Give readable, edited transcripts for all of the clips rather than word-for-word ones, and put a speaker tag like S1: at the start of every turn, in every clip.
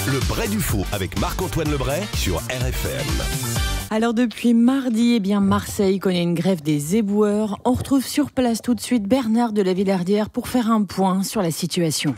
S1: Le Bray du Faux avec Marc-Antoine Lebray sur RFM.
S2: Alors depuis mardi, Marseille connaît une grève des éboueurs. On retrouve sur place tout de suite Bernard de la Villardière pour faire un point sur la situation.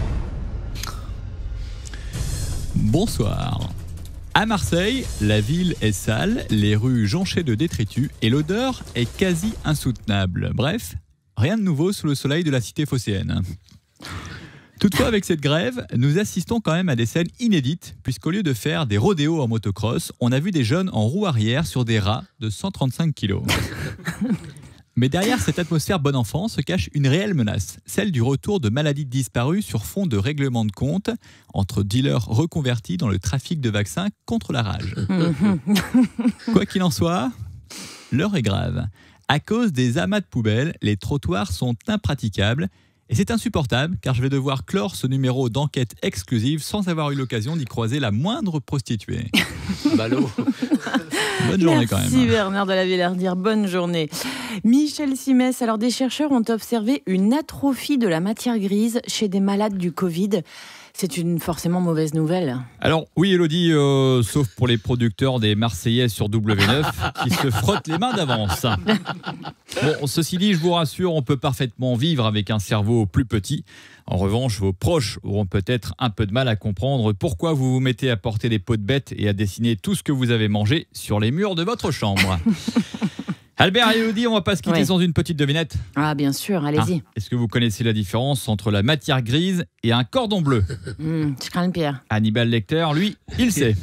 S3: Bonsoir. À Marseille, la ville est sale, les rues jonchées de détritus et l'odeur est quasi insoutenable. Bref, rien de nouveau sous le soleil de la cité phocéenne. Toutefois, avec cette grève, nous assistons quand même à des scènes inédites, puisqu'au lieu de faire des rodéos en motocross, on a vu des jeunes en roue arrière sur des rats de 135 kilos. Mais derrière cette atmosphère bon enfant se cache une réelle menace, celle du retour de maladies disparues sur fond de règlement de compte entre dealers reconvertis dans le trafic de vaccins contre la rage. Quoi qu'il en soit, l'heure est grave. À cause des amas de poubelles, les trottoirs sont impraticables. Et c'est insupportable, car je vais devoir clore ce numéro d'enquête exclusive sans avoir eu l'occasion d'y croiser la moindre prostituée.
S4: Ballot.
S3: Bonne journée quand même.
S2: Merci Bernard de la Villardière, bonne journée. Michel Simès, alors des chercheurs ont observé une atrophie de la matière grise chez des malades du Covid. C'est une forcément mauvaise nouvelle.
S3: Alors oui Elodie, sauf pour les producteurs des Marseillais sur W9 qui se frottent les mains d'avance. Bon, ceci dit, je vous rassure, on peut parfaitement vivre avec un cerveau plus petit. En revanche, vos proches auront peut-être un peu de mal à comprendre pourquoi vous vous mettez à porter des peaux de bête et à dessiner tout ce que vous avez mangé sur les murs de votre chambre. Albert et Elodie, on va pas se quitter sans une petite devinette.
S2: Ah bien sûr, allez-y.
S3: Est-ce que vous connaissez la différence entre la matière grise et un cordon bleu?
S2: Je crains le pire.
S3: Hannibal Lecter, lui, il sait.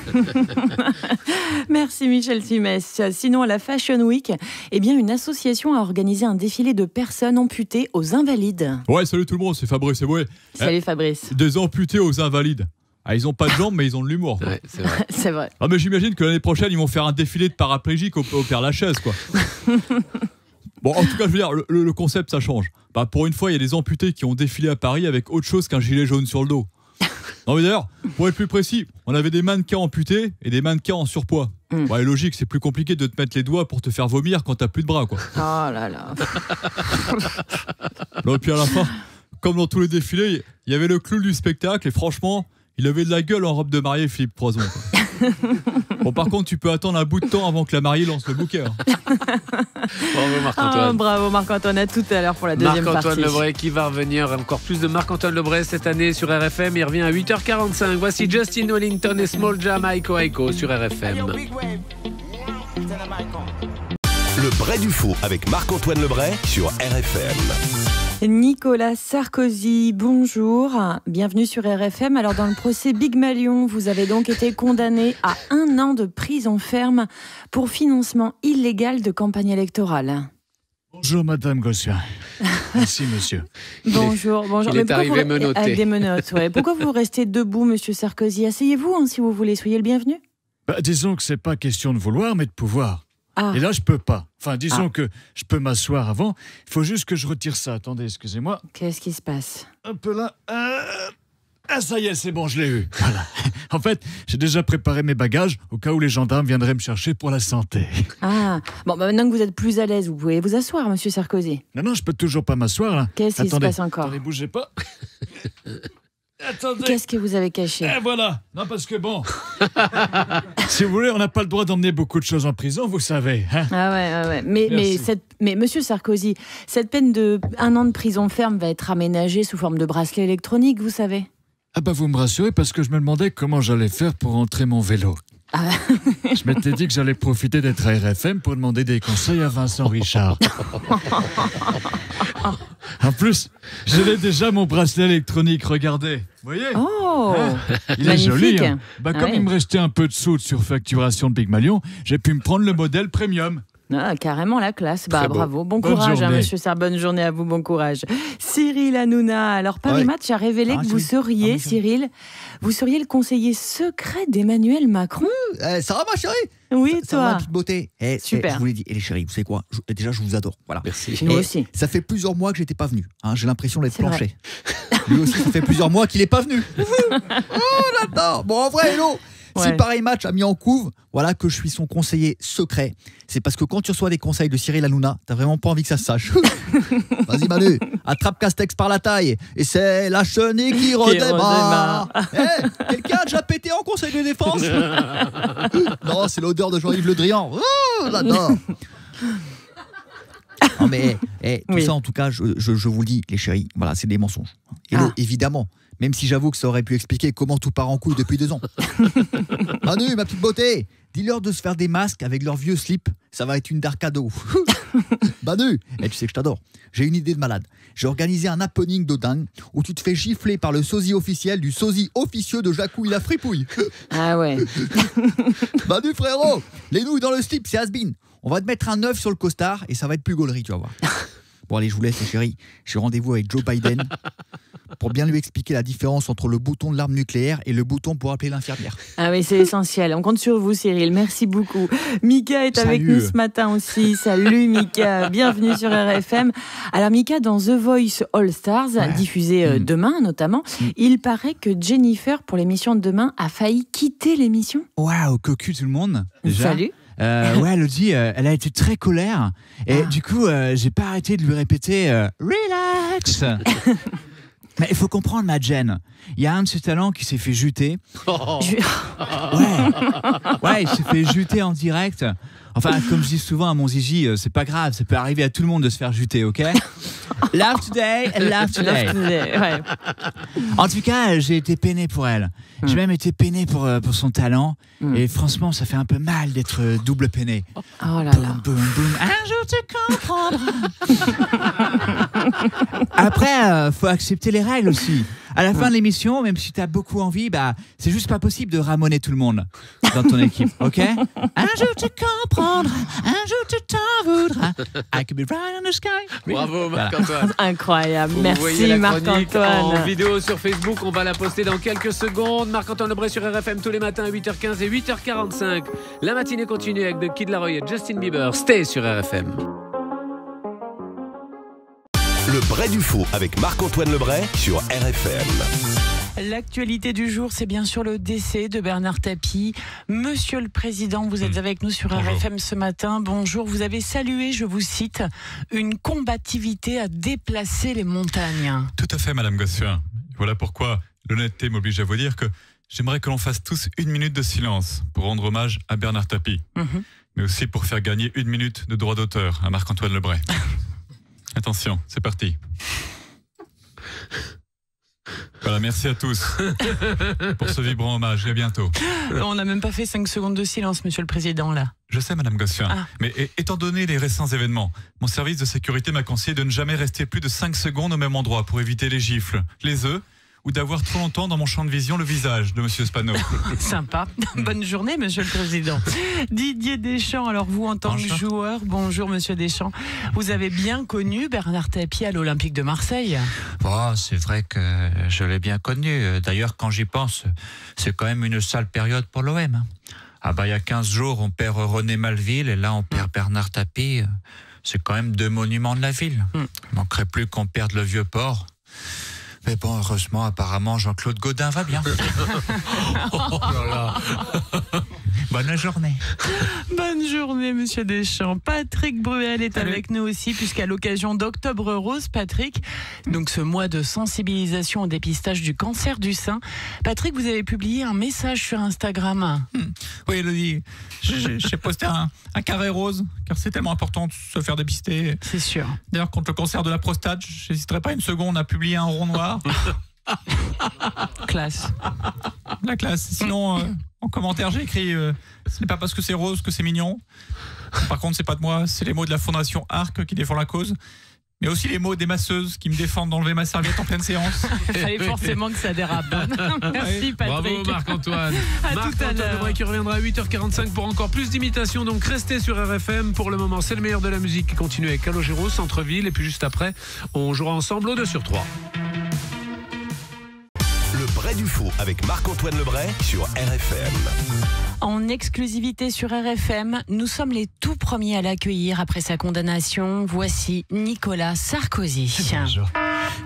S2: Merci Michel Simès. Sinon, à la Fashion Week, une association a organisé un défilé de personnes amputées aux Invalides.
S3: Ouais, salut tout le monde, c'est Fabrice Eboué.
S2: Salut Fabrice.
S3: Des amputés aux Invalides. Ah, ils ont pas de jambes, mais ils ont de l'humour.
S4: Ouais, c'est vrai.
S2: C'est vrai.
S3: Ah, mais j'imagine que l'année prochaine, ils vont faire un défilé de paraplégiques au Père-Lachaise, quoi. Bon, en tout cas, je veux dire, le concept, ça change. Bah, pour une fois, il y a des amputés qui ont défilé à Paris avec autre chose qu'un gilet jaune sur le dos. Non, mais d'ailleurs, pour être plus précis, on avait des mannequins amputés et des mannequins en surpoids. Ouais, logique, c'est plus compliqué de te mettre les doigts pour te faire vomir quand t'as plus de bras, quoi.
S2: Oh là là.
S3: Non, et puis à la fin, comme dans tous les défilés, il y avait le clown du spectacle et franchement, il avait de la gueule en robe de mariée, Philippe Poison. Bon, par contre, tu peux attendre un bout de temps avant que la mariée lance le bouquet.
S4: Bravo Marc-Antoine.
S2: Bravo Marc-Antoine, à tout à l'heure pour la deuxième partie.
S4: Marc-Antoine Lebray qui va revenir. Encore plus de Marc-Antoine Lebray cette année sur RFM. Il revient à 8h45. Voici Justin Wellington et Small Jam Aiko Aiko sur RFM.
S1: Le Bray du Faux avec Marc-Antoine Lebray sur RFM.
S2: Nicolas Sarkozy, bonjour, bienvenue sur RFM. Alors dans le procès Big Malion, vous avez donc été condamné à 1 an de prison ferme pour financement illégal de campagne électorale.
S5: Bonjour Madame Gossuin. Merci monsieur.
S2: Bonjour.
S4: Il est arrivé menotté.
S2: Avec des menottes, ouais. Pourquoi vous restez debout, monsieur Sarkozy? Asseyez-vous si vous voulez, soyez le bienvenu.
S5: Disons que c'est pas question de vouloir, mais de pouvoir.
S2: Ah.
S5: Et là, je peux pas. Enfin, disons que je peux m'asseoir avant. Il faut juste que je retire ça. Attendez, excusez-moi.
S2: Qu'est-ce qui se passe?
S5: Un peu là. Ah, ça y est, c'est bon, je l'ai eu. Voilà. En fait, j'ai déjà préparé mes bagages au cas où les gendarmes viendraient me chercher pour la santé.
S2: Ah, bon, maintenant que vous êtes plus à l'aise, vous pouvez vous asseoir, monsieur Sarkozy.
S5: Non, je peux toujours pas m'asseoir, là.
S2: Qu'est-ce qui se passe encore?
S5: Attendez, bougez pas. Attendez.
S2: Qu'est-ce que vous avez caché?
S5: Voilà. Non, parce que bon, si vous voulez, on n'a pas le droit d'emmener beaucoup de choses en prison, vous savez. Hein.
S2: Ah ouais. Mais monsieur Sarkozy, cette peine de 1 an de prison ferme va être aménagée sous forme de bracelet électronique, vous savez.
S5: Ah vous me rassurez parce que je me demandais comment j'allais faire pour rentrer mon vélo.
S2: Ah.
S5: Je m'étais dit que j'allais profiter d'être à RFM pour demander des conseils à Vincent Richard. En plus, j'ai déjà mon bracelet électronique, regardez. Vous voyez?
S2: Oh,
S5: il est joli. Hein. Comme
S2: ouais.
S5: il me restait un peu de sous de surfacturation de Big Malion, j'ai pu me prendre le modèle premium.
S2: Ah, carrément la classe. Bravo. Bon
S5: Bonne
S2: courage,
S5: journée.
S2: monsieur Sarr. Bonne journée à vous, bon courage. Cyril Hanouna, alors Paris Match a révélé que vous seriez, Cyril, vous seriez le conseiller secret d'Emmanuel Macron.
S6: Ça va ma chérie?
S2: Oui,
S6: ça va ma
S2: toi.
S6: petite beauté.
S2: Super.
S6: Je vous l'ai dit, et les chéris, vous savez quoi? Déjà, je vous adore. Voilà.
S4: Merci.
S2: Nous aussi.
S6: Ça fait plusieurs mois que j'étais pas venu. Hein, j'ai l'impression d'être
S2: C'est vrai.
S6: planché. Lui aussi, ça fait plusieurs mois qu'il est pas venu. Oh là-dedans. Bon, en vrai, hello. Si pareil match a mis en couve, voilà que je suis son conseiller secret. C'est parce que quand tu reçois des conseils de Cyril Hanouna, t'as vraiment pas envie que ça se sache. Vas-y Manu, attrape Castex par la taille et c'est la chenille qui redémarre. Quelqu'un a déjà pété en conseil de défense? Non, c'est l'odeur de Jean-Yves Le Drian. Oh, j'adore. Non mais tout ça en tout cas, je vous le dis les chéris, voilà, c'est des mensonges. Et évidemment, même si j'avoue que ça aurait pu expliquer comment tout part en couille depuis 2 ans. Manu, ma petite beauté, dis-leur de se faire des masques avec leurs vieux slips, ça va être une dark cadeau. Manu, tu sais que je t'adore, j'ai une idée de malade. J'ai organisé un happening de dingue où tu te fais gifler par le sosie officiel du sosie officieux de Jacouille la fripouille.
S2: Ah ouais.
S6: Manu frérot, les nouilles dans le slip, c'est has-been. On va te mettre un œuf sur le costard et ça va être plus gaulerie, tu vas voir. Bon allez, je vous laisse les chéris. J'ai rendez-vous avec Joe Biden pour bien lui expliquer la différence entre le bouton de l'arme nucléaire et le bouton pour appeler l'infirmière.
S2: Ah oui, c'est essentiel. On compte sur vous, Cyril. Merci beaucoup. Mika est avec nous ce matin aussi. Salut Mika, bienvenue sur RFM. Alors Mika, dans The Voice All Stars, diffusé demain notamment, il paraît que Jennifer, pour l'émission de demain, a failli quitter l'émission.
S7: Waouh, cocu tout le monde. Déjà.
S2: Salut.
S7: Elodie, elle a été très colère et du coup, j'ai pas arrêté de lui répéter relax. Mais il faut comprendre ma Jen. Il y a un de ses talents qui s'est fait juter. Ouais, il s'est fait juter en direct. Enfin, comme je dis souvent à mon zizi, c'est pas grave, ça peut arriver à tout le monde de se faire juter, ok? Love today and love today.
S2: Ouais.
S7: En tout cas, j'ai été peiné pour elle. J'ai même été peiné pour son talent. Et franchement, ça fait un peu mal d'être double peiné.
S2: Oh là là.
S7: Boum, boum. Un jour tu comprendras. Après, faut accepter les règles aussi. À la fin de l'émission, même si tu as beaucoup envie, c'est juste pas possible de ramoner tout le monde dans ton équipe, ok? Un jour tu comprendras, un jour tu t'en voudras. I could be right on the sky.
S4: Bravo Marc-Antoine.
S2: Incroyable.
S4: Vous
S2: Merci
S4: voyez la
S2: Marc-Antoine.
S4: en vidéo sur Facebook, on va la poster dans quelques secondes. Marc-Antoine Lebray sur RFM tous les matins à 8h15 et 8h45. La matinée continue avec The Kid Laroi et Justin Bieber. Stay sur RFM.
S1: Le vrai du faux avec Marc-Antoine Lebray sur RFM.
S2: L'actualité du jour, c'est bien sûr le décès de Bernard Tapie. Monsieur le Président, vous êtes avec nous sur RFM ce matin. Bonjour, vous avez salué, je vous cite, une combativité à déplacer les montagnes.
S8: Tout à fait, Madame Gossuin. Voilà pourquoi l'honnêteté m'oblige à vous dire que j'aimerais que l'on fasse tous 1 minute de silence pour rendre hommage à Bernard Tapie, mais aussi pour faire gagner 1 minute de droit d'auteur à Marc-Antoine Lebray. Attention, c'est parti. Voilà, merci à tous pour ce vibrant hommage et à bientôt.
S2: On n'a même pas fait 5 secondes de silence, Monsieur le Président, là.
S8: Je sais, Madame Gossuin, mais étant donné les récents événements, mon service de sécurité m'a conseillé de ne jamais rester plus de 5 secondes au même endroit pour éviter les gifles, les œufs, ou d'avoir trop longtemps dans mon champ de vision le visage de Monsieur Spano.
S2: Sympa. Bonne journée, Monsieur le Président. Didier Deschamps, alors vous en tant que joueur, bonjour Monsieur Deschamps, vous avez bien connu Bernard Tapie à l'Olympique de Marseille.
S9: C'est vrai que je l'ai bien connu. D'ailleurs, quand j'y pense, c'est quand même une sale période pour l'OM. Il y a 15 jours, on perd René Malville et là, on perd Bernard Tapie. C'est quand même 2 monuments de la ville. Il ne manquerait plus qu'on perde le Vieux-Port. Mais bon, heureusement, apparemment, Jean-Claude Gaudin va bien. Bonne journée.
S2: Bonne journée, Monsieur Deschamps. Patrick Bruel est avec nous aussi, puisqu'à l'occasion d'Octobre Rose, Patrick, donc ce mois de sensibilisation au dépistage du cancer du sein, Patrick, vous avez publié un message sur Instagram.
S7: Oui, Elodie, j'ai posté un carré rose, car c'est tellement important de se faire dépister.
S2: C'est sûr.
S7: D'ailleurs, contre le cancer de la prostate, j'hésiterai pas une seconde à publier un rond noir.
S2: Classe.
S7: La classe. Sinon, en commentaire, j'ai écrit ce n'est pas parce que c'est rose que c'est mignon. Par contre, c'est pas de moi, c'est les mots de la Fondation ARC qui défend la cause. Mais aussi les mots des masseuses qui me défendent d'enlever ma serviette en pleine séance.
S2: Il fallait forcément que ça dérape. Merci Patrick.
S4: Bravo Marc-Antoine.
S2: Marc-Antoine
S4: Lebray qui reviendra à 8h45 pour encore plus d'imitations. Donc restez sur RFM. Pour le moment, c'est le meilleur de la musique qui continue avec Calogero, Centre-Ville. Et puis juste après, on jouera ensemble au 2 sur 3.
S1: Le vrai du faux avec Marc-Antoine Lebray sur RFM.
S2: En exclusivité sur RFM, nous sommes les tout premiers à l'accueillir après sa condamnation. Voici Nicolas Sarkozy.
S5: Bonjour.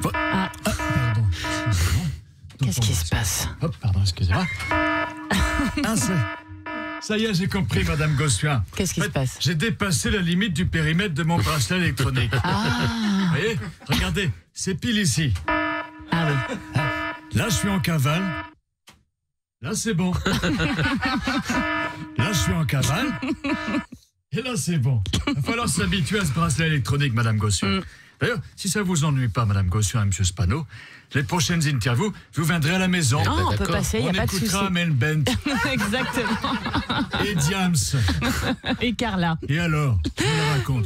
S2: Qu'est-ce qui se passe?
S5: Pardon, excusez-moi. Ah, ça y est, j'ai compris, Madame Gossuin.
S2: Qu'est-ce qui se passe?
S5: J'ai dépassé la limite du périmètre de mon bracelet électronique. Vous voyez? Regardez, c'est pile ici.
S2: Ah oui.
S5: Là, je suis en cavale. Là, c'est bon. Là, je suis en cavale. Et là, c'est bon. Il va falloir s'habituer à ce bracelet électronique, Madame Gossuin. D'ailleurs, si ça vous ennuie pas, Madame Gossuin et Monsieur Spano, les prochaines interviews, vous viendrez à la maison.
S2: Non, on peut passer, il n'y a pas de souci.
S5: On écoutera Mel Bent
S2: Exactement.
S5: et Diams.
S2: Et Carla.
S5: Et alors, je vous la raconte.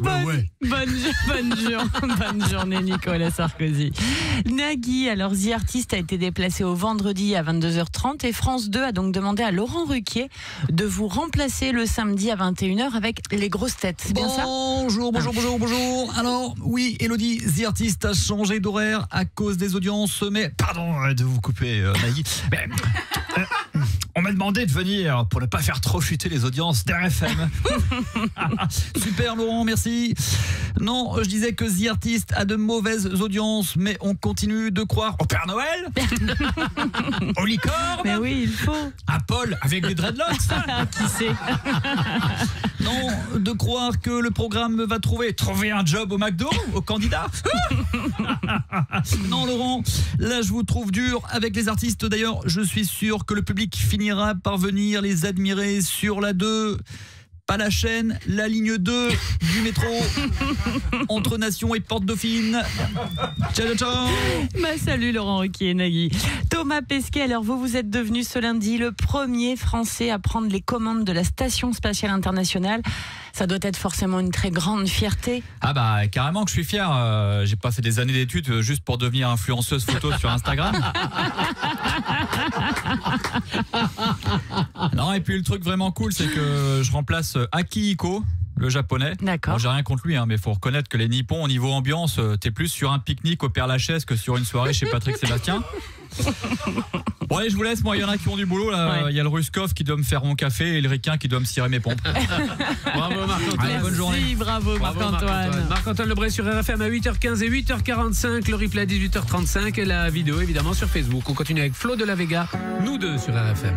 S2: Bonne journée, Nicolas Sarkozy. Nagui, alors The Artist a été déplacé au vendredi à 22h30 et France 2 a donc demandé à Laurent Ruquier de vous remplacer le samedi à 21h avec les grosses têtes. C'est bien ça?
S6: Bonjour. Alors, oui, Elodie, The Artist a changé d'horaire à cause des audiences, mais pardon de vous couper, Nagui. Mais, on m'a demandé de venir pour ne pas faire trop chuter les audiences d'RFM. Super, Laurent, merci. Non, je disais que The Artist a de mauvaises audiences, mais on continue de croire au Père Noël, au licorne.
S2: Mais oui, il faut.
S6: À Paul avec des dreadlocks.
S2: Qui sait?
S6: Non, de croire que le programme va trouver un job au McDo, au candidat. Non, Laurent, là je vous trouve dur avec les artistes. D'ailleurs, je suis sûr que le public finira par venir les admirer sur la 2. Pas la chaîne, la ligne 2 du métro entre Nation et Porte Dauphine. Ciao.
S2: Salut Laurent Ruquier et Nagui. Thomas Pesquet, alors vous êtes devenu ce lundi le premier Français à prendre les commandes de la Station Spatiale Internationale. Ça doit être forcément une très grande fierté.
S3: Ah bah carrément que je suis fier. J'ai passé des années d'études juste pour devenir influenceuse photo sur Instagram. Non, et puis le truc vraiment cool, c'est que je remplace Akihiko, le japonais.
S2: D'accord.
S3: Bon, j'ai rien contre lui, mais faut reconnaître que les Nippons, au niveau ambiance, t'es plus sur un pique-nique au Père-Lachaise que sur une soirée chez Patrick Sébastien. Bon allez, je vous laisse, moi il y en a qui ont du boulot là. Il y a le Ruskov qui doit me faire mon café et le Riquin qui doit me cirer mes pompes.
S4: Bravo Marc-Antoine.
S3: Bonne journée.
S2: Bravo Marc-Antoine.
S4: Marc-Antoine Lebray sur RFM à 8h15 et 8h45, le replay à 18h35 et la vidéo évidemment sur Facebook. On continue avec Flo de la Vega, nous deux sur RFM.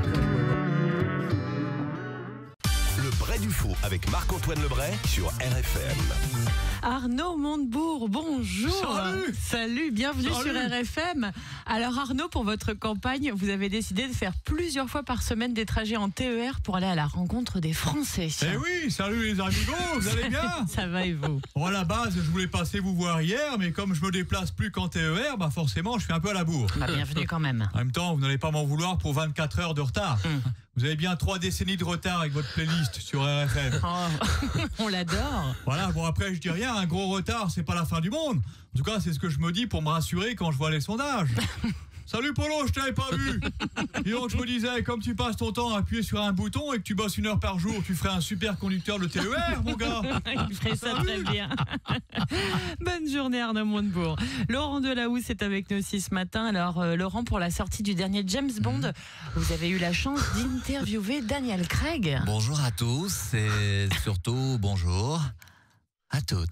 S1: Le vrai du faux avec Marc-Antoine Lebray sur RFM.
S2: Arnaud Montebourg, bonjour. Salut, bienvenue sur RFM. Alors Arnaud, pour votre campagne, vous avez décidé de faire plusieurs fois par semaine des trajets en TER pour aller à la rencontre des Français.
S5: Eh oui, salut les amigos, vous allez bien?
S2: Ça va et vous?
S5: Bon, à la base, je voulais passer vous voir hier, mais comme je me déplace plus qu'en TER, forcément, je suis un peu à la bourre.
S2: Bienvenue quand même.
S5: En même temps, vous n'allez pas m'en vouloir pour 24 heures de retard. Vous avez bien 3 décennies de retard avec votre playlist sur RFM.
S2: On l'adore.
S5: Voilà, bon après je dis rien, un gros retard c'est pas la fin du monde. En tout cas c'est ce que je me dis pour me rassurer quand je vois les sondages. Salut Polo, je t'avais pas vu. Et donc je me disais, comme tu passes ton temps à appuyer sur un bouton et que tu bosses 1 heure par jour, tu ferais un super conducteur de TER mon gars.
S2: Il ferait ça très bien. Bonne journée Arnaud Montebourg. Laurent Delahousse est avec nous aussi ce matin. Alors Laurent, pour la sortie du dernier James Bond, vous avez eu la chance d'interviewer Daniel Craig.
S10: Bonjour à tous et surtout bonjour à toutes.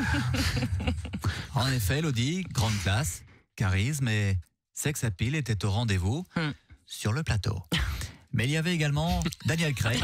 S10: En effet, Elodie, grande classe, charisme et sex appeal était au rendez-vous sur le plateau. Mais il y avait également Daniel Craig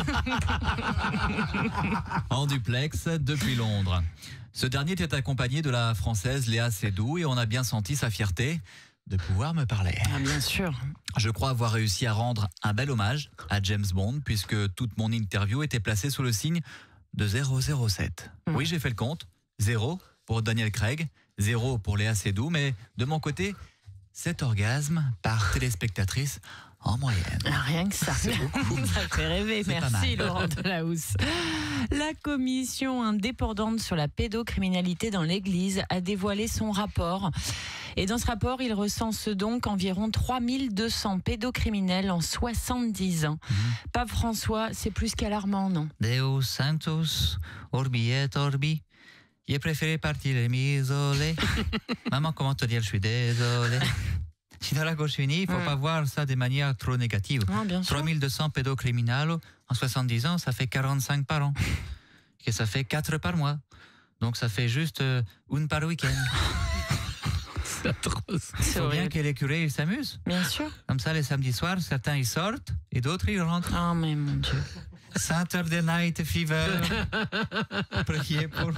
S10: en duplex depuis Londres. Ce dernier était accompagné de la Française Léa Seydoux et on a bien senti sa fierté de pouvoir me parler.
S2: Bien sûr.
S10: Je crois avoir réussi à rendre un bel hommage à James Bond puisque toute mon interview était placée sous le signe de 007. Oui, j'ai fait le compte. 0 pour Daniel Craig, 0 pour Léa Seydoux, mais de mon côté, 7 orgasmes par téléspectatrice en moyenne.
S2: Rien que ça.
S10: C'est beaucoup.
S2: Ça fait rêver. Merci Laurent Delahousse. La commission indépendante sur la pédocriminalité dans l'Église a dévoilé son rapport. Et dans ce rapport, il recense donc environ 3200 pédocriminels en 70 ans. Pape François, c'est plus qu'alarmant, non?
S10: Deus Sanctus, Orbi et Orbi. J'ai préféré partir et m'isoler. Maman, comment te dire, je suis désolé. Si dans la gauche unie, il ne faut pas voir ça de manière trop négative. 3200 pédocriminels en 70 ans, ça fait 45 par an. Et ça fait 4 par mois. Donc ça fait juste une par week-end.
S4: C'est atroce.
S10: Il faut bien que les curés ils s'amusent.
S2: Bien sûr.
S10: Comme ça, les samedis soirs, certains ils sortent et d'autres ils rentrent.
S2: Oh, mais mon Dieu.
S10: Saturday Night Fever. Priez pour.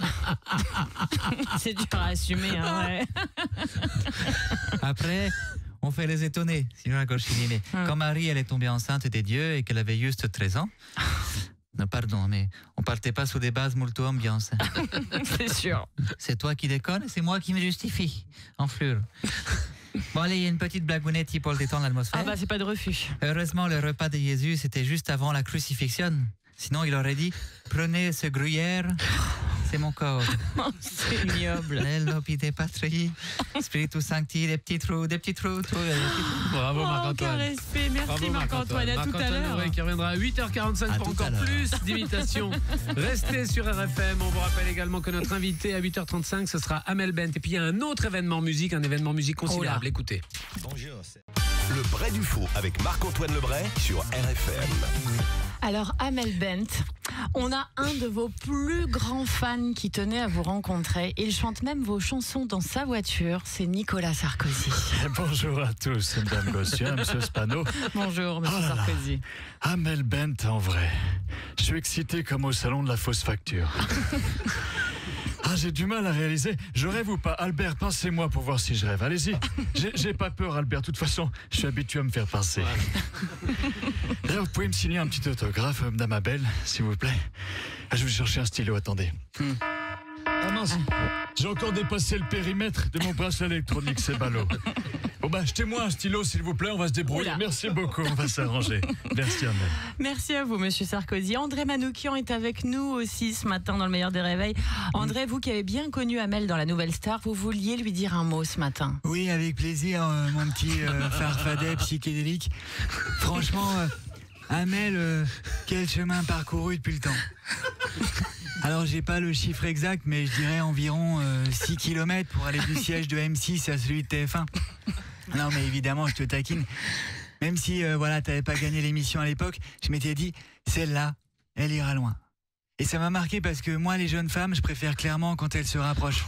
S2: C'est dur à assumer, hein, ouais.
S10: Après, on fait les étonnés, signora Goscinny. Mais quand Marie elle est tombée enceinte des dieux et qu'elle avait juste 13 ans. Non, pardon, mais on partait pas sous des bases molto ambiance.
S2: C'est sûr.
S10: C'est toi qui déconnes, c'est moi qui me justifie. En fleur. Bon, allez, il y a une petite blagounette pour le détendre l'atmosphère.
S2: Ah bah, c'est pas de refus.
S10: Heureusement, le repas de Jésus, c'était juste avant la crucifixion. Sinon, il aurait dit « Prenez ce gruyère, c'est mon corps. »
S2: C'est ignoble.
S10: Nello pide patri, Spiritus Sancti, des petits trous.
S4: Bravo Marc-Antoine.
S2: Aucun respect. Merci
S4: Bravo,
S2: Marc-Antoine. À tout à
S4: Marc-Antoine
S2: l'heure.
S4: Lebré qui reviendra à 8h45 pour encore plus d'imitations. Restez sur RFM. On vous rappelle également que notre invité à 8h35, ce sera Amel Bent. Et puis il y a un autre événement musique, considérable. Écoutez.
S1: Bonjour. Le Bray du Faux avec Marc-Antoine Lebray sur RFM.
S2: Alors, Amel Bent, on a un de vos plus grands fans qui tenait à vous rencontrer. Il chante même vos chansons dans sa voiture. C'est Nicolas Sarkozy.
S11: Bonjour à tous, Madame Gossian, Monsieur Spano.
S2: Bonjour, Monsieur Sarkozy.
S11: Amel Bent, en vrai. Je suis excité comme au salon de la fausse facture. Ah, j'ai du mal à réaliser. Je rêve ou pas? Albert, pincez-moi pour voir si je rêve. Allez-y. J'ai pas peur, Albert. De toute façon, je suis habitué à me faire pincer. D'ailleurs, vous pouvez me signer un petit autographe, Madame Abel, s'il vous plaît? Ah, je vais chercher un stylo, attendez. Ah mince, j'ai encore dépassé le périmètre de mon bracelet électronique, c'est ballot. Bon bah, jetez-moi un stylo, s'il vous plaît, on va se débrouiller.
S2: Oula.
S11: Merci beaucoup, on va s'arranger. Merci, Amel.
S2: Merci à vous, Monsieur Sarkozy. André Manoukian est avec nous aussi ce matin dans le meilleur des réveils. André, vous qui avez bien connu Amel dans la Nouvelle Star, vous vouliez lui dire un mot ce matin.
S7: Oui, avec plaisir, mon petit farfadet psychédélique. Franchement, Amel, quel chemin parcouru depuis le temps. Alors, j'ai pas le chiffre exact, mais je dirais environ 6 km pour aller du siège de M6 à celui de TF1. Non, mais évidemment, je te taquine. Même si, voilà, t'avais pas gagné l'émission à l'époque, je m'étais dit, celle-là, elle ira loin. Et ça m'a marqué parce que moi, les jeunes femmes, je préfère clairement quand elles se rapprochent.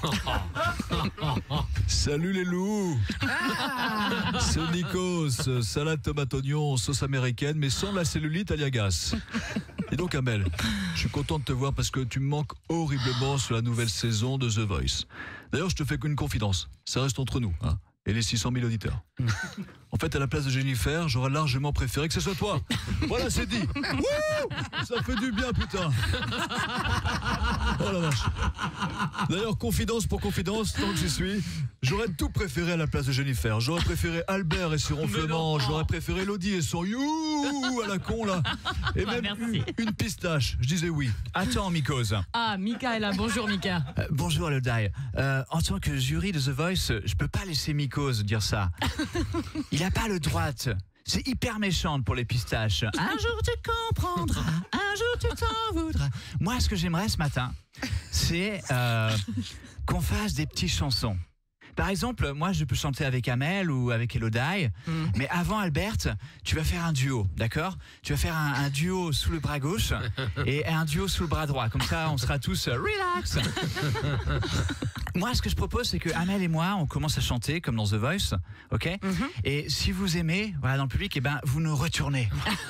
S5: Salut les loups. C'est Nikos, salade tomate oignon, sauce américaine, mais sans la cellulite aliagas. Et donc Amel, je suis content de te voir parce que tu me manques horriblement sur la nouvelle saison de The Voice. D'ailleurs, je te fais qu'une confidence, ça reste entre nous, hein, et les 600 000 auditeurs. En fait, à la place de Jennifer, j'aurais largement préféré que ce soit toi. Voilà, c'est dit. Wouh, ça fait du bien, putain. Oh la vache. D'ailleurs, confidence pour confidence, tant que j'y suis, j'aurais tout préféré à la place de Jennifer. J'aurais préféré Albert et ses ronflements. J'aurais préféré Elodie et son you à la con, là. Et même une pistache. Je disais oui.
S7: Attends, Mikos.
S2: Ah, Mika est là. Bonjour, Mika.
S7: Bonjour, Elodie. En tant que jury de The Voice, je peux pas laisser Mikos dire ça. Il a pas le droit. C'est hyper méchant pour les pistaches. Un jour tu comprendras, un jour tu t'en voudras. Moi, ce que j'aimerais ce matin, c'est qu'on fasse des petites chansons. Par exemple, moi, je peux chanter avec Amel ou avec Elodie, mais avant Albert, tu vas faire un duo, d'accord? Tu vas faire un duo sous le bras gauche et un duo sous le bras droit. Comme ça, on sera tous relax. Moi, ce que je propose, c'est que Amel et moi, on commence à chanter comme dans The Voice, ok? Et si vous aimez, voilà, dans le public, eh ben, vous nous retournez.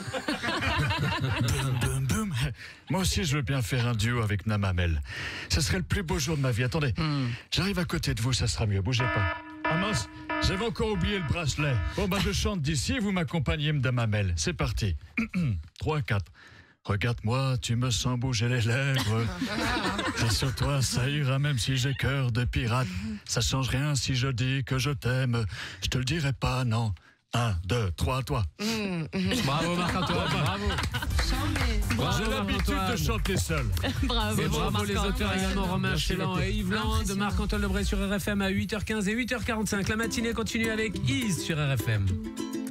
S11: Boum, boum, boum. Moi aussi, je veux bien faire un duo avec Nam Amel. Ce serait le plus beau jour de ma vie. Attendez, j'arrive à côté de vous, ça sera mieux. Bougez pas. Ah mince, j'avais encore oublié le bracelet. Bon, bah, je chante d'ici et vous m'accompagnez, Madame Amel. C'est parti. 3, 4. Regarde-moi, tu me sens bouger les lèvres. Rassure-toi, ça ira même si j'ai cœur de pirate. Ça change rien si je dis que je t'aime. Je te le dirai pas, non. 1, 2, 3, toi.
S4: Bravo Marc-Antoine, bravo.
S11: J'ai l'habitude de chanter seul.
S2: Bravo.
S4: Et bravo les auteurs également, Romain Chélan et Yves Land, de Marc-Antoine Lebray sur RFM à 8h15 et 8h45. La matinée continue avec Ease sur RFM.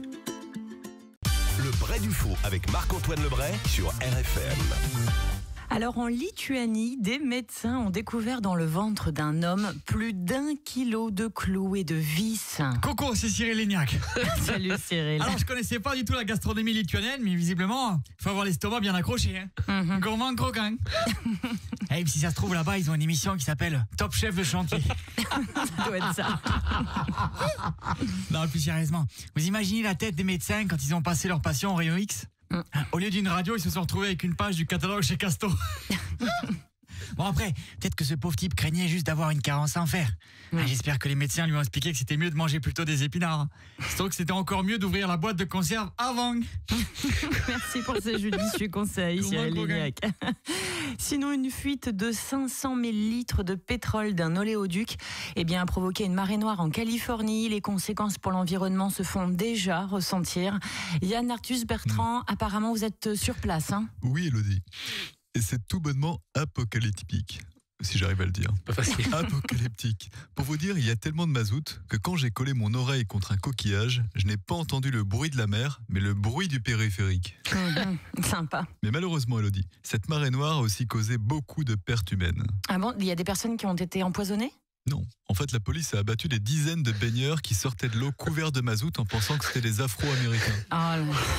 S1: Le Bray du Faux avec Marc-Antoine Lebray sur RFM.
S2: Alors en Lituanie, des médecins ont découvert dans le ventre d'un homme plus d'1 kilo de clous et de vis.
S12: Coucou, c'est Cyril Lignac.
S2: Salut Cyril.
S12: Alors je connaissais pas du tout la gastronomie lituanienne, mais visiblement, il faut avoir l'estomac bien accroché. Hein. Gourmand croquant. Et puis si ça se trouve là-bas, ils ont une émission qui s'appelle Top Chef de chantier.
S2: Ça doit être ça.
S12: Non, plus sérieusement, vous imaginez la tête des médecins quand ils ont passé leur patient au rayon X? Au lieu d'une radio, ils se sont retrouvés avec une page du catalogue chez Casto. Bon après, peut-être que ce pauvre type craignait juste d'avoir une carence en fer. J'espère que les médecins lui ont expliqué que c'était mieux de manger plutôt des épinards. Sauf que c'était encore mieux d'ouvrir la boîte de conserve avant.
S2: Merci pour ces judicieux conseils, Cyril Lignac. Sinon, une fuite de 500 000 litres de pétrole d'un oléoduc a provoqué une marée noire en Californie. Les conséquences pour l'environnement se font déjà ressentir. Yann Arthus Bertrand, apparemment vous êtes sur place. Hein?
S8: Oui, Elodie. Et c'est tout bonnement apocalyptique, si j'arrive à le dire.
S4: Pas facile.
S8: Apocalyptique. Pour vous dire, il y a tellement de mazout que quand j'ai collé mon oreille contre un coquillage, je n'ai pas entendu le bruit de la mer, mais le bruit du périphérique.
S2: Sympa.
S8: Mais malheureusement, Elodie, cette marée noire a aussi causé beaucoup de pertes humaines.
S2: Ah bon, il y a des personnes qui ont été empoisonnées?
S8: Non. En fait, la police a abattu des dizaines de baigneurs qui sortaient de l'eau couverts de mazout en pensant que c'était des Afro-Américains.
S2: Oh là.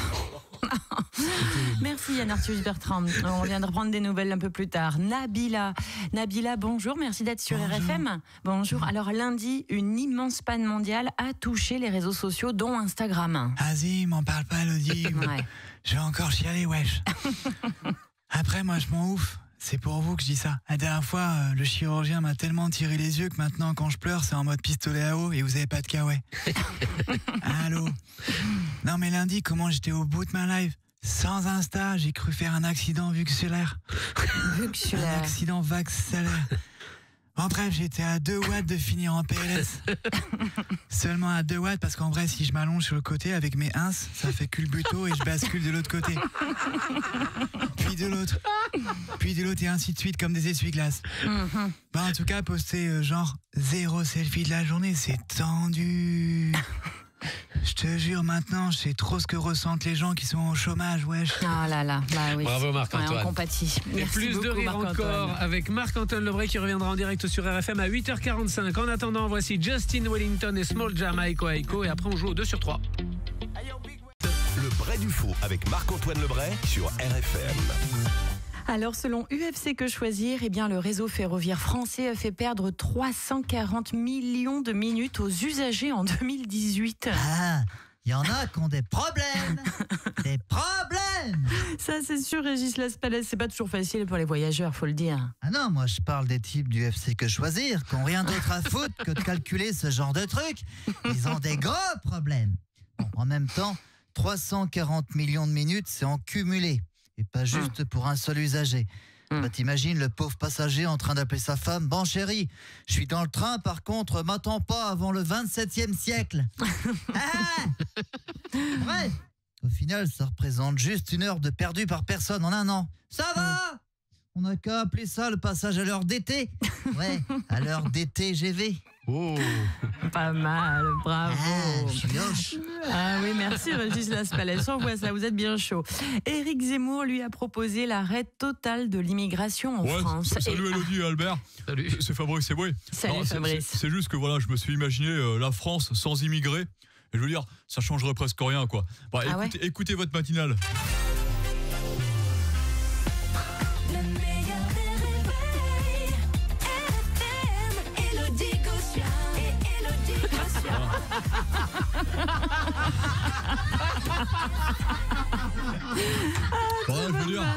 S2: Merci Yann Arthus Bertrand. On vient de reprendre des nouvelles un peu plus tard. Nabila, bonjour, merci d'être sur RFM. Bonjour. Alors lundi, une immense panne mondiale a touché les réseaux sociaux, dont Instagram.
S12: Vas-y, m'en parle pas, Elodie.
S2: Ouais.
S12: Je vais encore chialer, wesh. Après, moi, je m'en ouf. C'est pour vous que je dis ça. La dernière fois, le chirurgien m'a tellement tiré les yeux que maintenant, quand je pleure, c'est en mode pistolet à eau et vous avez pas de kawaii. Allô? Non, mais lundi, comment j'étais au bout de ma live? Sans Insta, j'ai cru faire un accident vuxulaire. Un accident vaxalaire. En bref, j'étais à 2 watts de finir en PLS. Seulement à 2 watts parce qu'en vrai, si je m'allonge sur le côté avec mes ins, ça fait culbuto et je bascule de l'autre côté. Puis de l'autre. Puis de l'autre et ainsi de suite comme des essuie-glaces. Bah, en tout cas, poster genre 0 selfie de la journée, c'est tendu. Je te jure, maintenant, je sais trop ce que ressentent les gens qui sont au chômage, wesh.
S2: Ah là là, bah oui.
S4: Bravo Marc-Antoine.
S2: On compatit.
S4: Et
S2: Merci
S4: plus
S2: beaucoup,
S4: de rire encore avec Marc-Antoine Lebray qui reviendra en direct sur RFM à 8h45. En attendant, voici Justin Wellington et Small Jam Aiko Aiko et après on joue au 2 sur 3.
S1: Le vrai du faux avec Marc-Antoine Lebray sur RFM.
S2: Alors, selon UFC Que Choisir, le réseau ferroviaire français a fait perdre 340 millions de minutes aux usagers en 2018.
S13: Ah, il y en a qui ont des problèmes. Des problèmes.
S2: Ça, c'est sûr, Régis Laspalès, c'est pas toujours facile pour les voyageurs, faut le dire.
S13: Ah non, moi je parle des types du UFC Que Choisir qui n'ont rien d'autre à foutre que de calculer ce genre de trucs. Ils ont des gros problèmes. Bon, en même temps, 340 millions de minutes, c'est en cumulé. Et pas juste pour un seul usager. Bah, t'imagines le pauvre passager en train d'appeler sa femme. Bon chérie, je suis dans le train, par contre, m'attends pas avant le 27e siècle. Bref, au final, ça représente juste 1 heure de perdu par personne en un an. Ça va. On n'a qu'à appeler ça le passage à l'heure d'été. Ouais, à l'heure d'été GV.
S4: Oh,
S2: pas mal, bravo.
S13: Je suis hoche.
S2: Ah oui, merci Régis Laspalès. On voit ça, vous êtes bien chaud. Éric Zemmour lui a proposé l'arrêt total de l'immigration en France.
S5: Salut Elodie et Albert.
S4: Salut.
S5: C'est Fabrice Eboué.
S2: Salut Fabrice.
S5: C'est juste que voilà, je me suis imaginé la France sans immigrés. Et je veux dire, ça changerait presque rien, quoi. Bah, écoutez votre matinale. Je veux dire,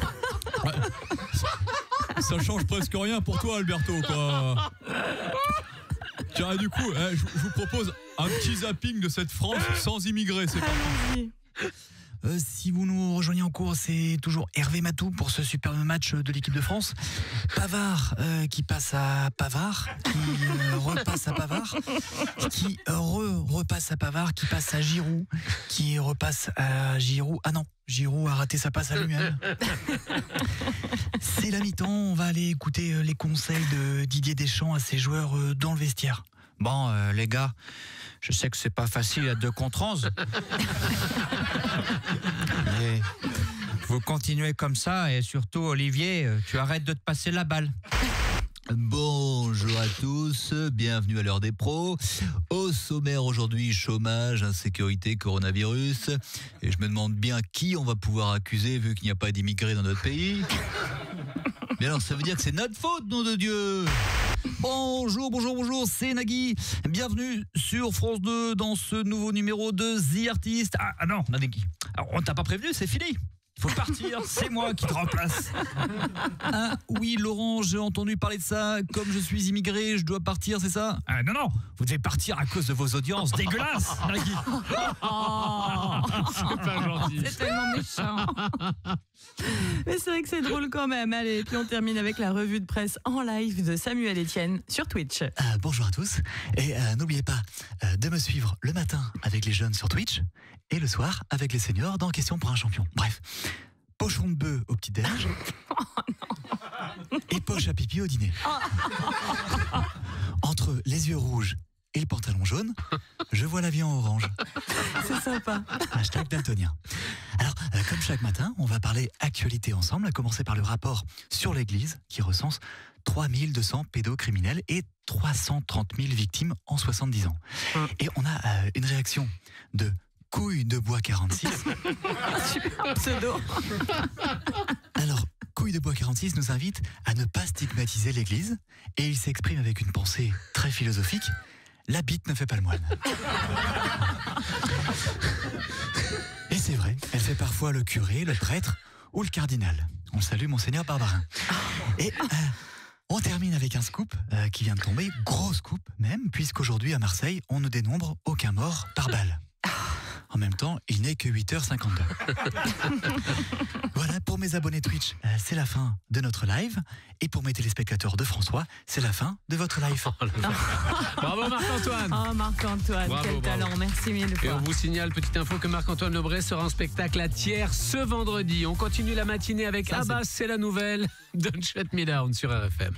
S5: ça change presque rien pour toi, Alberto, quoi. Tiens, du coup, je vous propose un petit zapping de cette France sans immigrés, c'est parti.
S12: Si vous nous rejoignez en cours, c'est toujours Hervé Matou pour ce superbe match de l'équipe de France. Pavard qui passe à Pavard, qui repasse à Pavard, qui repasse à Pavard, qui passe à Giroud, qui repasse à Giroud. Ah non, Giroud a raté sa passe à lui-même. C'est la mi-temps, on va aller écouter les conseils de Didier Deschamps à ses joueurs dans le vestiaire.
S9: Bon, les gars, je sais que c'est pas facile à 2 contre 11. Mais vous continuez comme ça et surtout, Olivier, tu arrêtes de te passer la balle.
S14: Bonjour à tous, bienvenue à l'heure des pros. Au sommaire aujourd'hui, chômage, insécurité, coronavirus. Et je me demande bien qui on va pouvoir accuser vu qu'il n'y a pas d'immigrés dans notre pays. Mais alors ça veut dire que c'est notre faute, nom de Dieu. Bonjour, c'est Nagui. Bienvenue sur France 2 dans ce nouveau numéro de The Artist. Ah non, Nagui. Alors, on t'a pas prévenu, c'est fini. Faut partir, c'est moi qui te remplace. Ah oui, Laurent, j'ai entendu parler de ça. Comme je suis immigré, je dois partir, c'est ça? Non, vous devez partir à cause de vos audiences dégueulasses, Nagui.
S4: C'est pas gentil.
S2: C'est tellement méchant. Mais c'est vrai que c'est drôle quand même. Allez, puis on termine avec la revue de presse en live de Samuel Etienne sur Twitch.
S12: Bonjour à tous. Et n'oubliez pas de me suivre le matin avec les jeunes sur Twitch et le soir avec les seniors dans Question pour un champion. Bref, pochon de bœuf au petit-déj et poche à pipi au dîner. Entre les yeux rouges et le pantalon jaune, je vois la vie en orange.
S2: C'est sympa.
S12: Hashtag daltonien. Alors, comme chaque matin, on va parler actualité ensemble, à commencer par le rapport sur l'Église qui recense 3200 pédocriminels et 330 000 victimes en 70 ans. Et on a une réaction de Couille de Bois 46.
S2: Super pseudo.
S12: Alors, Couille de Bois 46 nous invite à ne pas stigmatiser l'Église et il s'exprime avec une pensée très philosophique. La bite ne fait pas le moine. Et c'est vrai, elle fait parfois le curé, le prêtre ou le cardinal. On salue Monseigneur Barbarin. Et on termine avec un scoop qui vient de tomber, gros scoop même, puisqu'aujourd'hui à Marseille, on ne dénombre aucun mort par balle. En même temps, il n'est que 8h52. Voilà, pour mes abonnés Twitch, c'est la fin de notre live. Et pour mes téléspectateurs de François, c'est la fin de votre live.
S4: Bravo Marc-Antoine.
S2: Oh Marc-Antoine, quel talent, merci mille fois.
S4: Et on vous signale, petite info, que Marc-Antoine Lebray sera en spectacle à Thiers ce vendredi. On continue la matinée avec Abbas, c'est la nouvelle. Don't Shut Me Down sur RFM.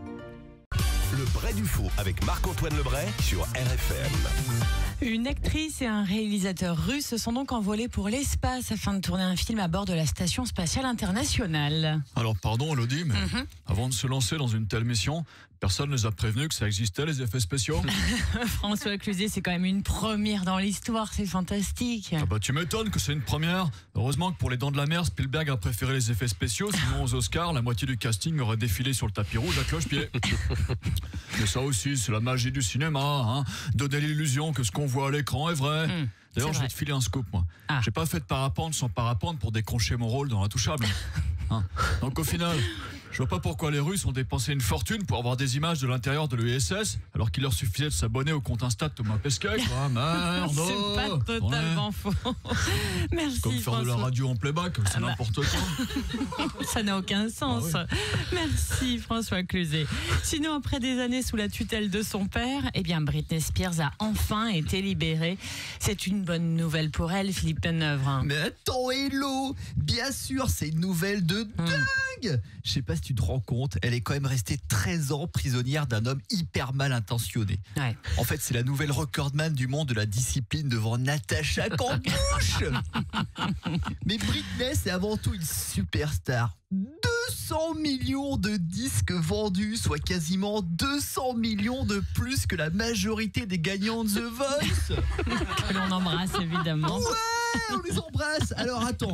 S1: Le vrai du faux avec Marc-Antoine Lebray sur RFM.
S2: Une actrice et un réalisateur russe se sont donc envolés pour l'espace afin de tourner un film à bord de la Station Spatiale Internationale.
S11: Alors pardon Elodie, mais avant de se lancer dans une telle mission, personne ne les a prévenus que ça existait les effets spéciaux.
S2: François Cluzet, c'est quand même une première dans l'histoire, c'est fantastique.
S11: Ah bah tu m'étonnes que c'est une première. Heureusement que pour les Dents de la Mer, Spielberg a préféré les effets spéciaux, sinon aux Oscars, la moitié du casting aurait défilé sur le tapis rouge à cloche-pied. Mais ça aussi, c'est la magie du cinéma, hein. Donner l'illusion que ce qu'on voit à l'écran est vrai. D'ailleurs, je vais te filer un scoop, moi. J'ai pas fait de parapente sans parapente pour décrocher mon rôle dans Intouchable. Hein. Donc au final, je vois pas pourquoi les Russes ont dépensé une fortune pour avoir des images de l'intérieur de l'USS, alors qu'il leur suffisait de s'abonner au compte Insta de Thomas Pesquet, quoi. Merde.
S2: C'est pas totalement faux. Merci
S11: C'est comme faire
S2: François.
S11: de la radio en playback, c'est n'importe quoi.
S2: Ça n'a aucun sens. Merci François Cluzet. Sinon, après des années sous la tutelle de son père, eh bien Britney Spears a enfin été libérée. C'est une bonne nouvelle pour elle, Philippe Penneuvre.
S6: Mais attends, hello, bien sûr, c'est une nouvelle de dingue. Je sais pas si tu te rends compte, elle est quand même restée 13 ans prisonnière d'un homme hyper mal intentionné.
S2: Ouais.
S6: En fait, c'est la nouvelle recordman du monde de la discipline devant Natacha Campouche. Mais Britney, c'est avant tout une superstar. 200 millions de disques vendus, soit quasiment 200 millions de plus que la majorité des gagnants de The Voice.
S2: Que l'on embrasse évidemment.
S6: Ouais, on les embrasse. Alors attends,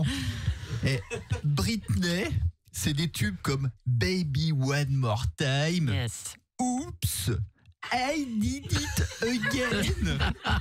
S6: Britney, c'est des tubes comme Baby One More Time, Oops, I Did It Again,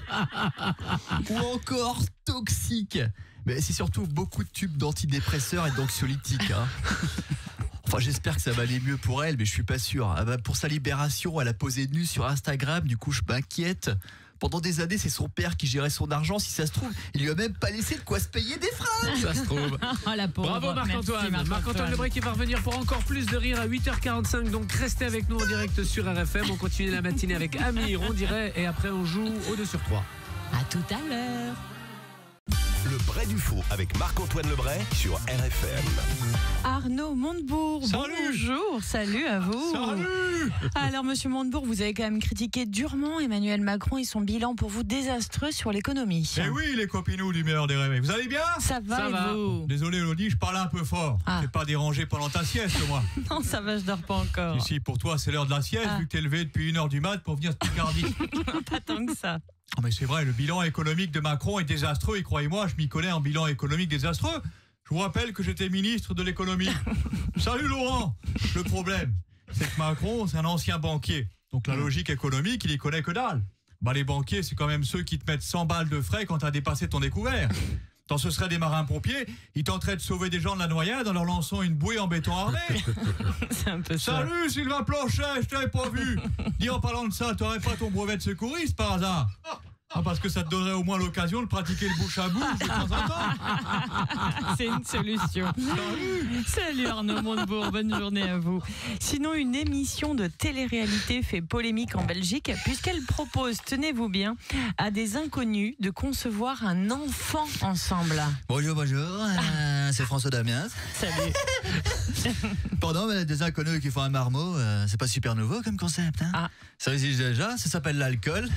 S6: ou encore Toxic. Mais c'est surtout beaucoup de tubes d'antidépresseurs et d'anxiolytiques. Hein. Enfin, j'espère que ça va aller mieux pour elle, mais je suis pas sûr. Ah bah, pour sa libération, elle a posé nue sur Instagram, du coup je m'inquiète. Pendant des années, c'est son père qui gérait son argent. Si ça se trouve, il lui a même pas laissé de quoi se payer des fringues.
S4: Ça se trouve.
S2: Oh, la pauvre.
S4: Bravo Marc-Antoine.
S2: Merci,
S4: Marc-Antoine Lebray qui va revenir pour encore plus de rire à 8h45. Donc restez avec nous en direct sur RFM. On continue la matinée avec Amir, on dirait, et après on joue au 2 sur 3.
S2: À tout à l'heure.
S1: Le Bray du Faux avec Marc-Antoine Lebray sur RFM.
S2: Arnaud Montebourg, bonjour, salut à vous.
S5: Salut.
S2: Alors monsieur Montebourg, vous avez quand même critiqué durement Emmanuel Macron et son bilan pour vous désastreux sur l'économie.
S5: Eh oui, les copinous du meilleur des réveils. Vous allez bien?
S2: Ça va et vous?
S5: Désolé Elodie, je parle un peu fort. Je t'ai pas dérangé pendant ta sieste, moi.
S2: Non, ça va, je dors pas encore.
S5: Ici, pour toi, c'est l'heure de la sieste, vu que t'es levé depuis 1h du mat pour venir se Picardie.
S2: Pas tant que ça.
S5: Oh mais c'est vrai, le bilan économique de Macron est désastreux et croyez-moi, je m'y connais en bilan économique désastreux. Je vous rappelle que j'étais ministre de l'économie. Salut Laurent. Le problème, c'est que Macron, c'est un ancien banquier. Donc la logique économique, il y connaît que dalle. Bah les banquiers, c'est quand même ceux qui te mettent 100 balles de frais quand t'as dépassé ton découvert. Tant ce seraient des marins-pompiers, ils tenteraient de sauver des gens de la noyade en leur lançant une bouée en béton armé.
S2: C'est un peu ça.
S5: Salut Sylvain Planchet, je t'avais pas vu. Dis en parlant de ça, t'aurais pas ton brevet de secouriste par hasard? Parce que ça te donnerait au moins l'occasion de pratiquer le bouche à bouche de temps en temps.
S2: C'est une solution. Salut Arnaud Montebourg, bonne journée à vous. Sinon, une émission de télé-réalité fait polémique en Belgique puisqu'elle propose, tenez-vous bien, à des inconnus de concevoir un enfant ensemble.
S6: Bonjour, c'est François Damiens.
S2: Salut.
S6: Pardon, mais des inconnus qui font un marmot, c'est pas super nouveau comme concept. Hein. Ça existe déjà, ça s'appelle l'alcool.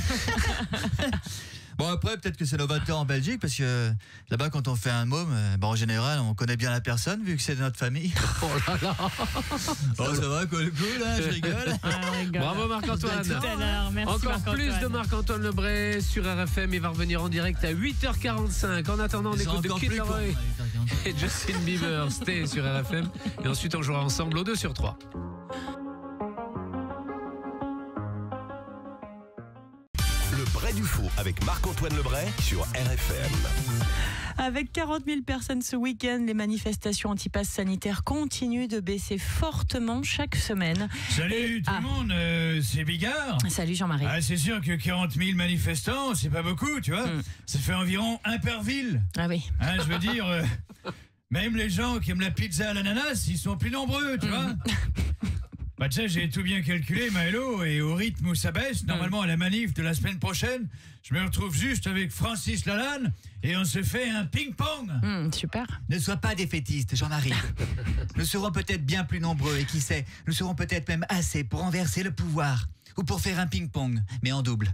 S6: Bon après peut-être que c'est novateur en Belgique parce que là-bas quand on fait un môme, en général on connaît bien la personne vu que c'est de notre famille.
S4: Oh là là.
S6: Oh ça va cool, hein, je rigole.
S4: Bravo Marc-Antoine.
S2: Tout à l'heure, merci
S4: Encore
S2: Marc-Antoine.
S4: plus de Marc-Antoine Lebray sur RFM. Il va revenir en direct à 8h45. En attendant, on écoute de Kid Laroi et Justin Bieber. Stay sur RFM. Et ensuite on jouera ensemble au 2 sur 3.
S1: Le Bray du Faux avec Marc-Antoine Lebray sur RFM.
S2: Avec 40 000 personnes ce week-end, les manifestations anti-pass sanitaires continuent de baisser fortement chaque semaine.
S12: Salut tout le monde, c'est Bigard.
S2: Salut Jean-Marie.
S12: C'est sûr que 40 000 manifestants, c'est pas beaucoup, tu vois. Ça fait environ un par ville.
S2: Ah oui.
S12: Je veux dire, même les gens qui aiment la pizza à l'ananas, ils sont plus nombreux, tu vois. Tu sais, j'ai tout bien calculé, Maëlo, et au rythme où ça baisse, normalement à la manif de la semaine prochaine, je me retrouve juste avec Francis Lalanne et on se fait un ping-pong.
S2: Super.
S6: Ne sois pas défaitiste, Jean-Marie. Nous serons peut-être bien plus nombreux et qui sait, nous serons peut-être même assez pour renverser le pouvoir ou pour faire un ping-pong, mais en double.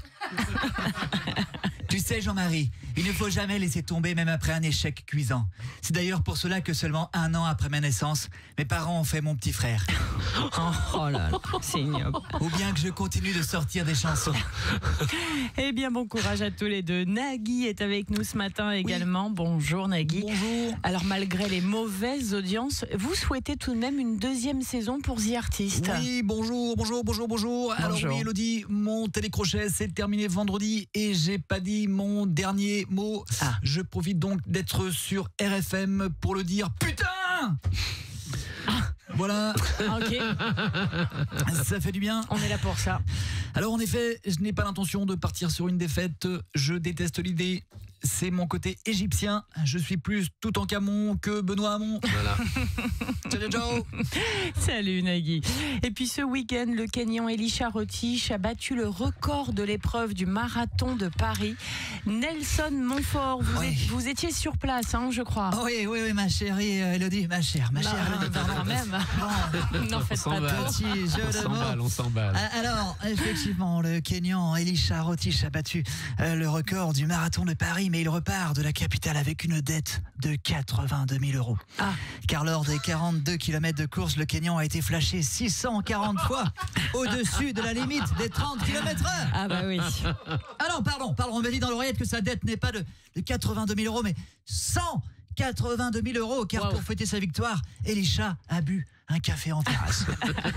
S6: Tu sais, Jean-Marie, il ne faut jamais laisser tomber même après un échec cuisant. C'est d'ailleurs pour cela que seulement 1 an après ma naissance, mes parents ont fait mon petit frère.
S2: Oh là là, c'est ignoble.
S6: Ou bien que je continue de sortir des chansons.
S2: Eh bien, bon courage à tous les deux. Nagui est avec nous ce matin également. Oui. Bonjour Nagui.
S6: Bonjour.
S2: Alors, malgré les mauvaises audiences, vous souhaitez tout de même une 2e saison pour The Artist.
S6: Oui, bonjour. Alors oui, Elodie, mon télécrochet s'est terminé vendredi et j'ai pas dit mon dernier mot. Je profite donc d'être sur RFM pour le dire. Putain! Voilà.
S2: Ok.
S6: Ça fait du bien.
S2: On est là pour ça.
S6: Alors en effet, je n'ai pas l'intention de partir sur une défaite. Je déteste l'idée. C'est mon côté égyptien. Je suis plus Toutankhamon que Benoît Hamon.
S4: Voilà.
S6: Ciao.
S2: Salut Nagui. Et puis ce week-end, le Kenyan Elisha Rotich a battu le record de l'épreuve du marathon de Paris. Nelson Montfort, vous étiez sur place, hein, je crois.
S6: Oui, ma chérie Elodie, ma chère.
S2: Quand même. N'en faites pas trop.
S4: On s'emballe.
S6: Alors, effectivement, le Kenyan Elisha Rotich a battu le record du marathon de Paris, mais il repart de la capitale avec une dette de 82 000 €. Car lors des 42 km de course, le Kenyan a été flashé 640 fois au-dessus de la limite des 30 km/h.
S2: Ah bah oui.
S6: Ah non, pardon, on m'a dit dans l'oreillette que sa dette n'est pas de 82 000 €, mais 182 000 €, car pour fêter sa victoire, Elisha a bu un café en terrasse.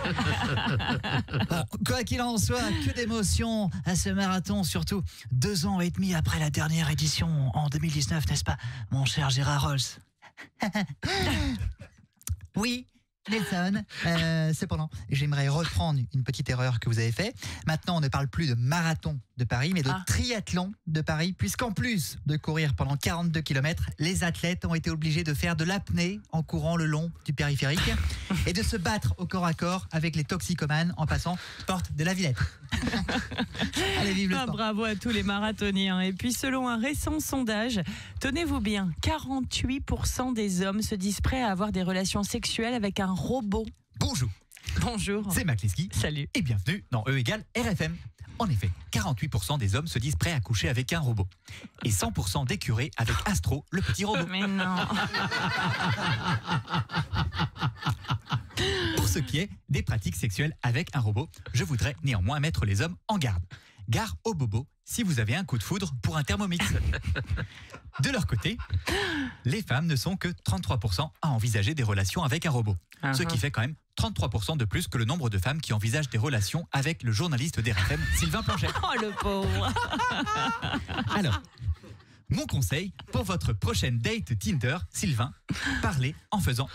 S6: Bon, quoi qu'il en soit, que d'émotions à ce marathon, surtout 2 ans et demi après la dernière édition en 2019, n'est-ce pas, mon cher Gérard Rolls? Oui,
S13: Nelson, cependant, j'aimerais reprendre une petite erreur que vous avez faite. Maintenant, on ne parle plus de marathon de Paris, mais de triathlon de Paris, puisqu'en plus de courir pendant 42 km, les athlètes ont été obligés de faire de l'apnée en courant le long du périphérique et de se battre au corps à corps avec les toxicomanes en passant porte de la Villette. Allez, vive le sport.
S2: Bravo à tous les marathoniens. Et puis, selon un récent sondage, tenez-vous bien, 48% des hommes se disent prêts à avoir des relations sexuelles avec un robot.
S6: Bonjour.
S2: Bonjour.
S6: C'est Makleski.
S2: Salut.
S6: Et bienvenue dans E égale RFM. En effet, 48% des hommes se disent prêts à coucher avec un robot. Et 100% des curés avec Astro, le petit robot.
S2: Mais non.
S6: Pour ce qui est des pratiques sexuelles avec un robot, je voudrais néanmoins mettre les hommes en garde. Gare au bobo si vous avez un coup de foudre pour un Thermomix. De leur côté, les femmes ne sont que 33% à envisager des relations avec un robot. Ce qui fait quand même 33% de plus que le nombre de femmes qui envisagent des relations avec le journaliste d'RFM, Sylvain Planchet.
S2: Oh le pauvre.
S6: Alors, mon conseil pour votre prochaine date Tinder, Sylvain, parlez en faisant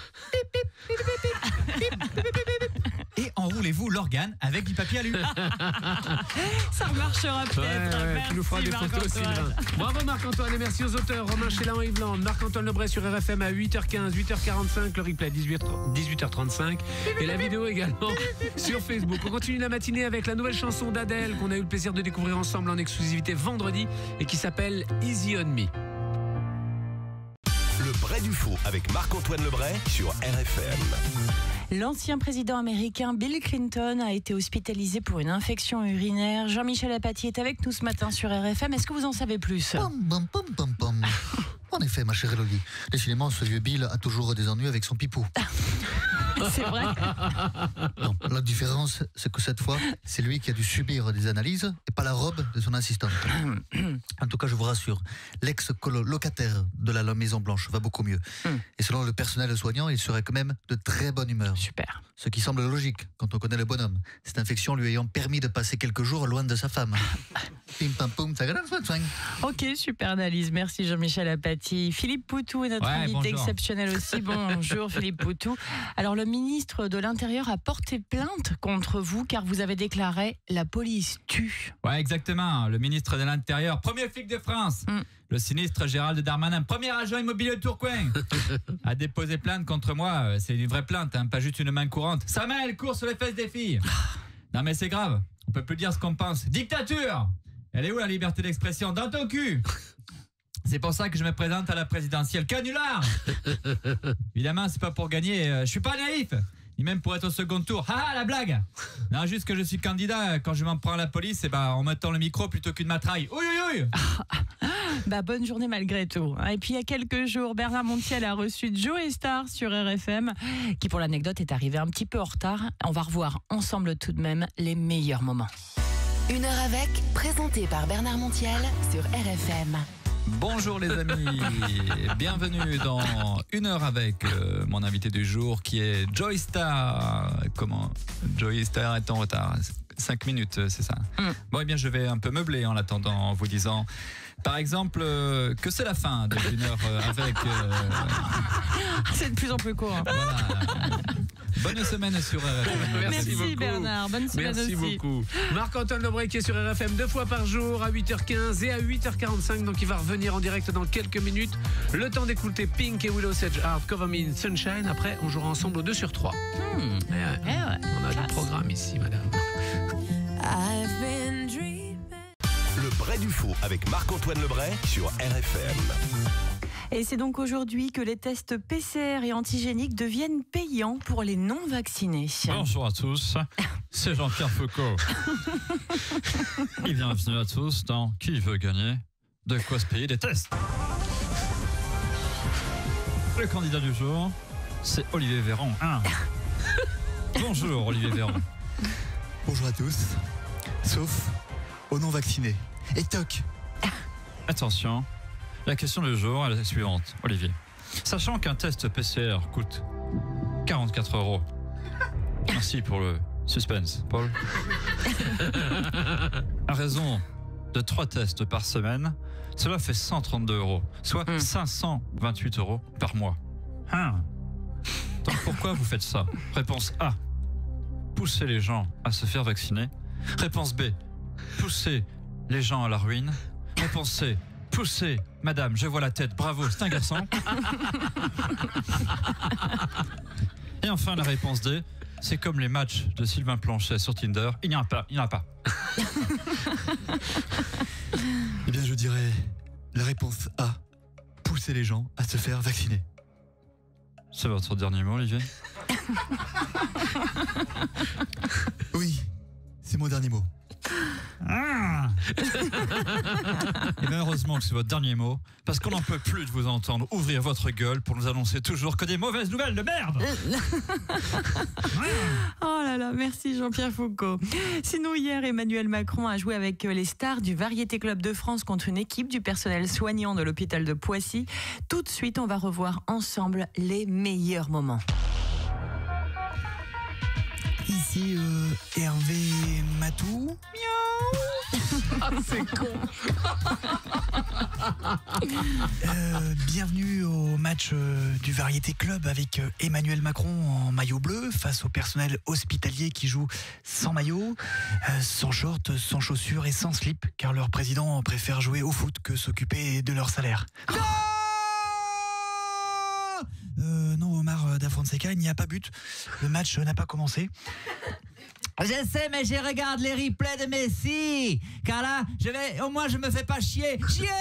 S6: et enroulez-vous l'organe avec du papier alu.
S2: Ça marchera peut-être.
S4: Tu nous feras des photos, Sylvain. Bravo Marc-Antoine et merci aux auteurs Romain Chélan et Yves Land. Marc-Antoine Lebray sur RFM à 8h15, 8h45, le replay 18h35 et la vidéo également sur Facebook. On continue la matinée avec la nouvelle chanson d'Adèle qu'on a eu le plaisir de découvrir ensemble en exclusivité vendredi et qui s'appelle Easy on Me.
S1: Le Bray du Faux avec Marc-Antoine Lebray sur RFM.
S2: L'ancien président américain Bill Clinton a été hospitalisé pour une infection urinaire. Jean-Michel Apathy est avec nous ce matin sur RFM. Est-ce que vous en savez plus ?
S15: En effet, ma chère Elodie, décidément, ce vieux Bill a toujours des ennuis avec son pipou.
S2: C'est vrai.
S15: Non, la différence, c'est que cette fois, c'est lui qui a dû subir des analyses et pas la robe de son assistante. En tout cas, je vous rassure, l'ex-locataire de la Maison Blanche va beaucoup mieux. Et selon le personnel soignant, il serait quand même de très bonne humeur.
S2: Super.
S15: Ce qui semble logique quand on connaît le bonhomme. Cette infection lui ayant permis de passer quelques jours loin de sa femme. Pim pam poum, ça gagne.
S2: Ok, super analyse. Merci Jean-Michel Apathy. Philippe Poutou est notre invité exceptionnel aussi. Bonjour Philippe Poutou. Alors le ministre de l'Intérieur a porté plainte contre vous car vous avez déclaré « la police tue ».
S3: Ouais, exactement. Le ministre de l'Intérieur, premier flic de France, le sinistre Gérald Darmanin, premier agent immobilier de Tourcoing, a déposé plainte contre moi. C'est une vraie plainte, pas juste une main courante. Sa main, elle court sur les fesses des filles. Non mais c'est grave, on peut plus dire ce qu'on pense. Dictature! Elle est où la liberté d'expression? Dans ton cul! C'est pour ça que je me présente à la présidentielle. Canular! Évidemment, c'est pas pour gagner. Je suis pas naïf, ni même pour être au second tour. Ah, la blague! Non, juste que je suis candidat. Quand je m'en prends à la police, en mettant le micro plutôt qu'une matraille. Oui, oui, oui!
S2: Bonne journée malgré tout. Et puis il y a quelques jours, Bernard Montiel a reçu Joey Star sur RFM, qui pour l'anecdote est arrivé un petit peu en retard. On va revoir ensemble tout de même les meilleurs moments.
S16: Une heure avec, présenté par Bernard Montiel sur RFM.
S3: Bonjour les amis, bienvenue dans Une heure avec mon invité du jour qui est Joey Star. Comment Joey Star est en retard? 5 minutes, c'est ça. Bon, eh bien, je vais un peu meubler en l'attendant, en vous disant, par exemple, que c'est la fin de Une heure avec.
S2: C'est de plus en plus court.
S3: Voilà. Bonne semaine sur RFM.
S2: Merci beaucoup. Bernard, bonne semaine
S4: aussi.
S2: Merci
S4: beaucoup. Marc-Antoine Lebray qui est sur RFM 2 fois par jour à 8h15 et à 8h45. Donc il va revenir en direct dans quelques minutes. Le temps d'écouter Pink et Willow Sedge-Hart, Cover Me in Sunshine. Après, on jouera ensemble au 2 sur 3. On a du programme ici, madame.
S1: Le Bray du Faux avec Marc-Antoine Lebray sur RFM.
S2: Et c'est donc aujourd'hui que les tests PCR et antigéniques deviennent payants pour les non-vaccinés.
S5: Bonjour à tous, c'est Jean-Pierre Foucault. Et bienvenue à tous dans Qui veut gagner? De quoi se payer des tests? Le candidat du jour, c'est Olivier Véran. Bonjour Olivier Véran.
S15: Bonjour à tous, sauf aux non-vaccinés. Et toc.
S5: Attention, la question du jour est la suivante, Olivier. Sachant qu'un test PCR coûte 44 €. Merci pour le suspense, Paul. À raison de 3 tests par semaine, cela fait 132 €, soit 528 € par mois.
S9: Donc pourquoi vous faites ça? Réponse A. Pousser les gens à se faire vacciner. Réponse B. Pousser les gens à la ruine. Réponse C. Pousser, madame, je vois la tête, bravo, c'est un garçon. Et enfin, la réponse D, c'est comme les matchs de Sylvain Planchet sur Tinder, il n'y en a pas, il n'y en a pas.
S6: Eh bien, je dirais la réponse A, pousser les gens à se faire vacciner.
S9: C'est votre dernier mot, Olivier?
S6: Oui, c'est mon dernier mot.
S9: Et bien heureusement que c'est votre dernier mot, parce qu'on n'en peut plus de vous entendre ouvrir votre gueule pour nous annoncer toujours que des mauvaises nouvelles de merde.
S2: Oh là là, merci Jean-Pierre Foucault. Sinon, hier, Emmanuel Macron a joué avec les stars du Variété Club de France contre une équipe du personnel soignant de l'hôpital de Poissy. Tout de suite, on va revoir ensemble les meilleurs moments.
S12: Ici Hervé Matou.
S4: Ah, c'est con.
S12: Bienvenue au match du Variété Club avec Emmanuel Macron en maillot bleu face au personnel hospitalier qui joue sans maillot, sans short, sans chaussures et sans slip, car leur président préfère jouer au foot que s'occuper de leur salaire. Non, Omar Da Fonseca, il n'y a pas but. Le match n'a pas commencé.
S7: Je sais, mais je regarde les replays de Messi. Car là, au moins je me fais pas chier.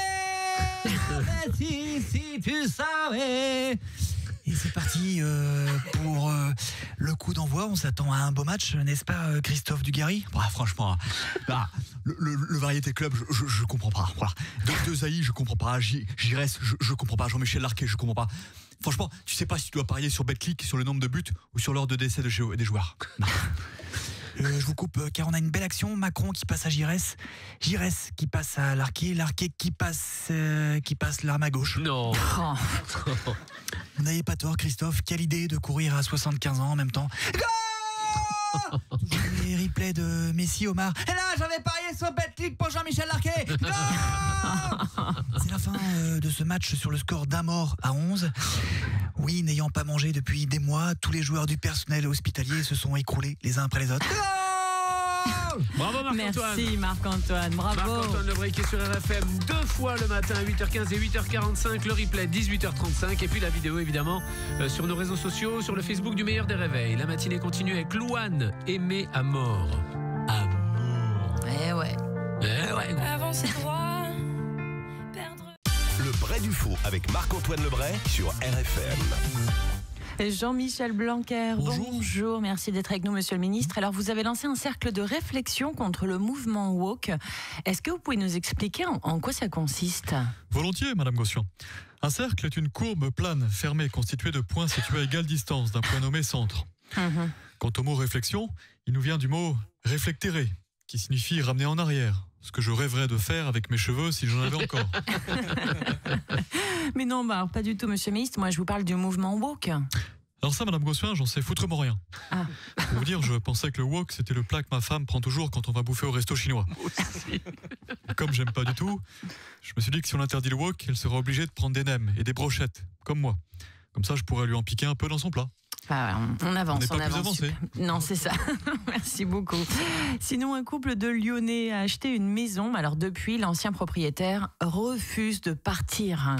S7: Messi, si tu savais.
S12: Et c'est parti pour le coup d'envoi. On s'attend à un beau match, n'est-ce pas, Christophe Dugarry?
S6: Bah, franchement, le Variété Club, je comprends pas. Voilà. De Zaï, je comprends pas. Giresse, je comprends pas. Jean-Michel Larquet, je comprends pas. Franchement, tu sais pas si tu dois parier sur BetClick, sur le nombre de buts ou sur l'heure de décès des joueurs. Non.
S12: Je vous coupe car on a une belle action. Macron qui passe à Giresse, Giresse qui passe à Larquet, Larquet qui passe l'arme à gauche.
S4: Non.
S12: Vous n'avez pas tort, Christophe. Quelle idée de courir à 75 ans en même temps. Toujours les replays de Messi, Omar.
S7: Et là, j'avais parié sur BetClick pour Jean-Michel Larquet.
S12: C'est la fin de ce match sur le score d'un mort à 11. Oui, n'ayant pas mangé depuis des mois, tous les joueurs du personnel hospitalier se sont écroulés les uns après les autres.
S4: Bravo Marc-Antoine.
S2: Merci Marc-Antoine, bravo.
S4: Marc-Antoine Lebré qui est sur RFM 2 fois le matin à 8h15 et 8h45, le replay 18h35 et puis la vidéo évidemment sur nos réseaux sociaux, sur le Facebook du Meilleur des Réveils. La matinée continue avec Louane, aimé à mort. Amour.
S2: Eh ouais.
S4: Eh ouais.
S17: Avancer droit, perdre.
S1: Le Bray du Faux avec Marc-Antoine Lebray sur RFM.
S2: Jean-Michel Blanquer, bonjour, merci d'être avec nous, monsieur le ministre. Alors, vous avez lancé un cercle de réflexion contre le mouvement woke. Est-ce que vous pouvez nous expliquer en quoi ça consiste?
S5: Volontiers, madame Gossuin. Un cercle est une courbe plane, fermée, constituée de points situés à égale distance d'un point nommé centre. Quant au mot réflexion, il nous vient du mot réflectere, qui signifie ramener en arrière. Ce que je rêverais de faire avec mes cheveux si j'en avais encore.
S2: Mais non, pas du tout, monsieur le ministre. Moi, je vous parle du mouvement woke.
S5: Alors ça, madame Gossuin, j'en sais foutrement rien. Pour vous dire, je pensais que le wok, c'était le plat que ma femme prend toujours quand on va bouffer au resto chinois. Comme j'aime pas du tout, je me suis dit que si on interdit le wok, elle serait obligée de prendre des nems et des brochettes, comme moi. Comme ça, je pourrais lui en piquer un peu dans son plat.
S2: On avance,
S5: on avance.
S2: Non, c'est ça. Merci beaucoup. Sinon, un couple de Lyonnais a acheté une maison. Alors depuis, l'ancien propriétaire refuse de partir.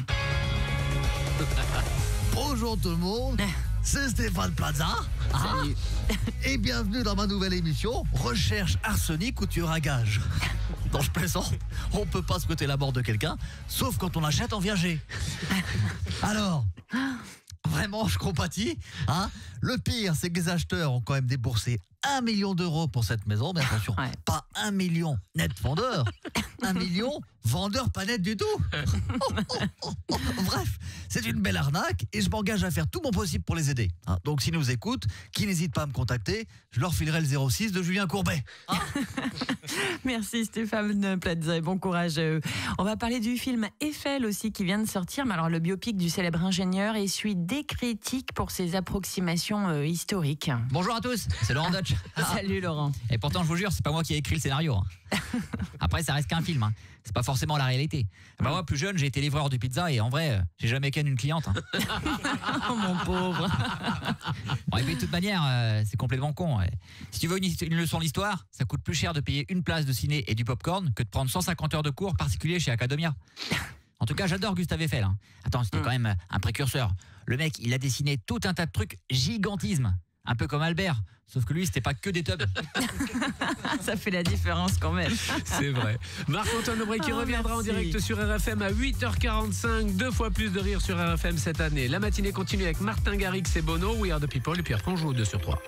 S15: Bonjour tout le monde, c'est Stéphane Plaza.
S2: Salut.
S15: Et bienvenue dans ma nouvelle émission Recherche arsenic ou tueur à gage. Non, je plaisante, on peut pas souhaiter la mort de quelqu'un, sauf quand on achète en viager. Alors, vraiment, je compatis. Le pire, c'est que les acheteurs ont quand même déboursé 1 million d'euros pour cette maison, mais attention, pas 1 million net vendeur, 1 million vendeur pas net du tout. Bref, c'est une belle arnaque et je m'engage à faire tout mon possible pour les aider. Donc s'ils nous écoutent, qu'ils n'hésitent pas à me contacter, je leur filerai le 06 de Julien Courbet.
S2: Merci Stéphane Plaza et bon courage à eux. On va parler du film Eiffel aussi qui vient de sortir. Mais alors le biopic du célèbre ingénieur essuie des critiques pour ses approximations historiques.
S18: Bonjour à tous, c'est Laurent Dutch.
S7: Georges.
S2: Salut Laurent.
S7: Et pourtant, je vous jure, c'est pas moi qui ai écrit le scénario. Après, ça reste qu'un film. C'est pas forcément la réalité. Moi, plus jeune, j'ai été livreur de pizza et en vrai, j'ai jamais ken une cliente.
S2: Oh mon pauvre.
S7: Bon, et puis, de toute manière, c'est complètement con. Si tu veux une leçon d'histoire, ça coûte plus cher de payer une place de ciné et du popcorn que de prendre 150 heures de cours particuliers chez Academia. En tout cas, j'adore Gustave Eiffel. Attends, c'était quand même un précurseur. Le mec, il a dessiné tout un tas de trucs gigantismes. Un peu comme Albert, sauf que lui, c'était pas que des tubs.
S2: Ça fait la différence quand même.
S4: C'est vrai. Marc-Antoine Lebré qui reviendra en direct sur RFM à 8h45. 2 fois plus de rire sur RFM cette année. La matinée continue avec Martin Garrix et Bono, We Are The People. Et puis après, on joue au 2 sur 3.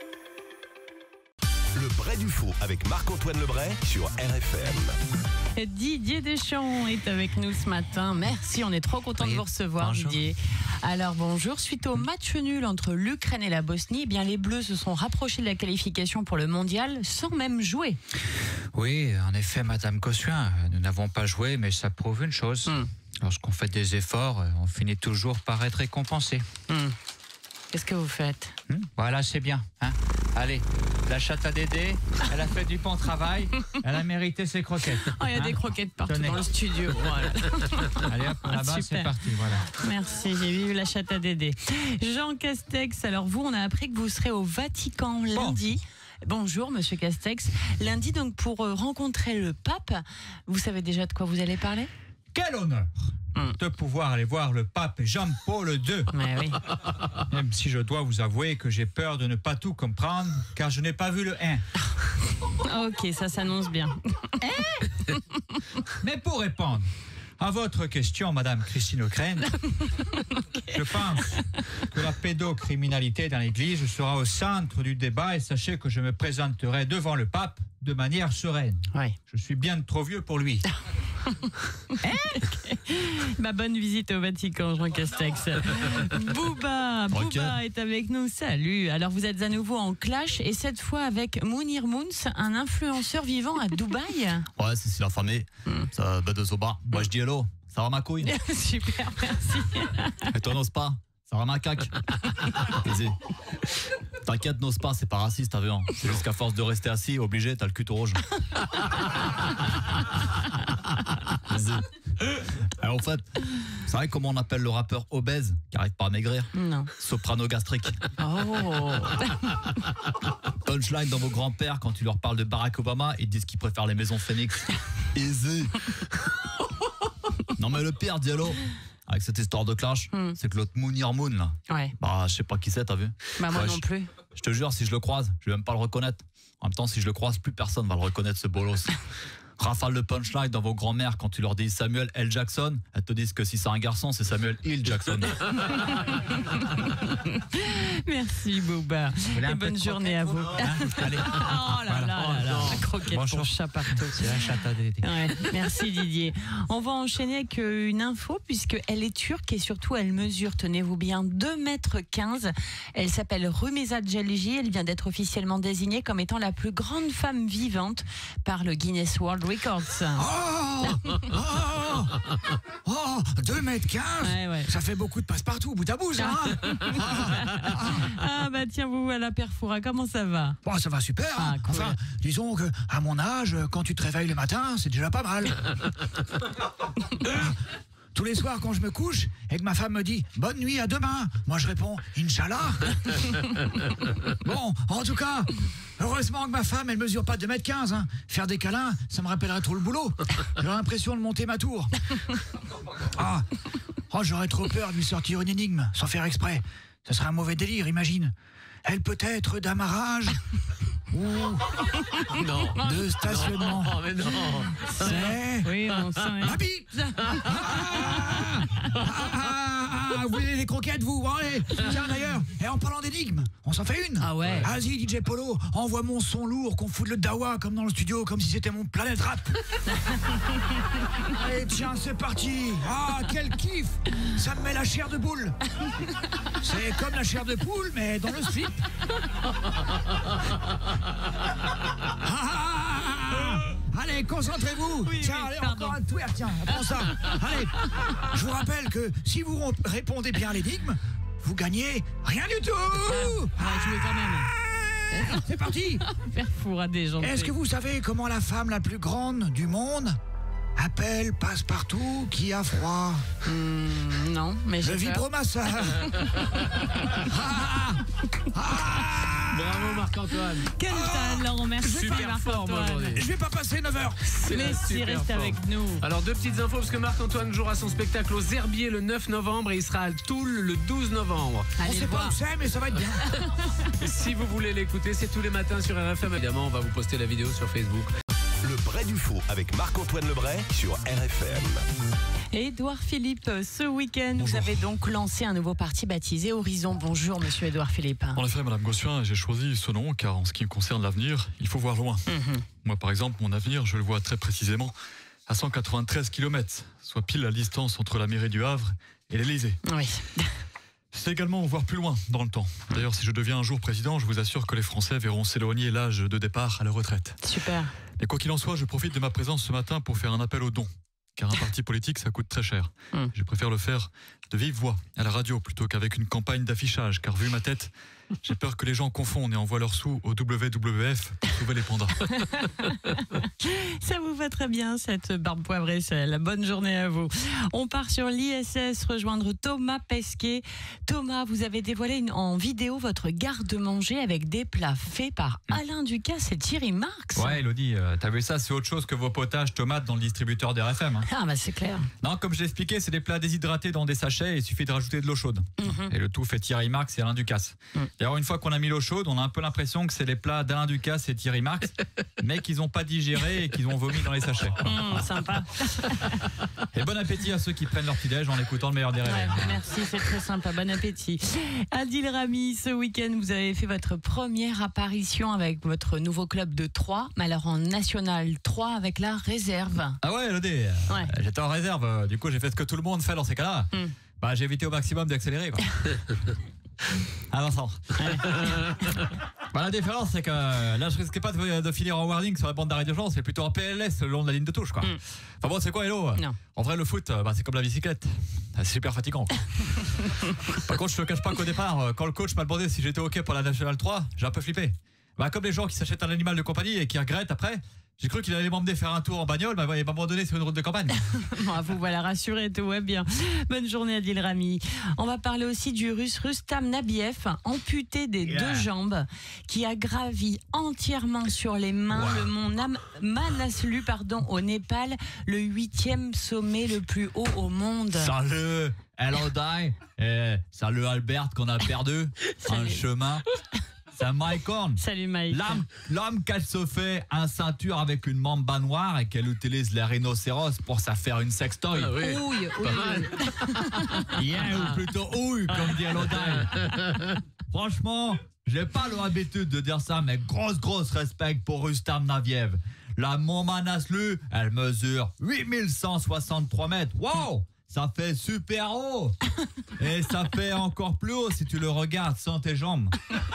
S1: Le Bray du Faux avec Marc-Antoine Lebray sur RFM.
S2: Didier Deschamps est avec nous ce matin. Merci, on est trop content de vous recevoir, bonjour. Didier. Alors bonjour, suite au match nul entre l'Ukraine et la Bosnie, eh bien, les Bleus se sont rapprochés de la qualification pour le mondial sans même jouer.
S9: Oui, en effet, Madame Cossuin, nous n'avons pas joué, mais ça prouve une chose. Lorsqu'on fait des efforts, on finit toujours par être récompensé.
S2: Qu'est-ce que vous faites?
S9: Voilà, c'est bien. Allez, la chatte à Dédé, elle a fait du bon travail, elle a mérité ses croquettes.
S2: Oh, il y a des croquettes partout dans le studio. Voilà.
S9: Allez hop, là-bas, c'est parti. Voilà.
S2: Merci, j'ai vu la chatte à Dédé. Jean Castex, alors vous, on a appris que vous serez au Vatican lundi. Bonjour, monsieur Castex. Lundi, donc, pour rencontrer le pape, vous savez déjà de quoi vous allez parler?
S7: Quel honneur de pouvoir aller voir le pape Jean-Paul II.
S2: Mais oui.
S7: Même si je dois vous avouer que j'ai peur de ne pas tout comprendre, car je n'ai pas vu le 1.
S2: Ok, ça s'annonce bien.
S7: Mais pour répondre à votre question, Madame Christine O'Crane, je pense que la pédocriminalité dans l'Église sera au centre du débat et sachez que je me présenterai devant le pape de manière sereine.
S2: Oui.
S7: Je suis bien trop vieux pour lui.
S2: Ma bonne visite au Vatican, Jean Castex. Booba est avec nous. Salut. Alors vous êtes à nouveau en clash et cette fois avec Mounir Mouns, un influenceur vivant à Dubaï.
S18: Ouais, c'est la famille. Ça bête de soba. Moi je dis hello. Ça va ma couille?
S2: Super, merci.
S18: Et toi n'ose pas? Ça va ma caque? Vas-y. T'inquiète, n'ose pas, c'est pas raciste, t'as vu. C'est juste qu'à force de rester assis, obligé, t'as le cul tout rouge. Vas-y. Alors, en fait, c'est vrai comment on appelle le rappeur obèse qui arrive pas à maigrir?
S2: Non.
S18: Soprano gastrique.
S2: Oh.
S18: Punchline dans vos grands-pères quand tu leur parles de Barack Obama, ils te disent qu'ils préfèrent les maisons Phoenix. Easy. Non mais le pire, Diallo, avec cette histoire de clash, c'est que l'autre Mounir Moon là, bah je sais pas qui c'est, t'as vu?
S2: Bah moi non plus.
S18: Je te jure, si je le croise, je vais même pas le reconnaître. En même temps, si je le croise, plus personne va le reconnaître, ce bolos. Rafale le punchline dans vos grands-mères quand tu leur dis Samuel L. Jackson, elles te disent que si c'est un garçon, c'est Samuel Hill Jackson.
S2: Merci Booba. Et bonne journée à vous.
S7: Allez.
S2: Oh là là là, croquette
S7: Bonjour.
S2: pour chat partout.
S7: C'est la chatte à Dédé.
S2: Ouais, merci Didier. On va enchaîner avec une info puisqu'elle est turque et surtout elle mesure, tenez-vous bien, 2,15 m. Elle s'appelle Rumeza Celci. Elle vient d'être officiellement désignée comme étant la plus grande femme vivante par le Guinness World Records.
S19: Oh, 2,15 m.
S2: Ouais.
S19: Ça fait beaucoup de passe-partout, bout à bout, ça.
S2: Ah bah tiens, vous voilà, Père Foura, comment ça va?
S19: Bon, ça va super.
S2: Cool.
S19: Enfin, disons que à mon âge, quand tu te réveilles le matin, c'est déjà pas mal. Tous les soirs, quand je me couche et que ma femme me dit « Bonne nuit, à demain », moi je réponds « Inch'Allah ». Bon, en tout cas, heureusement que ma femme, elle mesure pas 2,15 m. Faire des câlins, ça me rappellerait trop le boulot. J'ai l'impression de monter ma tour. J'aurais trop peur de lui sortir une énigme, sans faire exprès. Ce serait un mauvais délire, imagine. Elle peut être d'amarrage ou de stationnement.
S4: Non, mais non.
S19: C'est ma bite. Vous voulez les croquettes, vous? Allez. Tiens, d'ailleurs, et en parlant d'énigmes, on s'en fait une.
S2: Ah ouais.
S19: Vas-y, DJ Polo, envoie mon son lourd, qu'on fout le dawa comme dans le studio, comme si c'était mon Planète Rap. Allez, tiens, c'est parti. Ah, quel kiff. Ça me met la chair de boule. C'est comme la chair de poule, mais dans le slip. Allez, concentrez-vous.
S2: Oui,
S19: tiens, allez, encore un twerk, tiens, prends ça. Allez, je vous rappelle que si vous répondez bien à l'énigme, vous gagnez rien du tout.
S2: Ouais, jouez quand même.
S19: c'est parti.
S2: Faire fourrer des gens.
S19: Est-ce que vous savez comment la femme la plus grande du monde appelle Passepartout qui a froid?
S2: Non, mais
S19: le vibromasseur.
S4: Bravo Marc-Antoine.
S2: Quel talent, merci
S4: Super fort aujourd'hui.
S19: Je vais pas passer 9 heures.
S2: Mais si, reste avec nous.
S4: Alors, 2 petites infos, parce que Marc-Antoine jouera son spectacle aux Herbiers le 9 novembre et il sera à Toul le 12 novembre.
S19: On sait pas où c'est, mais ça va être bien.
S4: Et si vous voulez l'écouter, c'est tous les matins sur RFM. Évidemment, on va vous poster la vidéo sur Facebook.
S1: Le Bray du Faux avec Marc-Antoine Lebray sur RFM.
S2: Édouard Philippe, ce week-end, vous avez donc lancé un nouveau parti baptisé Horizon. Bonjour, monsieur Édouard Philippe.
S8: En effet, Madame Gossuin, j'ai choisi ce nom car en ce qui concerne l'avenir, il faut voir loin. Moi, par exemple, mon avenir, je le vois très précisément à 193 km, soit pile la distance entre la mairie du Havre et l'Élysée.
S2: Oui.
S8: C'est également voir plus loin dans le temps. D'ailleurs, si je deviens un jour président, je vous assure que les Français verront s'éloigner l'âge de départ à la retraite.
S2: Super.
S8: Mais quoi qu'il en soit, je profite de ma présence ce matin pour faire un appel aux dons. Car un parti politique, ça coûte très cher. Je préfère le faire de vive voix, à la radio, plutôt qu'avec une campagne d'affichage. Car vu ma tête, j'ai peur que les gens confondent et envoient leurs sous au WWF pour sauver les pandas.
S2: Ça vous va très bien, cette barbe poivrée, la bonne journée à vous. On part sur l'ISS, rejoindre Thomas Pesquet. Thomas, vous avez dévoilé en vidéo votre garde-manger avec des plats faits par Alain Ducasse et Thierry Marx.
S3: Ouais, Elodie, t'as vu ça, c'est autre chose que vos potages tomates dans le distributeur des RFM. Hein.
S2: Ah bah c'est clair.
S3: Non, comme je l'ai expliqué, c'est des plats déshydratés dans des sachets et il suffit de rajouter de l'eau chaude. Et le tout fait Thierry Marx et Alain Ducasse. D'ailleurs, une fois qu'on a mis l'eau chaude, on a un peu l'impression que c'est les plats d'Alain Ducasse et Thierry Marx, mais qu'ils n'ont pas digéré et qu'ils ont vomi dans les sachets.
S2: Sympa.
S3: Et bon appétit à ceux qui prennent leur petit-déj en écoutant le meilleur des réveils.
S2: Ouais, merci, c'est très sympa. Bon appétit. Adil Rami, ce week-end, vous avez fait votre première apparition avec votre nouveau club de 3, mais alors en National 3 avec la réserve.
S3: Ah ouais, Elodie, j'étais en réserve, du coup j'ai fait ce que tout le monde fait dans ces cas-là. Bah, j'ai évité au maximum d'accélérer, quoi. Ah Vincent. Bah, la différence c'est que là je risquais pas de finir en warning sur la bande d'arrêt d'urgence, c'est plutôt en PLS le long de la ligne de touche, quoi. Enfin bon, c'est quoi, Hello? En vrai, le foot, c'est comme la bicyclette, c'est super fatigant, quoi. Par contre, je te cache pas qu'au départ, quand le coach m'a demandé si j'étais ok pour la National 3, j'ai un peu flippé. Bah, comme les gens qui s'achètent un animal de compagnie et qui regrettent après. J'ai cru qu'il allait m'emmener faire un tour en bagnole, mais il m'a abandonné sur une route de campagne.
S2: Vous voilà rassuré, tout va bien. Bonne journée, Adil Rami. On va parler aussi du Russe Rustam Nabiev, amputé des 2 jambes, qui a gravi entièrement sur les mains le mont Manaslu, au Népal, le 8e sommet le plus haut au monde.
S3: Salut, Elodie. Salut Albert qu'on a perdu un chemin. C'est Mike Horn.
S2: Salut Mike.
S3: L'homme qu'elle se fait un ceinture avec une mamba noire et qu'elle utilise les rhinocéros pour ça faire une sextoy.
S4: Ah oui.
S2: Ouille,
S4: pas mal.
S3: Ou plutôt ouille, comme dit Elodie. Franchement, j'ai pas l'habitude de dire ça, mais grosse respect pour Rustam Nabiev. La Mont Manaslu, elle mesure 8163 mètres. Wow! Ça fait super haut. Et ça fait encore plus haut si tu le regardes sans tes jambes.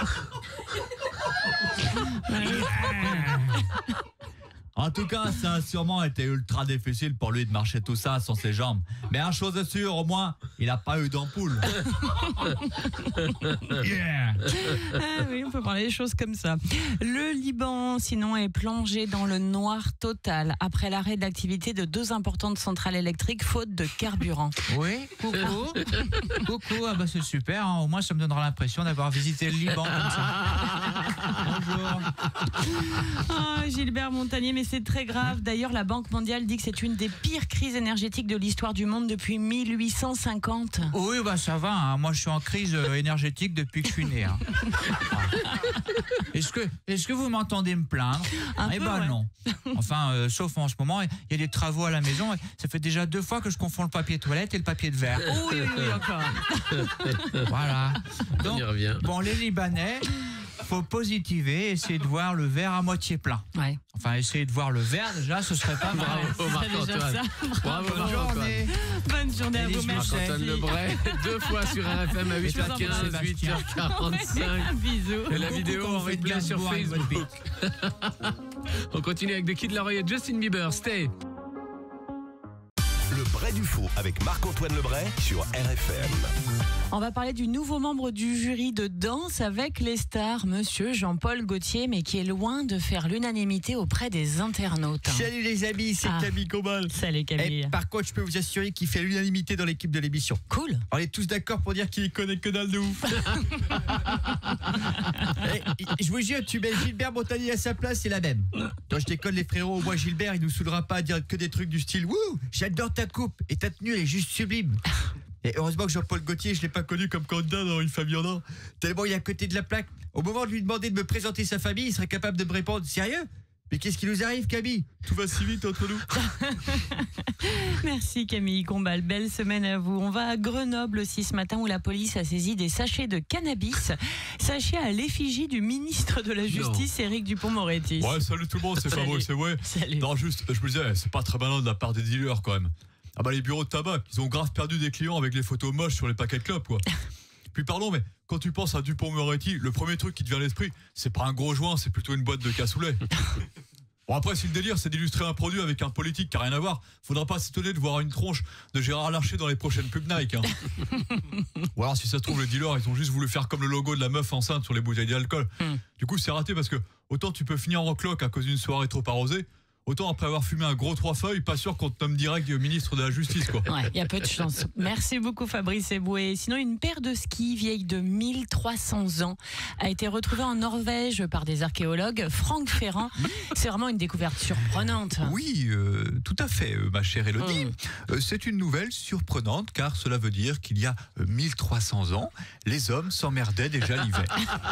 S3: En tout cas, ça a sûrement été ultra difficile pour lui de marcher tout ça sans ses jambes. Mais une chose est sûre, au moins, il n'a pas eu d'ampoule.
S2: Ah oui, on peut parler des choses comme ça. Le Liban, sinon, est plongé dans le noir total après l'arrêt de l'activité de 2 importantes centrales électriques faute de carburant.
S7: Oui, coucou. Coucou, ah bah c'est super, hein. Au moins ça me donnera l'impression d'avoir visité le Liban comme ça. Bonjour.
S2: Gilbert Montagnier, mais c'est très grave. D'ailleurs, la Banque mondiale dit que c'est une des pires crises énergétiques de l'histoire du monde depuis 1850.
S7: Oui, bah ça va, hein. Moi je suis en crise énergétique depuis que je suis né. Hein. Est-ce que vous m'entendez me plaindre? Eh ben non. Enfin, sauf en ce moment, il y a des travaux à la maison. Et ça fait déjà 2 fois que je confonds le papier toilette et le papier de verre.
S2: Oui, encore.
S7: Voilà. Donc,
S4: on y revient.
S7: Bon, les Libanais, faut positiver, essayer de voir le verre à moitié plein.
S2: Ouais.
S7: Enfin, essayer de voir le verre, déjà, ce serait pas mal.
S4: Bravo Marc-Antoine. Bravo Marc-Antoine.
S2: Bonne journée à vous, merci.
S4: Marc-Antoine Lebray, 2 fois sur RFM à 8h15, 8h45.
S2: Bisous.
S4: Et la vidéo en replay sur Facebook. On continue avec The Kid Laroi et Justin Bieber. Stay.
S1: Le Bray du Faux avec Marc-Antoine Lebray sur RFM.
S2: On va parler du nouveau membre du jury de Danse avec les stars, monsieur Jean-Paul Gaultier, mais qui est loin de faire l'unanimité auprès des internautes.
S6: Salut les amis, c'est Camille Combal.
S2: Salut Camille.
S6: Par contre, je peux vous assurer qu'il fait l'unanimité dans l'équipe de l'émission.
S2: Cool.
S6: On est tous d'accord pour dire qu'il connaît que dalle de ouf. Je vous jure, tu mets Gilbert Montagnier à sa place, c'est la même. Quand je déconne les frérots, moi Gilbert, il nous saoulera pas à dire que des trucs du style « Wouh, j'adore ta coupe et ta tenue, elle est juste sublime ». Et heureusement que Jean-Paul Gaultier, je l'ai pas connu comme candidat dans Une famille en or. Tellement il est à côté de la plaque. Au moment de lui demander de me présenter sa famille, il serait capable de me répondre « Sérieux ? Mais qu'est-ce qui nous arrive, Camille ? Tout va si vite entre nous. »
S2: Merci Camille Combal, belle semaine à vous. On va à Grenoble aussi ce matin où la police a saisi des sachets de cannabis, sachets à l'effigie du ministre de la Justice, Éric Dupond-Moretti.
S5: Ouais, salut tout le monde, c'est Fabrice, c'est ouais.
S2: Salut.
S5: Non, juste, je me disais, c'est pas très malin de la part des dealers quand même. Ah bah les bureaux de tabac, ils ont grave perdu des clients avec les photos moches sur les paquets de clopes, quoi. Puis pardon, mais quand tu penses à Dupond-Moretti, le premier truc qui te vient à l'esprit, c'est pas un gros joint, c'est plutôt une boîte de cassoulet. Bon après, si le délire c'est d'illustrer un produit avec un politique qui a rien à voir, faudra pas s'étonner de voir une tronche de Gérard Larcher dans les prochaines pubs Nike. Hein. Ou alors si ça se trouve les dealers ils ont juste voulu faire comme le logo de la meuf enceinte sur les bouteilles d'alcool. Du coup c'est raté parce que autant tu peux finir en cloque à cause d'une soirée trop arrosée, autant après avoir fumé un gros 3 feuilles, pas sûr qu'on te nomme direct ministre de la Justice, quoi.
S2: Ouais, il y a peu de chance. Merci beaucoup Fabrice Eboué. Sinon, une paire de skis vieille de 1300 ans a été retrouvée en Norvège par des archéologues. Franck Ferrand, c'est vraiment une découverte surprenante.
S8: Oui, tout à fait, ma chère Élodie. C'est une nouvelle surprenante car cela veut dire qu'il y a 1300 ans, les hommes s'emmerdaient déjà l'hiver.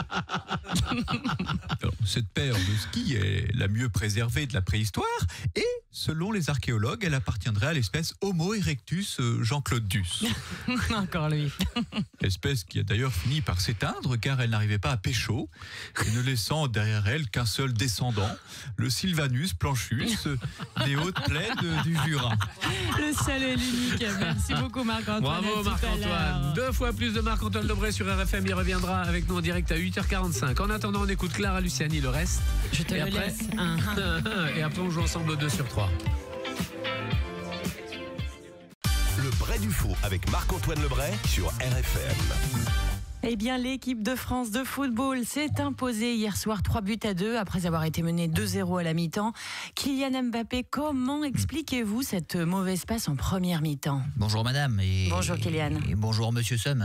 S8: Alors, cette paire de skis est la mieux préservée de la préhistoire et, selon les archéologues, elle appartiendrait à l'espèce Homo erectus Jean-Claude Duss.
S2: Encore lui.
S8: Espèce qui a d'ailleurs fini par s'éteindre car elle n'arrivait pas à pécho et ne laissant derrière elle qu'un seul descendant, le Sylvanus planchus des hautes plaines du Jura.
S2: Le seul et l'unique. Merci beaucoup Marc-Antoine.
S4: Bravo Marc-Antoine. 2 fois plus de Marc-Antoine Lebray sur RFM. Il reviendra avec nous en direct à 8h45. En attendant, on écoute Clara Luciani, le reste.
S2: Je te le laisse.
S4: Et après, on joue ensemble au 2 sur 3.
S1: Le Bray du Faux avec Marc-Antoine Lebray sur RFM.
S2: Eh bien, l'équipe de France de football s'est imposée hier soir 3-2 après avoir été menée 2-0 à la mi-temps. Kylian Mbappé, comment expliquez-vous cette mauvaise passe en première mi-temps ?
S20: Bonjour madame.
S2: Bonjour Kylian.
S20: Et bonjour monsieur Sum.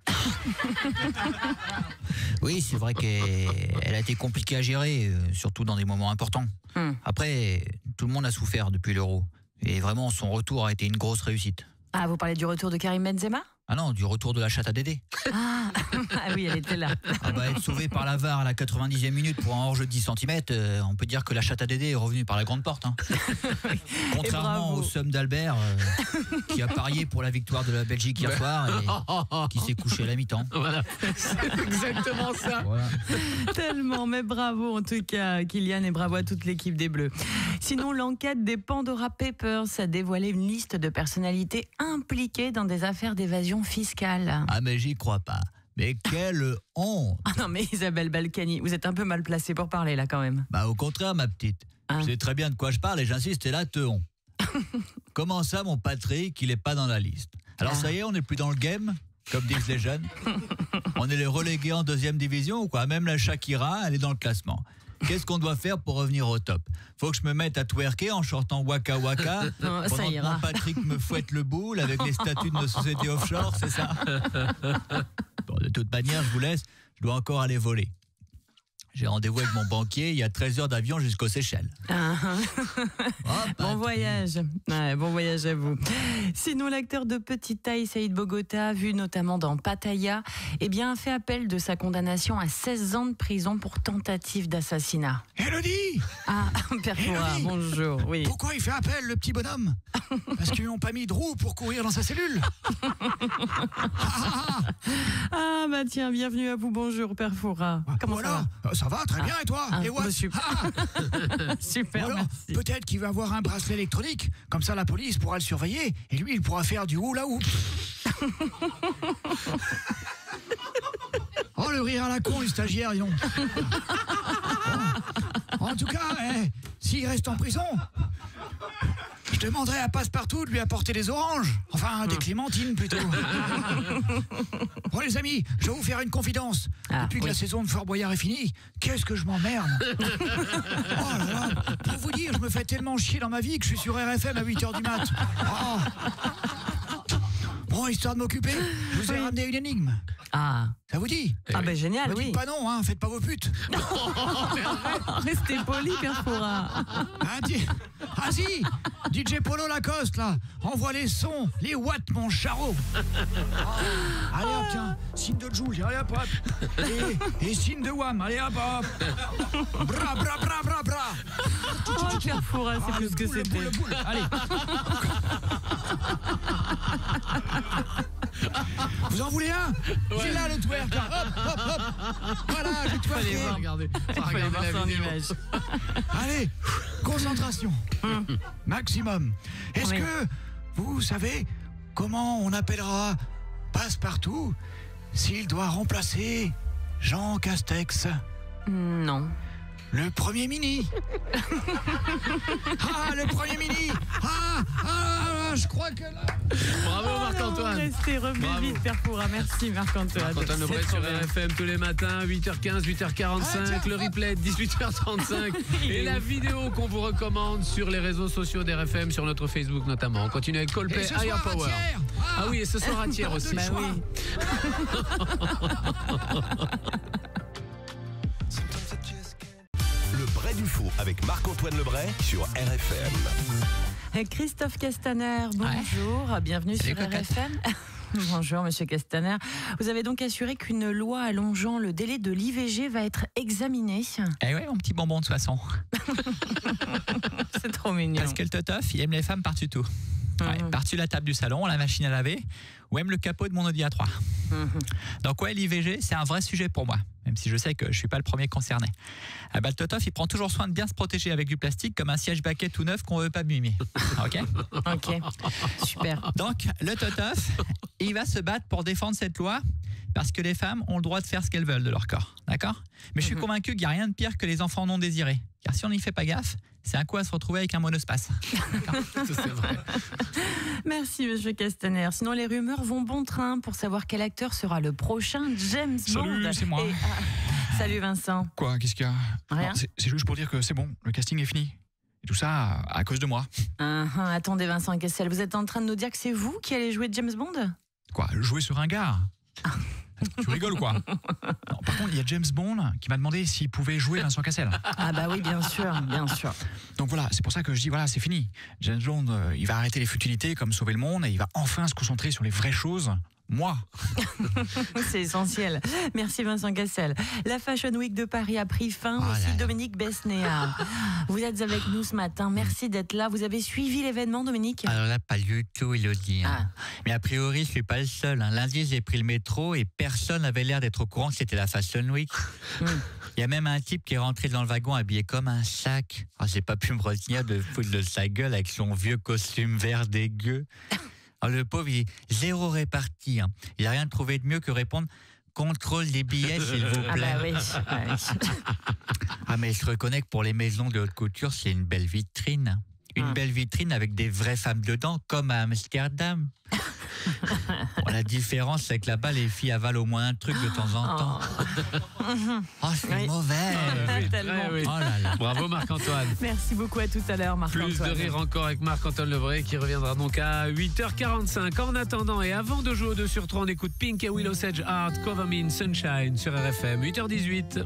S20: Oui, c'est vrai qu'elle a été compliquée à gérer, surtout dans des moments importants. Après, tout le monde a souffert depuis l'Euro. Et vraiment, son retour a été une grosse réussite.
S2: Ah, vous parlez du retour de Karim Benzema ?
S20: Ah non, du retour de la chatte à Dédé.
S2: Ah oui, elle était là.
S20: Ah bah, être sauvée par la VAR à la 90e minute pour un hors-jeu de 10 cm, on peut dire que la chatte à Dédé est revenue par la grande porte. Hein. Contrairement au Somme d'Albert, qui a parié pour la victoire de la Belgique hier soir et qui s'est couché à la mi-temps.
S4: Voilà, c'est exactement ça.
S20: Voilà.
S2: Tellement, mais bravo en tout cas Kylian et bravo à toute l'équipe des Bleus. Sinon, l'enquête des Pandora Papers a dévoilé une liste de personnalités impliquées dans des affaires d'évasion fiscale.
S20: Ah mais j'y crois pas. Mais quelle honte.
S2: Ah non mais Isabelle Balkany, vous êtes un peu mal placée pour parler là quand même.
S20: Bah au contraire ma petite. Je sais très bien de quoi je parle et j'insiste, et là teon. Comment ça mon Patrick, il est pas dans la liste? Alors ça y est, on n'est plus dans le game, comme disent les jeunes. On est les relégués en 2e division ou quoi? Même la Shakira, elle est dans le classement. Qu'est-ce qu'on doit faire pour revenir au top? Faut que je me mette à twerker en chantant Waka Waka
S2: non,
S20: pendant
S2: ça
S20: que
S2: ira.
S20: mon Patrick me fouette le boule avec les statuts de nos sociétés offshore, c'est ça? Bon, de toute manière, je vous laisse, je dois encore aller voler. J'ai rendez-vous avec mon banquier, il y a 13 heures d'avion jusqu'aux Seychelles.
S2: Bon voyage. Ouais, bon voyage à vous. Sinon, l'acteur de petite taille Saïd Bogota, vu notamment dans Pattaya, eh bien, a fait appel de sa condamnation à 16 ans de prison pour tentative d'assassinat.
S19: Élodie!
S2: Ah, Père Fouras, bonjour. Oui.
S19: Pourquoi il fait appel, le petit bonhomme? Parce qu'ils n'ont pas mis de roue pour courir dans sa cellule.
S2: Ah, bah tiens, bienvenue à vous. Bonjour, Père Fouras. Comment
S19: voilà. Ça va, très bien, et toi? Et what?
S2: Super,
S19: alors,
S2: merci.
S19: peut-être qu'il va avoir un bracelet électronique, comme ça la police pourra le surveiller, et lui, il pourra faire du hula hoop. Oh, le rire à la con, du stagiaire, dis donc. Bon. En tout cas, s'il reste en prison, je Je demanderais à Passepartout de lui apporter des oranges. Enfin, des clémentines plutôt. Bon les amis, je vais vous faire une confidence. Depuis que la saison de Fort Boyard est finie, qu'est-ce que je m'emmerde. Oh là là, pour vous dire, je me fais tellement chier dans ma vie que je suis sur RFM à 8h du mat. Oh. Bon, histoire de m'occuper, je vous ai ramené une énigme.
S2: Ah.
S19: Ça vous dit?
S2: Ah ben génial,
S19: oui. Dites pas non, hein, faites pas vos putes.
S2: Restez poli, Perfora.
S19: Ah si, DJ Polo Lacoste, là, envoie les sons, les watts, mon charreau. Allez hop, tiens, signe de Joule, allez hop, hop. Et signe de Wham, allez hop, hop. Bra, bra, bra, bra, bra.
S2: Oh, Perfora, c'est plus que c'était.
S19: Allez. Vous en voulez un? C'est là le twerk. Hop, hop, hop. Voilà, j'ai twerké.
S4: Regardez
S19: la vidéo. Allez, concentration. Maximum. Est-ce que vous savez comment on appellera Passepartout s'il doit remplacer Jean Castex?
S2: Non.
S19: Le Premier Mini. Ah, le Premier Mini. Je crois que là...
S4: Bravo Marc-Antoine.
S2: Restez revenez vite, Perfora. Merci Marc-Antoine.
S4: Marc-Antoine Lebray sur RFM tous les matins, 8h15, 8h45, le replay de 18h35 et la vidéo qu'on vous recommande sur les réseaux sociaux d'RFM, sur notre Facebook notamment. On continue avec Coldplay, Higher Power. Ah oui, et ce soir à Thiers aussi.
S2: Bah oui.
S1: Le Bray du Faux avec Marc-Antoine Lebray sur RFM.
S2: Christophe Castaner, bonjour, bienvenue sur RFM. Bonjour Monsieur Castaner. Vous avez donc assuré qu'une loi allongeant le délai de l'IVG va être examinée.
S7: Eh ouais, mon petit bonbon de toute façon.
S2: C'est trop mignon.
S7: Parce que le totof, il aime les femmes par-dessus tout. Par-dessus la table du salon, la machine à laver, ou même le capot de mon Audi A3. Donc ouais, l'IVG, c'est un vrai sujet pour moi, même si je sais que je suis pas le premier concerné. Le totof, il prend toujours soin de bien se protéger avec du plastique, comme un siège baquet tout neuf qu'on veut pas abîmer. Ok,
S2: super.
S7: Donc le totof, il va se battre pour défendre cette loi, parce que les femmes ont le droit de faire ce qu'elles veulent de leur corps, d'accord? Mais je suis convaincu qu'il n'y a rien de pire que les enfants non désirés. Car si on n'y fait pas gaffe, c'est un coup à se retrouver avec un monospace.
S4: C'est vrai.
S2: Merci Monsieur Castaner. Sinon les rumeurs vont bon train pour savoir quel acteur sera le prochain James Bond.
S12: Salut, c'est moi.
S2: Salut Vincent.
S12: Quoi, qu'est-ce qu'il y a?
S2: Rien.
S12: C'est juste pour dire que c'est bon, le casting est fini. Et tout ça à cause de moi.
S2: Attendez Vincent Cassel, vous êtes en train de nous dire que c'est vous qui allez jouer James Bond?
S12: Quoi, jouer sur un gars? Tu rigoles ou quoi? Non, par contre, il y a James Bond qui m'a demandé s'il pouvait jouer Vincent Cassel.
S2: Ah bah oui, bien sûr, bien sûr.
S12: Donc voilà, c'est pour ça que je dis, voilà, c'est fini. James Bond, il va arrêter les futilités comme sauver le monde et il va enfin se concentrer sur les vraies choses. Moi.
S2: C'est essentiel. Merci Vincent Cassel. La Fashion Week de Paris a pris fin. Aussi Dominique Besnéard. Vous êtes avec nous ce matin. Merci d'être là. Vous avez suivi l'événement, Dominique?
S9: Alors là, pas du tout, Elodie. Mais a priori, je suis pas le seul. Lundi, j'ai pris le métro et personne n'avait l'air d'être au courant que c'était la Fashion Week. Il y a même un type qui est rentré dans le wagon habillé comme un sac. J'ai pas pu me retenir de foutre de sa gueule avec son vieux costume vert dégueu. Alors le pauvre, il est zéro réparti. Il n'a rien trouvé de mieux que répondre « Contrôle des billets, s'il vous plaît ». Mais je reconnais que pour les maisons de haute couture, c'est une belle vitrine. Une belle vitrine avec des vraies femmes dedans, comme à Amsterdam. La différence, c'est que là-bas, les filles avalent au moins un truc de temps en temps. C'est mauvais.
S4: Oh là là. Bravo Marc-Antoine.
S2: Merci beaucoup, à tout à l'heure Marc-Antoine.
S4: Plus de rire encore avec Marc-Antoine Lebray qui reviendra donc à 8h45. En attendant et avant de jouer au 2 sur 3, on écoute Pink et Willow Sage Art, Cover Me in Sunshine sur RFM. 8h18.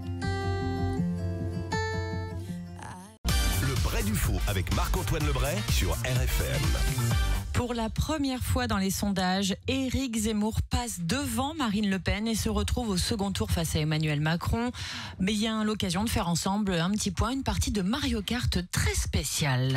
S1: Le Bray du Faux avec Marc-Antoine Lebray sur RFM.
S2: Pour la première fois dans les sondages, Éric Zemmour passe devant Marine Le Pen et se retrouve au second tour face à Emmanuel Macron. Mais il y a l'occasion de faire ensemble un petit point, une partie de Mario Kart très spéciale.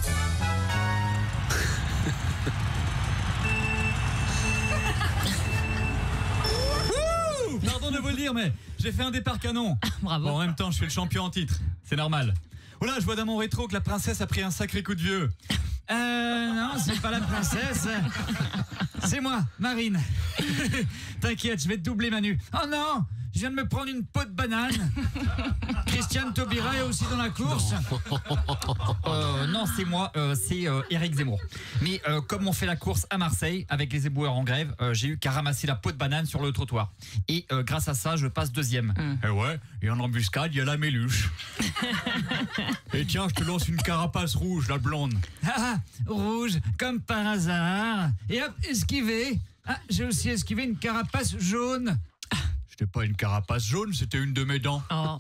S5: Pardon de vous le dire, mais j'ai fait un départ canon.
S2: Bravo.
S5: Bon, en même temps, je suis le champion en titre. C'est normal. Oula, je vois dans mon rétro que la princesse a pris un sacré coup de vieux.
S19: Non, c'est pas la princesse. C'est moi, Marine. T'inquiète, je vais te doubler Manu. Oh non, je viens de me prendre une peau de banane. Christiane Taubira est aussi dans la course.
S21: Non, c'est moi, c'est Éric Zemmour. Mais comme on fait la course à Marseille avec les éboueurs en grève, j'ai eu qu'à ramasser la peau de banane sur le trottoir. Et grâce à ça, je passe deuxième.
S5: Et ouais, et en embuscade, il y a la méluche. Et tiens, je te lance une carapace rouge, la blonde.
S19: Ah, rouge, comme par hasard. Et hop, esquivé. Ah, j'ai aussi esquivé une carapace jaune.
S5: C'était pas une carapace jaune, c'était une de mes dents.
S21: Oh.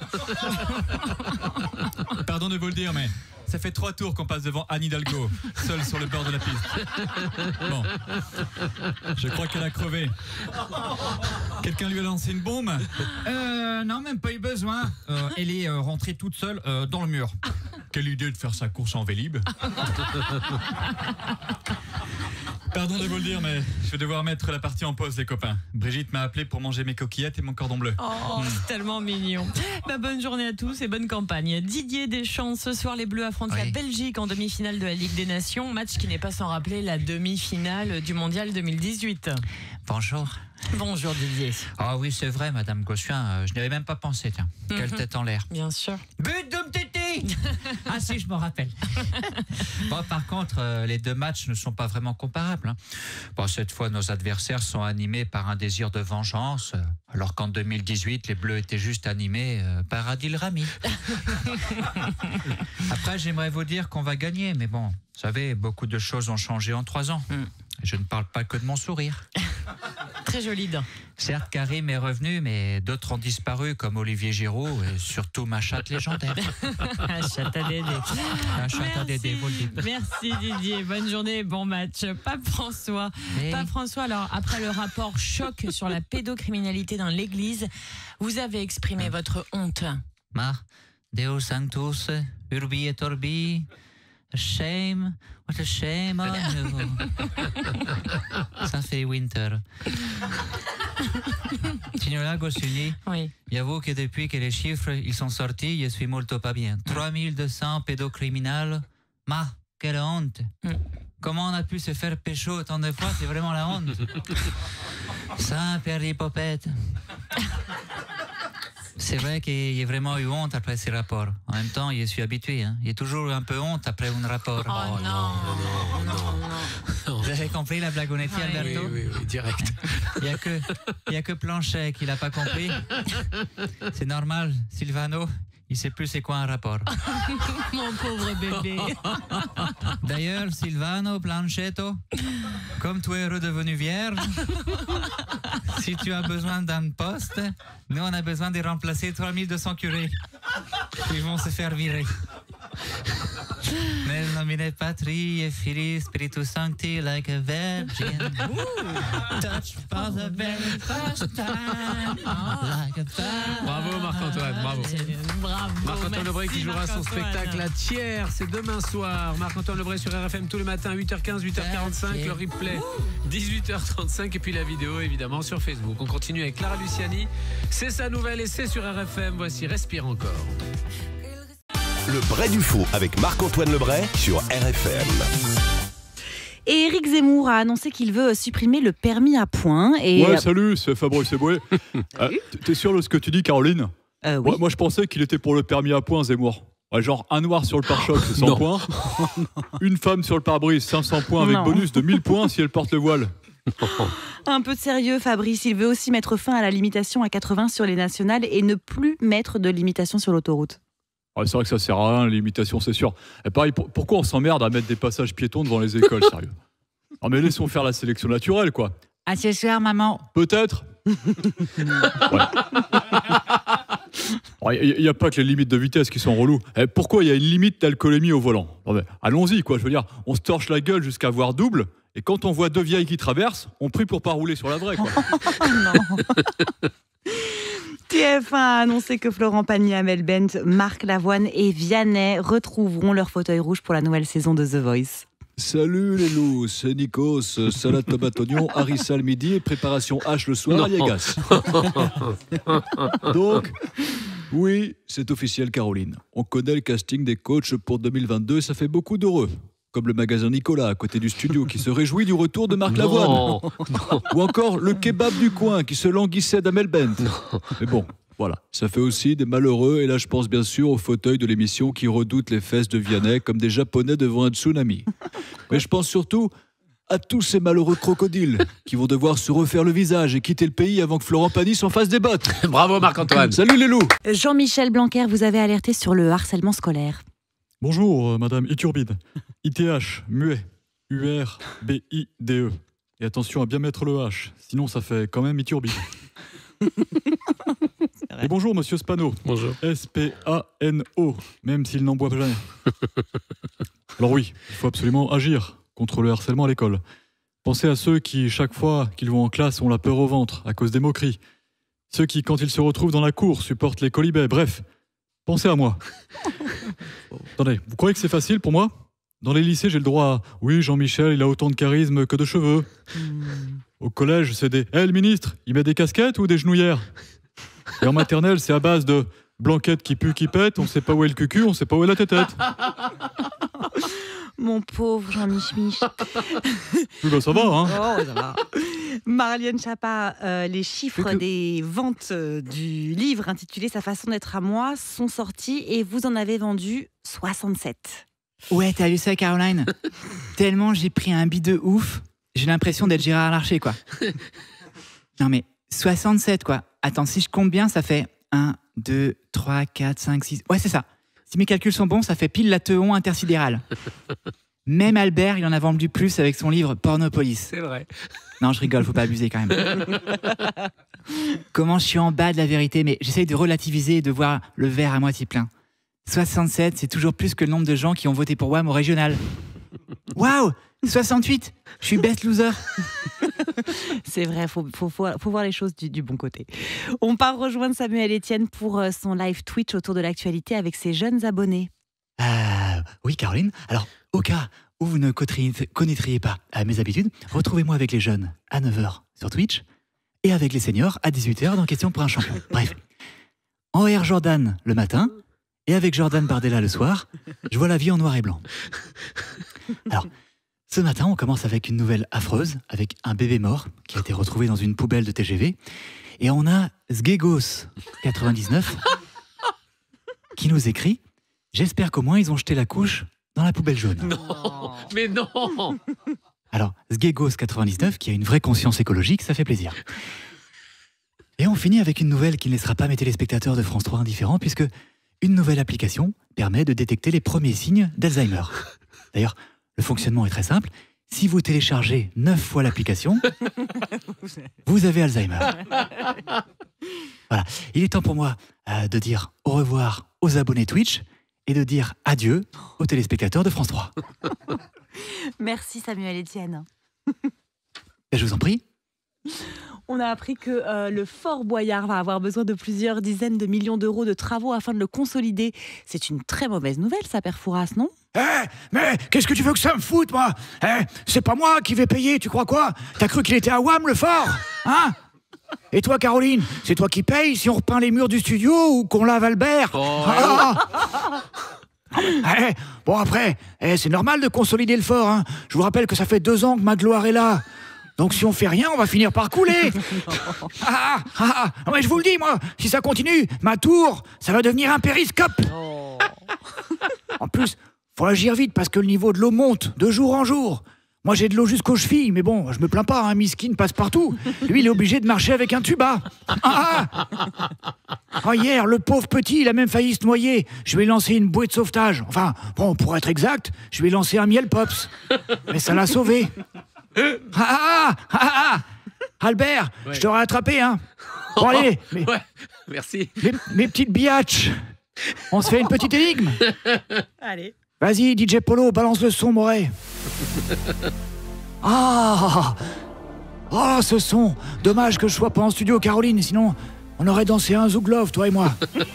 S21: Pardon de vous le dire, mais ça fait 3 tours qu'on passe devant Anne Hidalgo, seule sur le bord de la piste. Bon, je crois qu'elle a crevé. Quelqu'un lui a lancé une bombe?
S19: Non, même pas eu besoin.
S21: Elle est rentrée toute seule dans le mur.
S5: Quelle idée de faire sa course en Vélib.
S21: Pardon de vous le dire, mais je vais devoir mettre la partie en pause, les copains. Brigitte m'a appelé pour manger mes coquillettes et mon cordon bleu.
S2: Oh, c'est tellement mignon. Bonne journée à tous et bonne campagne. Didier Deschamps, ce soir, les Bleus affrontent la Belgique en demi-finale de la Ligue des Nations. Match qui n'est pas sans rappeler la demi-finale du Mondial 2018.
S9: Bonjour.
S2: Bonjour Didier.
S9: Ah oui, c'est vrai, Madame Gossuin, je n'y avais même pas pensé, tiens. Quelle tête en l'air.
S2: Bien sûr.
S9: But d'Umtiti. Ah si, je m'en rappelle. Bon, par contre, les deux matchs ne sont pas vraiment comparables. Bon, cette fois, nos adversaires sont animés par un désir de vengeance, alors qu'en 2018, les Bleus étaient juste animés par Adil Rami. Après, j'aimerais vous dire qu'on va gagner, mais bon, vous savez, beaucoup de choses ont changé en 3 ans. Je ne parle pas que de mon sourire.
S2: Très joli dent.
S9: Certes, Karim est revenu, mais d'autres ont disparu, comme Olivier Giroud et surtout ma chatte légendaire.
S2: Un chat à Dédé.
S9: Un chat à Dédé, vous le dites.
S2: Merci Didier, bonne journée, bon match. Pape François. Pape François, alors après le rapport choc sur la pédocriminalité dans l'église, vous avez exprimé votre honte.
S9: Ma, Deus Sanctus, Urbi et Orbi. Shame, what a shame on you. Ça fait winter. Signora Gossuini, j'avoue que depuis que les chiffres ils sont sortis, je suis molto pas bien. 3200 pédocriminels. Ma, quelle honte. Comment on a pu se faire pécho autant de fois, c'est vraiment la honte. Saint-Père d'Hippopète. C'est vrai qu'il y a vraiment eu honte après ces rapports. En même temps, je suis habitué. Il y a toujours un peu honte après un rapport.
S2: Oh non.
S9: Vous avez compris la blagounette, Alberto?
S4: Oui, direct.
S9: Il y a que Planchet qui l'a pas compris. C'est normal, Silvano, il sait plus c'est quoi un rapport.
S2: Mon pauvre bébé.
S9: D'ailleurs, Silvano, Planchetto, comme tu es redevenu vierge, si tu as besoin d'un poste, nous on a besoin de remplacer 3200 curés. Ils vont se faire virer. Nel nomine Patri et Filii Spiritus Sancti, like a virgin, touched for the very first time, like a virgin.
S4: Bravo Marc-Antoine, bravo. Marc-Antoine Lebray qui jouera son spectacle à Thiers, c'est demain soir. Marc-Antoine Lebray sur RFM tous les matins, 8h15, 8h45, le replay 18h35 et puis la vidéo évidemment sur Facebook. On continue avec Clara Luciani, c'est sa nouvelle et c'est sur RFM. Voici Respire encore.
S1: Le vrai du faux avec Marc-Antoine Lebray sur RFM.
S22: Et Éric Zemmour a annoncé qu'il veut supprimer le permis à points. Et...
S5: Ouais, salut, c'est Fabrice Eboué. T'es sûr de ce que tu dis, Caroline?
S22: Oui.
S5: Moi, je pensais qu'il était pour le permis à points, Zemmour. Ouais, genre un noir sur le pare-choc, c'est 100 points. Une femme sur le pare-brise, 500 points avec bonus de 1000 points si elle porte le voile.
S22: Un peu de sérieux, Fabrice. Il veut aussi mettre fin à la limitation à 80 sur les nationales et ne plus mettre de limitation sur l'autoroute.
S5: Ouais, c'est vrai que ça sert à rien, l'imitation, c'est sûr. Et pareil, pourquoi on s'emmerde à mettre des passages piétons devant les écoles, sérieux? Non mais laissons faire la sélection naturelle, quoi.
S9: À ce soir, maman.
S5: Peut-être. Il n'y a pas que les limites de vitesse qui sont reloues. Pourquoi il y a une limite d'alcoolémie au volant? Allons-y, quoi. Je veux dire, on se torche la gueule jusqu'à voir double. Et quand on voit 2 vieilles qui traversent, on prie pour pas rouler sur la vraie, quoi.
S22: Non. TF1 a annoncé que Florent Pagny, Amel Bent, Marc Lavoine et Vianney retrouveront leur fauteuil rouge pour la nouvelle saison de The Voice.
S5: Salut les loups, c'est Nikos, salade tomate oignon, harissa le midi et préparation hache le soir à Yagas. Donc, oui, c'est officiel Caroline. On connaît le casting des coachs pour 2022 et ça fait beaucoup d'heureux. comme le magasin Nicolas à côté du studio qui se réjouit du retour de Marc Lavoine. Ou encore le kebab du coin qui se languissait d'Amel Bent. Mais bon, voilà, ça fait aussi des malheureux, et là je pense bien sûr au fauteuil de l'émission qui redoutent les fesses de Vianney comme des Japonais devant un tsunami. Mais je pense surtout à tous ces malheureux crocodiles qui vont devoir se refaire le visage et quitter le pays avant que Florent Pagny s'en fasse des bottes.
S4: Bravo Marc-Antoine.
S5: Salut les loups.
S22: Jean-Michel Blanquer, vous avez alerté sur le harcèlement scolaire.
S10: Bonjour, madame Iturbide. ITH, muet. URBIDE. Et attention à bien mettre le H, sinon ça fait quand même Iturbide. Et bonjour, monsieur Spano.
S4: Bonjour.
S10: S-P-A-N-O, même s'il n'en boit jamais. Alors oui, il faut absolument agir contre le harcèlement à l'école. Pensez à ceux qui, chaque fois qu'ils vont en classe, ont la peur au ventre à cause des moqueries. Ceux qui, quand ils se retrouvent dans la cour, supportent les colibets. Bref, pensez à moi. Attendez, vous croyez que c'est facile pour moi ? Dans les lycées, j'ai le droit à « Oui, Jean-Michel, il a autant de charisme que de cheveux. » Au collège, c'est des « Eh, le ministre, il met des casquettes ou des genouillères ?» Et en maternelle, c'est à base de « Blanquette qui pue, qui pète, on sait pas où est le cucu, on sait pas où est la tétette. »
S22: Mon pauvre Jean-Mich.
S10: Oui, bah ça va, hein.
S22: Oh, ça va. Marlène Schiappa, les chiffres des ventes du livre intitulé Sa façon d'être à moi sont sortis et vous en avez vendu 67.
S7: Ouais, t'as lu ça, Caroline? Tellement j'ai pris un bide de ouf, j'ai l'impression d'être Gérard Larcher, quoi. Non mais, 67, quoi. Attends, si je compte bien, ça fait 1, 2, 3, 4, 5, 6... Ouais, c'est ça. Si mes calculs sont bons, ça fait pile la Théon intersidérale. Même Albert, il en a vendu plus avec son livre Pornopolis.
S4: C'est vrai.
S7: Non, je rigole, faut pas abuser quand même. Comment je suis en bas de la vérité, mais j'essaye de relativiser et de voir le verre à moitié plein. 67, c'est toujours plus que le nombre de gens qui ont voté pour WAM au régional. Waouh, 68, je suis best loser.
S22: C'est vrai, faut voir les choses du bon côté. On part rejoindre Samuel Etienne pour son live Twitch autour de l'actualité avec ses jeunes abonnés.
S7: Oui, Caroline. Alors, au cas où vous ne connaîtriez pas mes habitudes, retrouvez-moi avec les jeunes à 9h sur Twitch et avec les seniors à 18h dans Question pour un champion. Bref, en Air Jordan le matin et avec Jordan Bardella le soir, je vois la vie en noir et blanc. Alors, ce matin, on commence avec une nouvelle affreuse, avec un bébé mort qui a été retrouvé dans une poubelle de TGV. Et on a Sgegos, 99, qui nous écrit « J'espère qu'au moins ils ont jeté la couche dans la poubelle jaune. »
S4: Non, mais non.
S7: Alors, Sgegos, 99, qui a une vraie conscience écologique, ça fait plaisir. Et on finit avec une nouvelle qui ne laissera pas mes téléspectateurs de France 3 indifférents, puisque une nouvelle application permet de détecter les premiers signes d'Alzheimer. D'ailleurs, le fonctionnement est très simple. Si vous téléchargez 9 fois l'application, vous avez Alzheimer. Voilà. Il est temps pour moi de dire au revoir aux abonnés Twitch et de dire adieu aux téléspectateurs de France 3.
S22: Merci Samuel Etienne.
S7: Je vous en prie.
S22: On a appris que le Fort Boyard va avoir besoin de plusieurs dizaines de millions d'euros de travaux afin de le consolider. C'est une très mauvaise nouvelle, ça, Père Fouras, non ?
S19: Mais qu'est-ce que tu veux que ça me foute, moi? C'est pas moi qui vais payer, tu crois quoi? T'as cru qu'il était à WAM, le fort? Hein? Et toi, Caroline, c'est toi qui payes si on repeint les murs du studio ou qu'on lave Albert? Bon, après, c'est normal de consolider le fort, hein. Je vous rappelle que ça fait 2 ans que ma gloire est là. Donc si on fait rien, on va finir par couler. Mais je vous le dis, moi, si ça continue, ma tour, ça va devenir un périscope. En plus, faut agir vite parce que le niveau de l'eau monte de jour en jour. Moi, j'ai de l'eau jusqu'aux chevilles, mais bon, je me plains pas, hein, Miskin passe partout. Lui, il est obligé de marcher avec un tuba. Hier, le pauvre petit, il a même failli se noyer. Je lui ai lancé une bouée de sauvetage. Enfin, bon, pour être exact, je lui ai lancé un miel pops. Mais ça l'a sauvé. Albert, ouais. Je t'aurais attrapé, hein. Bon, allez.
S4: Ouais, merci.
S19: Mes petites biatches. On se fait une petite énigme.
S22: Allez.
S19: Vas-y, DJ Polo, balance le son, Moret. Ce son. Dommage que je sois pas en studio, Caroline, sinon on aurait dansé un Zouglov, toi et moi.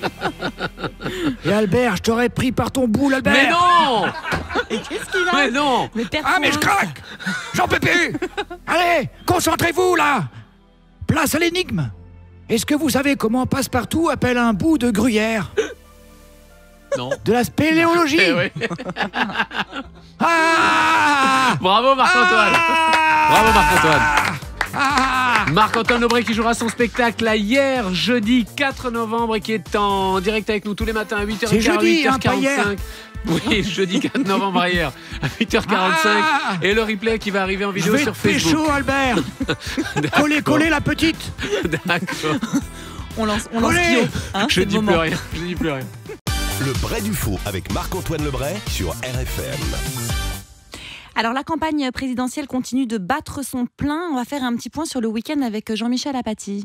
S19: Et Albert, je t'aurais pris par ton boule, Albert.
S4: Mais non.
S22: Qu'est-ce qu'il a?
S4: Mais non.
S19: Mais je craque. J'en peux plus. Allez, concentrez-vous, là. Place à l'énigme. Est-ce que vous savez comment Passepartout appelle un bout de gruyère?
S4: Non.
S19: De la spéléologie.
S4: Oui. Bravo Marc-Antoine. Bravo Marc-Antoine. Marc-Antoine Lebray qui jouera son spectacle là hier, jeudi 4 novembre et qui est en direct avec nous tous les matins à 8h15,
S19: C'est jeudi,
S4: 8h45.
S19: pas hier.
S4: Oui, jeudi 4 novembre hier à 8h45 et le replay qui va arriver en vidéo sur Facebook.
S19: Je vais te pécho, Albert. Collez la petite.
S4: D'accord.
S22: On lance Pio. Hein,
S1: Je dis
S22: moment.
S1: plus rien.
S4: Je dis plus rien.
S1: Le vrai du faux avec Marc-Antoine Lebray sur RFM.
S22: Alors la campagne présidentielle continue de battre son plein. On va faire un petit point sur le week-end avec Jean-Michel Apathy.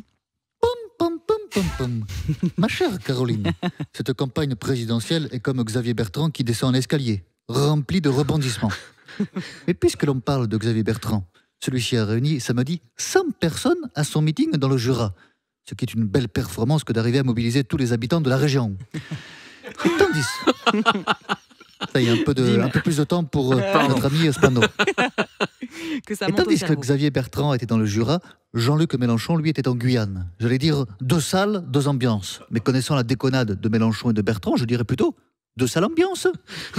S15: Ma chère Caroline, cette campagne présidentielle est comme Xavier Bertrand qui descend un escalier, rempli de rebondissements. Mais puisque l'on parle de Xavier Bertrand, celui-ci a réuni samedi 100 personnes à son meeting dans le Jura, ce qui est une belle performance que d'arriver à mobiliser tous les habitants de la région. Et tandis... Ça y est, un peu plus de temps pour notre ami Spano.
S22: Que
S15: Et tandis que Xavier Bertrand était dans le Jura, Jean-Luc Mélenchon, lui, était en Guyane. J'allais dire 2 salles, 2 ambiances. Mais connaissant la déconnade de Mélenchon et de Bertrand, je dirais plutôt 2 salles ambiances.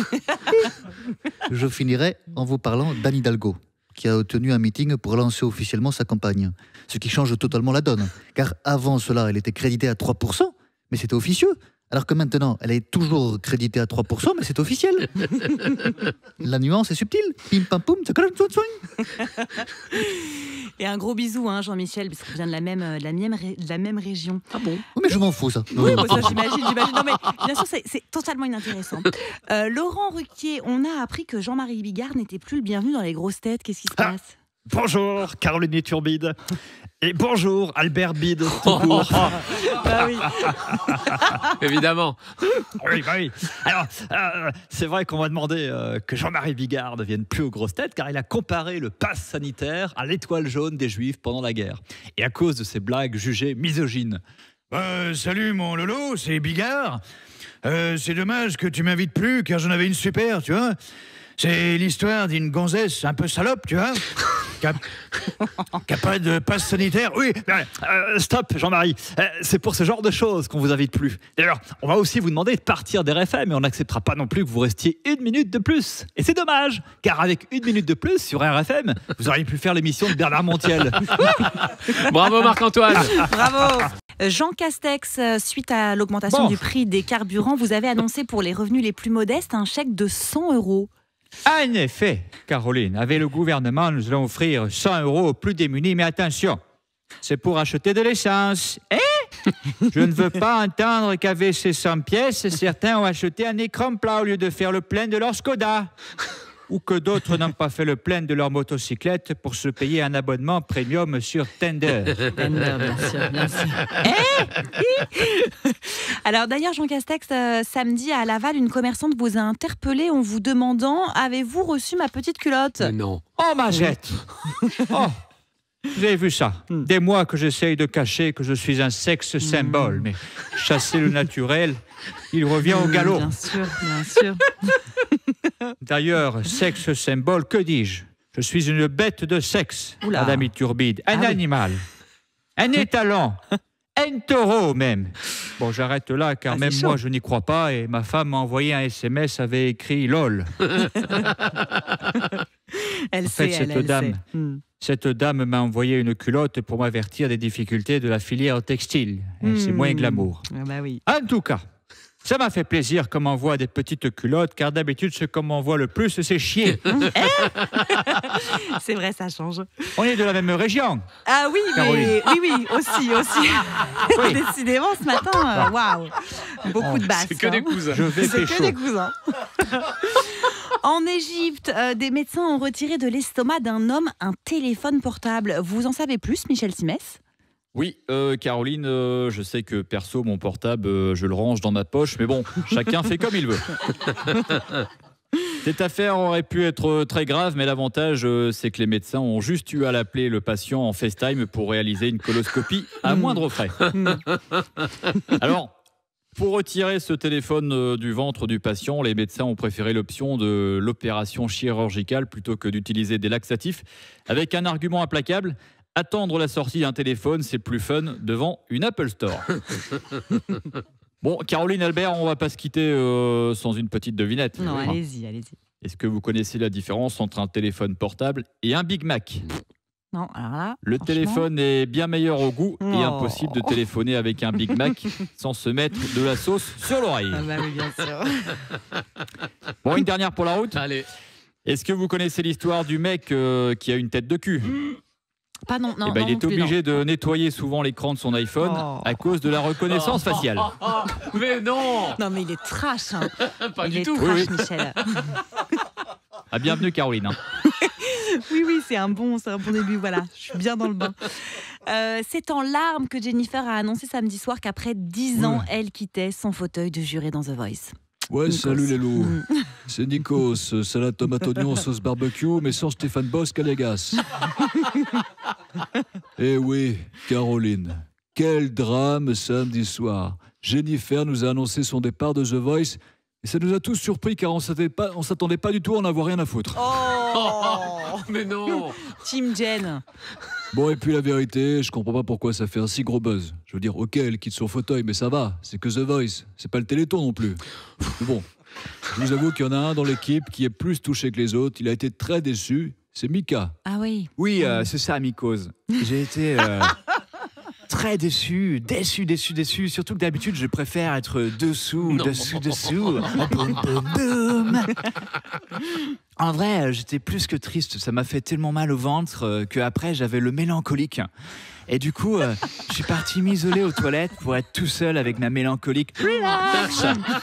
S15: Je finirai en vous parlant d'Anne Hidalgo, qui a tenu un meeting pour lancer officiellement sa campagne. Ce qui change totalement la donne. Car avant cela, elle était créditée à 3%, mais c'était officieux. Alors que maintenant, elle est toujours créditée à 3%, mais c'est officiel. La nuance est subtile. Pim pam poum,
S22: Et un gros bisou, hein, Jean-Michel, parce qu'on vient de la même région.
S15: Ah bon? Mais je m'en fous, ça.
S22: Oui, bah ça, j'imagine. Non, mais bien sûr, c'est totalement inintéressant. Laurent Ruquier, on a appris que Jean-Marie Bigard n'était plus le bienvenu dans les grosses têtes. Qu'est-ce qui se passe?
S11: Bonjour, Caroline Turbide. Et bonjour, Albert Bide, tout court.
S22: Bah oui.
S4: Évidemment.
S11: Oui, bah oui. Alors, c'est vrai qu'on m'a demandé que Jean-Marie Bigard ne vienne plus aux grosses têtes, car il a comparé le pass sanitaire à l'étoile jaune des Juifs pendant la guerre. Et à cause de ses blagues jugées misogynes.
S19: Salut mon Lolo, c'est Bigard. C'est dommage que tu m'invites plus, car j'en avais une super, tu vois. C'est l'histoire d'une gonzesse un peu salope, tu vois, qui a pas de passe sanitaire.
S11: Oui, stop Jean-Marie, c'est pour ce genre de choses qu'on vous invite plus. D'ailleurs, on va aussi vous demander de partir d'RFM, mais on n'acceptera pas non plus que vous restiez 1 minute de plus. Et c'est dommage, car avec 1 minute de plus sur RFM, vous auriez pu faire l'émission de Bernard Montiel.
S4: Bravo Marc-Antoine.
S22: Bravo. Jean Castex, suite à l'augmentation du prix des carburants, vous avez annoncé pour les revenus les plus modestes un chèque de 100 €.
S7: En effet, Caroline, avec le gouvernement, nous allons offrir 100 € aux plus démunis, mais attention, c'est pour acheter de l'essence. Je ne veux pas entendre qu'avec ces 100 pièces, certains ont acheté un écran plat au lieu de faire le plein de leur Skoda. Ou que d'autres n'ont pas fait le plein de leur motocyclette pour se payer un abonnement premium sur Tinder.
S22: Bien sûr. Alors d'ailleurs, Jean Castex, samedi à Laval, une commerçante vous a interpellé en vous demandant « Avez-vous reçu ma petite culotte ?»
S4: Non.
S7: Oh, Magette. Oh, vous avez vu ça? Des mois que j'essaye de cacher que je suis un sexe symbole, mais chasser le naturel, il revient au galop.
S22: Bien sûr.
S7: D'ailleurs, sexe symbole, que dis-je? Je suis une bête de sexe,
S22: Oula.
S7: Madame Iturbide. Un animal, un étalon, un taureau même. Bon, j'arrête là, car même moi, je n'y crois pas, et ma femme m'a envoyé un SMS, avait écrit « LOL ».
S22: Elle
S7: sait. Cette dame m'a envoyé une culotte pour m'avertir des difficultés de la filière textile. Et c'est moins glamour.
S22: Ah bah oui.
S7: En tout cas, ça m'a fait plaisir qu'on m'envoie des petites culottes, car d'habitude, ce qu'on m'envoie le plus, c'est chier.
S22: C'est vrai, ça change.
S7: On est de la même région.
S22: Ah oui,
S7: Caroline.
S22: oui, aussi.
S7: Oui.
S22: Décidément, ce matin, waouh, beaucoup de basses.
S4: C'est que des cousins.
S7: Je vais
S22: C'est
S7: pécho.
S22: que des cousins. En Égypte, des médecins ont retiré de l'estomac d'un homme un téléphone portable. Vous en savez plus, Michel Simès ?
S3: Oui, Caroline, je sais que perso, mon portable, je le range dans ma poche, mais bon, chacun fait comme il veut. Cette affaire aurait pu être très grave, mais l'avantage, c'est que les médecins ont juste eu à l'appeler le patient en FaceTime pour réaliser une coloscopie à moindre frais. Alors, pour retirer ce téléphone du ventre du patient, les médecins ont préféré l'option de l'opération chirurgicale plutôt que d'utiliser des laxatifs, avec un argument implacable: attendre la sortie d'un téléphone, c'est plus fun devant une Apple Store. Bon, Caroline, Albert, on va pas se quitter sans une petite devinette.
S22: Non,
S3: Hein.
S22: allez-y.
S3: Est-ce que vous connaissez la différence entre un téléphone portable et un Big Mac?
S22: Non, alors là.
S3: Le téléphone est bien meilleur au goût et impossible de téléphoner avec un Big Mac sans se mettre de la sauce sur l'oreille.
S22: Ah bah oui, bien sûr.
S3: Bon, une dernière pour la route.
S4: Allez.
S3: Est-ce que vous connaissez l'histoire du mec qui a une tête de cul?
S22: Pas non, non.
S3: Eh ben,
S22: non
S3: il est
S22: non plus,
S3: obligé
S22: non.
S3: de nettoyer souvent l'écran de son iPhone à cause de la reconnaissance faciale.
S4: Mais non.
S22: Non, mais il est trash. Hein.
S4: Pas
S22: il
S4: du
S22: est
S4: tout.
S22: trash,
S3: Oui, oui.
S22: Michel.
S3: Ah, bienvenue Caroline. hein.
S22: Oui, oui, c'est un bon début. Voilà, je suis bien dans le bain. C'est en larmes que Jennifer a annoncé samedi soir qu'après 10 ans, elle quittait son fauteuil de juré dans The Voice.
S10: Ouais,
S22: Nikos.
S10: salut les loups. C'est Nikos, salade tomate oignon sauce barbecue, mais sans Stéphane Bosque à Légas. Eh oui, Caroline, quel drame samedi soir. Jennifer nous a annoncé son départ de The Voice et ça nous a tous surpris car on s'attendait pas du tout à en avoir rien à foutre.
S22: Oh,
S4: mais non.
S22: Team Jen.
S10: Bon, et puis la vérité, je comprends pas pourquoi ça fait un si gros buzz. Je veux dire, ok, elle quitte son fauteuil, mais ça va, c'est que The Voice, c'est pas le Téléthon non plus. Mais bon, je vous avoue qu'il y en a un dans l'équipe qui est plus touché que les autres, il a été très déçu, c'est Mika.
S22: Ah oui.
S7: Oui, c'est ça, Mikos. J'ai été très déçu. Surtout que d'habitude, je préfère être dessous. Boum, boum, boum. En vrai, j'étais plus que triste. Ça m'a fait tellement mal au ventre qu'après, j'avais le mélancolique. Et du coup, je suis parti m'isoler aux toilettes pour être tout seul avec ma mélancolique. Relax.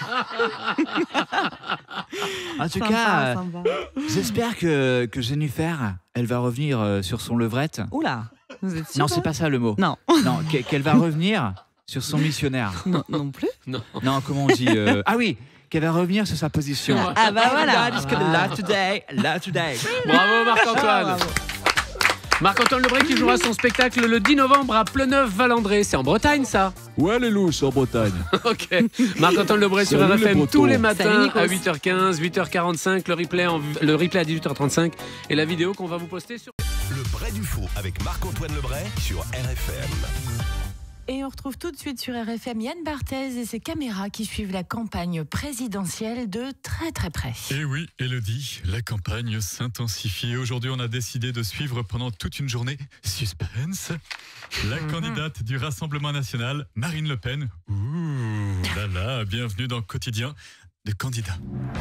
S7: En tout cas, j'espère que Jennifer, elle va revenir sur son levrette.
S22: Oula, vous êtes sûr?
S7: Non, c'est pas ça le mot.
S22: Non.
S7: Non, qu'elle va revenir sur son missionnaire.
S22: Non plus.
S4: Non.
S7: Non, comment on dit Ah oui, qu'elle va revenir sur sa position.
S22: Ah bah voilà.
S7: Là today.
S4: Bravo Marc-Antoine. Marc-Antoine Lebré qui jouera son spectacle le 10 novembre à Pleneuve-Valandré. C'est en Bretagne, ça?
S10: Ouais, les loups, c'est en Bretagne.
S4: Ok. Marc-Antoine Lebré sur
S10: Salut, les
S4: RFM
S10: Bretons.
S4: tous les matins
S22: Salut, Nikos.
S4: à 8h15, 8h45, le replay à 18h35 et la vidéo qu'on va vous poster sur...
S1: Le vrai du faux avec Marc-Antoine Lebray sur RFM.
S2: Et on retrouve tout de suite sur RFM Yann Barthès et ses caméras qui suivent la campagne présidentielle de très très près.
S8: Et oui, Élodie, la campagne s'intensifie. Aujourd'hui, on a décidé de suivre pendant toute une journée, suspense, la candidate du Rassemblement National, Marine Le Pen. Ouh là là, bienvenue dans Quotidien de candidats.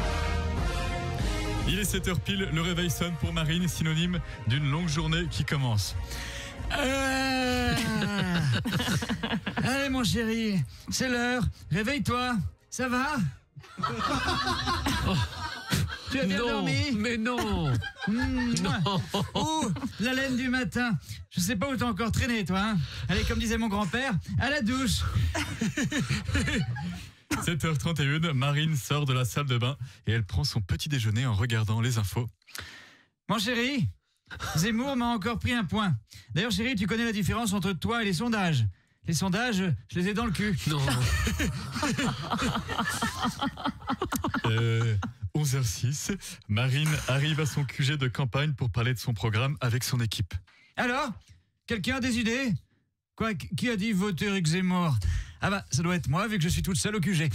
S8: Il est 7h pile, le réveil sonne pour Marine, synonyme d'une longue journée qui commence.
S19: Allez mon chéri, c'est l'heure, réveille-toi, ça va? Tu as bien dormi?
S4: Mais non.
S19: Non. Ouh, la laine du matin. Je sais pas où t'as encore traîné toi, hein. Allez, comme disait mon grand-père, à la douche.
S8: 7h31, Marine sort de la salle de bain et elle prend son petit déjeuner en regardant les infos.
S19: Mon chéri, Zemmour m'a encore pris un point. D'ailleurs chéri, tu connais la différence entre toi et les sondages? Les sondages, je les ai dans le cul.
S4: Non.
S8: 11h06, Marine arrive à son QG de campagne pour parler de son programme avec son équipe.
S19: Alors, quelqu'un a des idées? Quoi, qui a dit voter Éric Zemmour? Ah bah, ça doit être moi, vu que je suis toute seule au QG.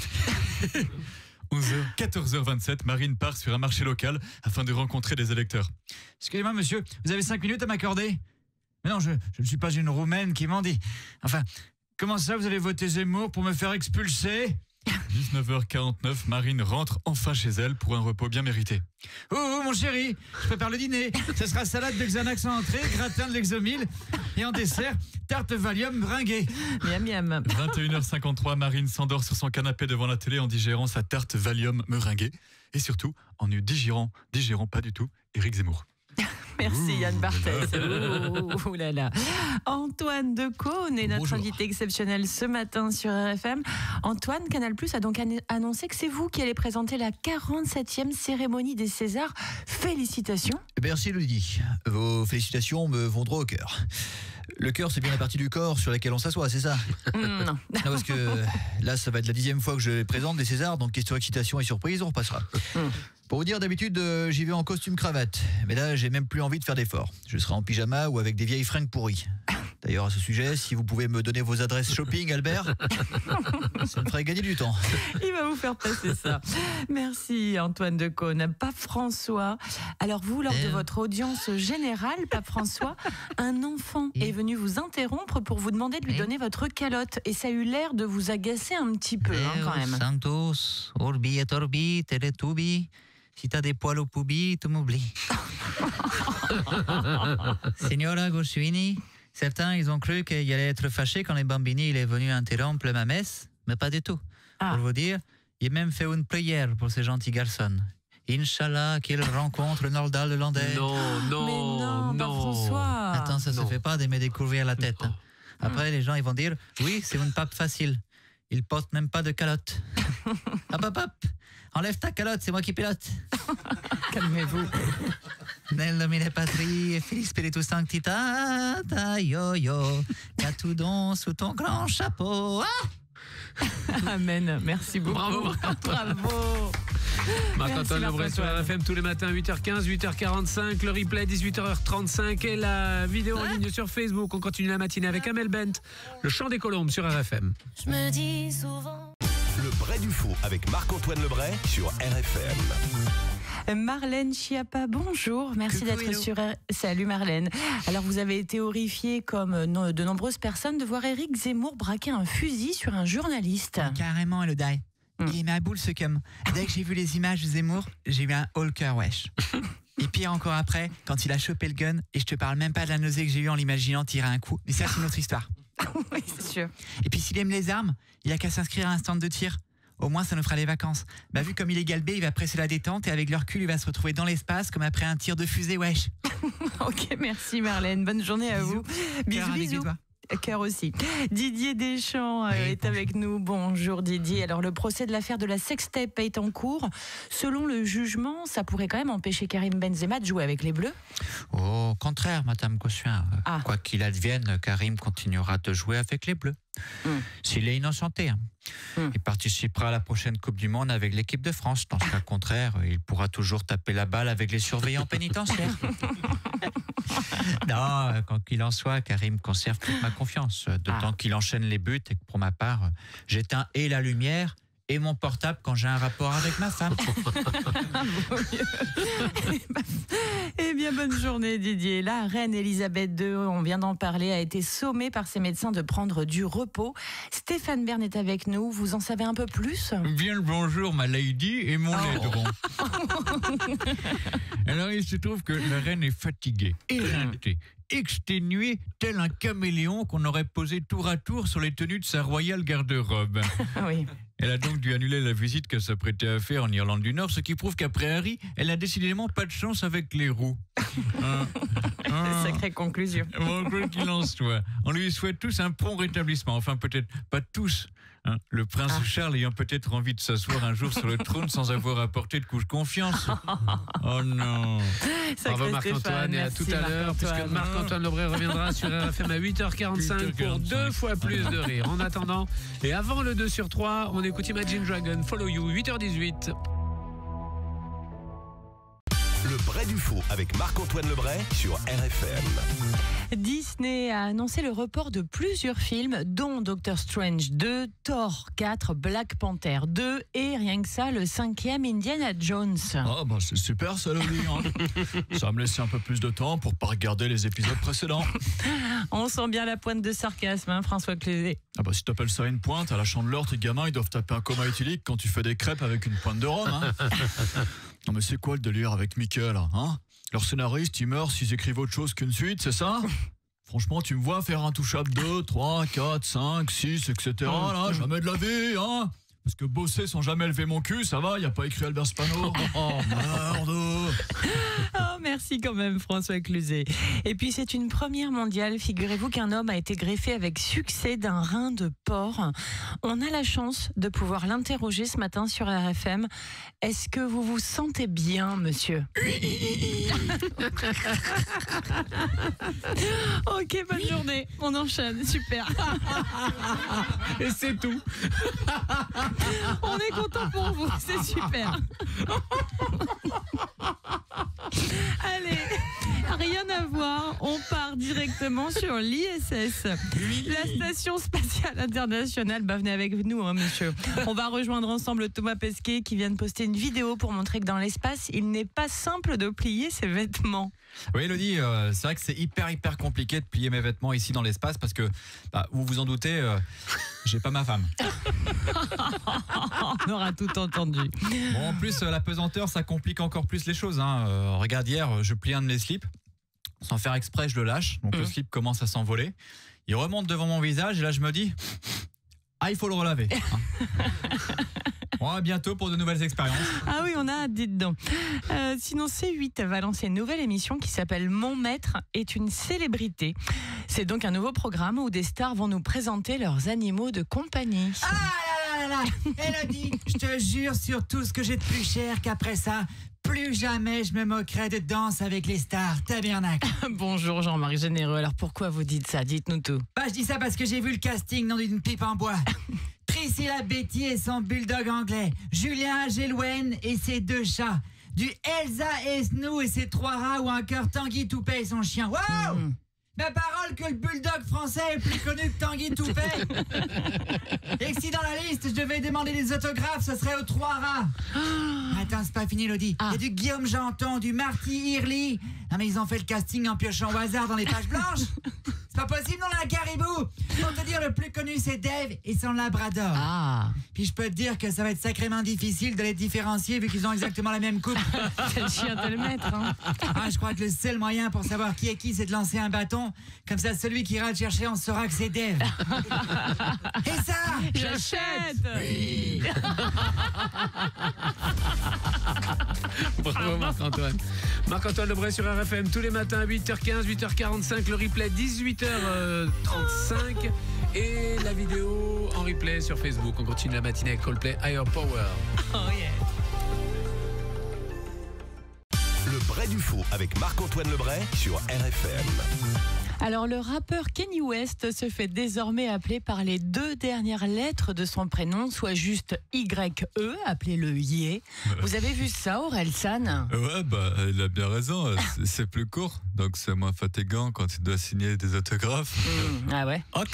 S8: 14h27, Marine part sur un marché local afin de rencontrer des électeurs.
S19: Excusez-moi, monsieur, vous avez 5 minutes à m'accorder? Mais non, je ne suis pas une Roumaine qui m'en dit. Enfin, comment ça, vous allez voter Zemmour pour me faire expulser?
S8: 19h49, Marine rentre enfin chez elle pour un repos bien mérité.
S19: Oh, mon chéri, je prépare le dîner. Ce sera salade de Xanax en entrée, gratin de Lexomil et en dessert, tarte Valium meringuée.
S2: Miam miam.
S8: 21h53, Marine s'endort sur son canapé devant la télé en digérant sa tarte Valium meringuée et surtout en ne digérant pas du tout Éric Zemmour.
S2: Merci Yann Barthès. Ouh là là. Antoine Decaune est notre
S8: Bonjour.
S2: invité exceptionnel ce matin sur RFM. Antoine, Canal+ a donc annoncé que c'est vous qui allez présenter la 47e cérémonie des Césars. Félicitations.
S15: Merci Ludie. Vos félicitations me vont droit au cœur. Le cœur, c'est bien la partie du corps sur laquelle on s'assoit, c'est ça?
S2: Non.
S15: Non, parce que là, ça va être la 10e fois que je présente des Césars, donc question excitation et surprise, on repassera. Pour vous dire, d'habitude, j'y vais en costume cravate. Mais là, j'ai même plus envie de faire d'efforts. Je serai en pyjama ou avec des vieilles fringues pourries.
S20: D'ailleurs, à ce sujet, si vous pouvez me donner vos adresses shopping, Albert, ça me ferait gagner du temps.
S2: Il va vous faire passer ça. Merci Antoine Decaune. Pape François, alors vous, lors de votre audience générale, Pape François, un enfant est venu vous interrompre pour vous demander de lui donner votre calotte. Et ça a eu l'air de vous agacer un petit peu, quand même.
S20: Santos, orbi et orbi, teletubi. Si t'as des poils au poubi, tu m'oublies. Signora Gossuini, certains, ils ont cru qu'il allait être fâché quand les bambini il est venu interrompre ma messe, mais pas du tout. Pour vous dire, il a même fait une prière pour ces gentils garçons. Inch'Allah qu'il rencontre Nordal de Landais.
S4: Non,
S2: François.
S20: Attends, ça se fait pas d'aimer découvrir la tête. Hein. Après, les gens, ils vont dire, oui, c'est une pape facile. Il porte même pas de calotte. Hop, enlève ta calotte, c'est moi qui pilote.
S2: Calmez-vous.
S20: Nel nomine Patri et Filii Spiritus Sanctitatis, yo, qu'as tout don sous ton grand chapeau.
S2: Amen, merci beaucoup.
S4: Bravo.
S2: Bravo.
S4: Marc-Antoine Lebray sur RFM tous les matins, 8h15, 8h45, le replay 18h35 et la vidéo en ligne sur Facebook. On continue la matinée avec Amel Bent, le chant des colombes sur RFM.
S17: Je me dis souvent.
S1: Le vrai du faux avec Marc-Antoine Lebray sur RFM.
S2: Marlène Schiappa, bonjour. Merci d'être sur... Salut Marlène. Alors vous avez été horrifiée comme de nombreuses personnes de voir Éric Zemmour braquer un fusil sur un journaliste.
S12: Carrément, Elodie. Il est ma boule ce cum. Dès que j'ai vu les images de Zemmour, j'ai eu un haut cœur, wesh. Et pire encore après, quand il a chopé le gun, et je te parle même pas de la nausée que j'ai eue en l'imaginant tirer un coup. Mais ça, c'est une autre histoire.
S2: Oui, c'est sûr.
S12: Et puis s'il aime les armes, il a qu'à s'inscrire à un stand de tir. Au moins, ça nous fera les vacances. Bah, vu comme il est galbé, il va presser la détente et avec le recul, il va se retrouver dans l'espace comme après un tir de fusée, wesh.
S2: Ok, merci Marlène. Bonne journée à vous. Bisous. Cœur aussi. Didier Deschamps est avec nous. Bonjour Didier. Alors le procès de l'affaire de la sextape est en cours. Selon le jugement, ça pourrait quand même empêcher Karim Benzema de jouer avec les Bleus.
S9: Au contraire, Madame Gossuin. Quoi qu'il advienne, Karim continuera de jouer avec les Bleus. S'il est innocenté. Il participera à la prochaine Coupe du Monde avec l'équipe de France. Dans ce cas contraire, il pourra toujours taper la balle avec les surveillants pénitentiaires. Non, quoi qu'il en soit, Karim conserve toute ma confiance. D'autant qu'il enchaîne les buts et que pour ma part, j'éteins et la lumière et mon portable quand j'ai un rapport avec ma femme.
S2: Eh bien, bonne journée Didier. La reine Elisabeth II, on vient d'en parler, a été sommée par ses médecins de prendre du repos. Stéphane Bern est avec nous. Vous en savez un peu plus ?
S3: Bien le bonjour, ma lady et mon laidron. Alors, il se trouve que la reine est fatiguée, éreintée, exténuée, tel un caméléon qu'on aurait posé tour à tour sur les tenues de sa royale garde-robe.
S2: Oui.
S3: Elle a donc dû annuler la visite qu'elle s'apprêtait à faire en Irlande du Nord, ce qui prouve qu'après Harry, elle a décidément pas de chance avec les roues.
S2: Sacrée conclusion.
S3: Bon, quoi qu'il en soit, on lui souhaite tous un prompt rétablissement. Enfin, peut-être pas tous. Le prince Charles ayant peut-être envie de s'asseoir un jour sur le trône sans avoir apporté de couche confiance. Oh non.
S4: Bravo Marc-Antoine, et à tout à l'heure, puisque Marc-Antoine Lebray reviendra sur RFM à 8h45 pour 2 fois plus de rire. En attendant, et avant le 2 sur 3, on écoute Imagine Dragon, Follow You, 8h18.
S1: Le vrai du faux avec Marc-Antoine Lebray sur RFM.
S2: Disney a annoncé le report de plusieurs films, dont Doctor Strange 2, Thor 4, Black Panther 2 et rien que ça, le 5e Indiana Jones.
S10: Ah bah c'est super ça, Loli. Ça va me laisser un peu plus de temps pour pas regarder les épisodes précédents.
S2: On sent bien la pointe de sarcasme, François Cluzet.
S10: Ah bah si t'appelles ça une pointe, à la Chandeleur, tes gamins ils doivent taper un coma éthylique quand tu fais des crêpes avec une pointe de rhum. Non mais c'est quoi le délire avec Mickey là, Leur scénariste, il meurt s'ils écrivent autre chose qu'une suite, c'est ça ? Franchement, tu me vois faire Intouchable 2, 3, 4, 5, 6, etc. Là, jamais de la vie, Parce que bosser sans jamais lever mon cul, ça va, y a pas écrit Albert Spano. Merde.
S2: Oh, merci quand même, François Cluzet. Et puis, c'est une première mondiale. Figurez-vous qu'un homme a été greffé avec succès d'un rein de porc. On a la chance de pouvoir l'interroger ce matin sur RFM. Est-ce que vous vous sentez bien, monsieur ? Ok, bonne journée. On enchaîne, super.
S4: Et c'est tout.
S2: On est content pour vous, c'est super. Allez, Rien à voir, on part directement sur l'ISS. La Station Spatiale Internationale. Venez avec nous, monsieur. On va rejoindre ensemble Thomas Pesquet qui vient de poster une vidéo pour montrer que dans l'espace, il n'est pas simple de plier ses vêtements.
S3: Oui, Elodie, c'est vrai que c'est hyper compliqué de plier mes vêtements ici dans l'espace parce que, vous vous en doutez, j'ai pas ma femme.
S2: On aura tout entendu.
S3: Bon, en plus, la pesanteur, ça complique encore plus les choses. Regarde, hier, je plie un de mes slips. Sans faire exprès, je le lâche. Donc le slip commence à s'envoler. Il remonte devant mon visage et là, je me dis, il faut le relaver. Bon, à bientôt pour de nouvelles expériences.
S2: Ah oui, on a hâte, dites donc. Sinon, C8 va lancer une nouvelle émission qui s'appelle Mon maître est une célébrité. C'est donc un nouveau programme où des stars vont nous présenter leurs animaux de compagnie.
S19: Ah là là là là, Elodie, je te jure sur tout ce que j'ai de plus cher qu'après ça, plus jamais je me moquerai de danse avec les stars. Tabernacle.
S2: Bonjour Jean-Marc Généreux, alors pourquoi vous dites ça? Dites-nous tout.
S19: Je dis ça parce que j'ai vu le casting dans une pipe en bois. Priscilla Betty et son bulldog anglais, Julien Gelouen et ses 2 chats, du Elsa Esnou et ses 3 rats ou encore Tanguy Toupet et son chien. Wow! Ma parole que le bulldog français est plus connu que Tanguy Toupet. Et que si dans la liste je devais demander des autographes, ce serait aux 3 rats. Attends, c'est pas fini, Elodie. Il y a du Guillaume Janton, du Marty Hirli. Non mais ils ont fait le casting en piochant au hasard dans les pages blanches. C'est pas possible, on a un caribou. Pour te dire, le plus connu, c'est Dave et son labrador. Puis je peux te dire que ça va être sacrément difficile de les différencier vu qu'ils ont exactement la même coupe.
S2: C'est le chien de le mettre.
S19: Je crois que le seul moyen pour savoir qui est qui, c'est de lancer un bâton. Comme ça, celui qui ira le chercher, on saura que c'est Dave. Et ça,
S2: j'achète.
S19: Oui.
S4: Bravo Marc-Antoine. Marc-Antoine Lebray sur RFM tous les matins à 8h15, 8h45, le replay 18h35 et la vidéo en replay sur Facebook. On continue la matinée avec Coldplay Higher Power.
S2: Oh yeah.
S1: Le vrai du faux avec Marc-Antoine Lebray sur RFM.
S2: Alors le rappeur Kanye West se fait désormais appeler par les 2 dernières lettres de son prénom, soit juste YE, appelez-le Yé. Vous avez vu ça, Orelsan?
S8: Ouais, il a bien raison, c'est plus court, donc c'est moins fatigant quand il doit signer des autographes.
S2: Ah ouais?
S8: Ok.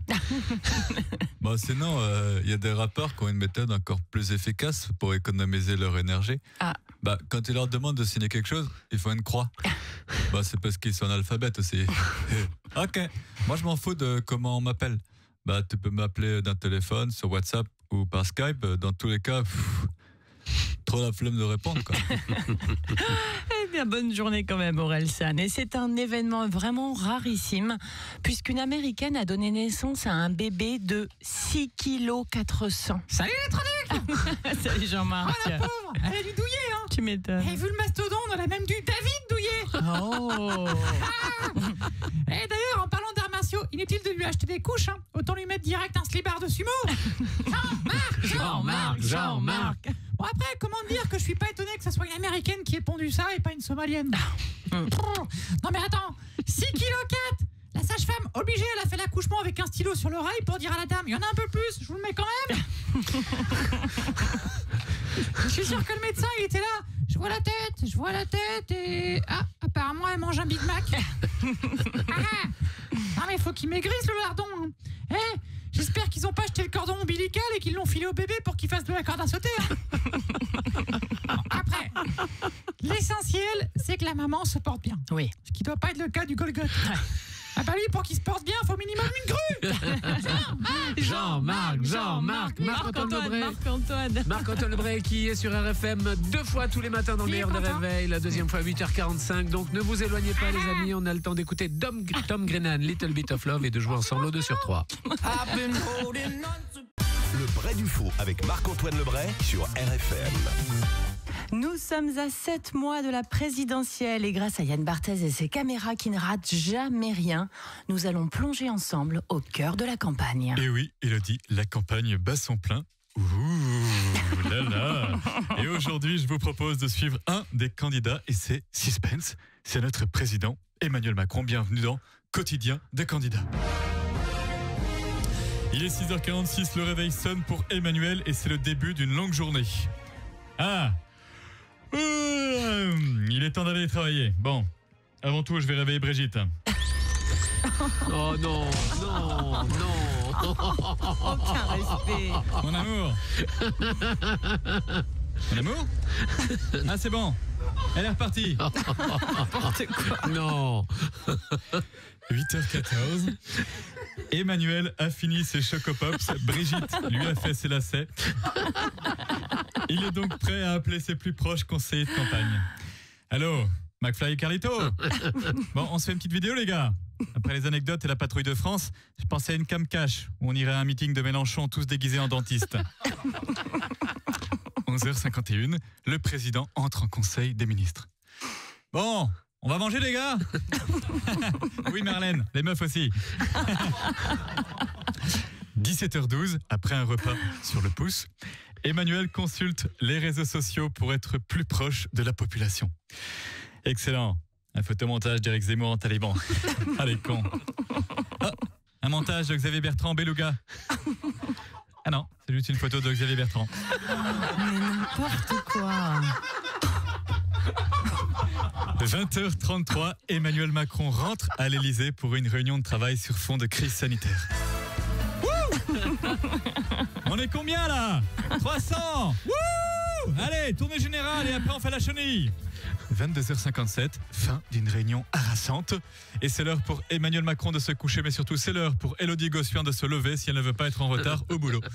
S8: Sinon, il y a des rappeurs qui ont une méthode encore plus efficace pour économiser leur énergie. Quand ils leur demandent de signer quelque chose, il faut une croix. C'est parce qu'ils sont analphabètes aussi. Ok. Moi, je m'en fous de comment on m'appelle. Tu peux m'appeler d'un téléphone, sur WhatsApp ou par Skype. Dans tous les cas, trop la flemme de répondre, quoi.
S2: Eh bien, bonne journée quand même, Orelsan. Et c'est un événement vraiment rarissime, puisqu'une Américaine a donné naissance à un bébé de 6 kg 400.
S19: Salut les traducs.
S2: Salut Jean-Marc.
S19: La pauvre, elle a du douillet, hein.
S2: Tu m'étonnes.
S19: Et vu le mastodonte, elle a même du David douillet.
S2: Oh.
S19: Et d'ailleurs, en parlant d'arts martiaux, inutile de lui acheter des couches, hein. Autant lui mettre direct un slibard de sumo. Jean-Marc. Bon après, comment dire que je suis pas étonné que ça soit une Américaine qui ait pondu ça et pas une Somalienne. Non mais attends, 6 kg 4. La sage-femme obligée, elle a fait l'accouchement avec un stylo sur l'oreille pour dire à la dame, il y en a un peu plus, je vous le mets quand même. Je suis sûr que le médecin, il était là. Je vois la tête et... apparemment, elle mange un Big Mac. Non mais il faut qu'il maigrisse le lardon. J'espère qu'ils n'ont pas jeté le cordon ombilical et qu'ils l'ont filé au bébé pour qu'il fasse de la corde à sauter. Après, l'essentiel, c'est que la maman se porte bien.
S2: Oui.
S19: Ce qui doit pas être le cas du Golgoth. Lui, pour qu'il se porte bien, il faut minimum une grue.
S4: Marc-Antoine Lebray qui est sur RFM 2 fois tous les matins dans le meilleur des réveils, la deuxième fois à 8h45. Donc ne vous éloignez pas les amis, on a le temps d'écouter Tom Grennan, Little Bit of Love et de jouer ensemble au 2 sur 3.
S1: Le vrai du faux avec Marc-Antoine Lebray sur RFM.
S2: Nous sommes à 7 mois de la présidentielle et grâce à Yann Barthès et ses caméras qui ne ratent jamais rien, nous allons plonger ensemble au cœur de la campagne.
S8: Et oui, Elodie, la campagne bat son plein. Ouh là là. Et aujourd'hui, je vous propose de suivre un des candidats et c'est suspense. C'est notre président Emmanuel Macron. Bienvenue dans Quotidien de candidats. Il est 6h46, le réveil sonne pour Emmanuel et c'est le début d'une longue journée. Il est temps d'aller travailler. Bon, avant tout, je vais réveiller Brigitte.
S4: Oh non, non, non.
S2: Aucun respect.
S8: Mon amour. Mon amour? Ah, c'est bon. Elle est repartie.
S4: N'importe quoi. Non.
S8: 8h14. Emmanuel a fini ses Chocopops. Brigitte lui a fait ses lacets. Il est donc prêt à appeler ses plus proches conseillers de campagne. Allô, McFly et Carlito? Bon, on se fait une petite vidéo, les gars. Après les anecdotes et la patrouille de France, je pensais à une cam cash où on irait à un meeting de Mélenchon tous déguisés en dentistes. 11h51, le président entre en conseil des ministres. Bon, on va manger, les gars? Oui, Marlène, les meufs aussi. 17h12, après un repas sur le pouce, Emmanuel consulte les réseaux sociaux pour être plus proche de la population. Excellent. Un photomontage d'Éric Zemmour en taliban. Allez, con. Oh, un montage de Xavier Bertrand Beluga. Ah non, c'est juste une photo de Xavier Bertrand.
S2: Mais n'importe quoi.
S8: 20h33, Emmanuel Macron rentre à l'Elysée pour une réunion de travail sur fond de crise sanitaire. On est combien là? 300. Wouh! Allez, tournée générale et après on fait la chenille. 22h57, fin d'une réunion harassante. Et c'est l'heure pour Emmanuel Macron de se coucher, mais surtout c'est l'heure pour Élodie Gossuin de se lever si elle ne veut pas être en retard au boulot.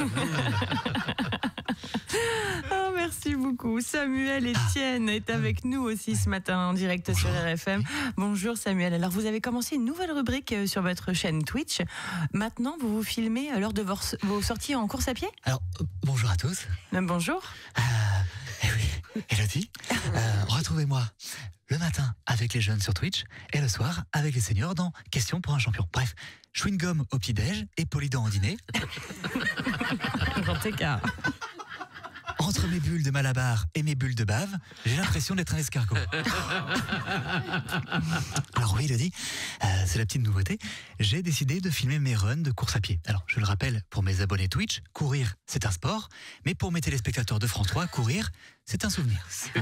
S2: Oh, merci beaucoup. Samuel Etienne est avec nous aussi ce matin en direct sur RFM. Bonjour Samuel. Alors vous avez commencé une nouvelle rubrique sur votre chaîne Twitch. Maintenant, vous vous filmez lors de vos sorties en course à pied?
S13: Alors, bonjour à tous.
S2: Bonjour.
S13: Oui, Élodie, retrouvez-moi le matin avec les jeunes sur Twitch et le soir avec les seniors dans Question pour un champion. Bref, chewing-gum au petit-déj et polydent au dîner.
S2: Grand écart.
S13: Entre mes bulles de Malabar et mes bulles de bave, j'ai l'impression d'être un escargot. Alors oui, Élodie, c'est la petite nouveauté. J'ai décidé de filmer mes runs de course à pied. Alors, je le rappelle, pour mes abonnés Twitch, courir, c'est un sport. Mais pour mes téléspectateurs de France 3, courir, c'est un souvenir.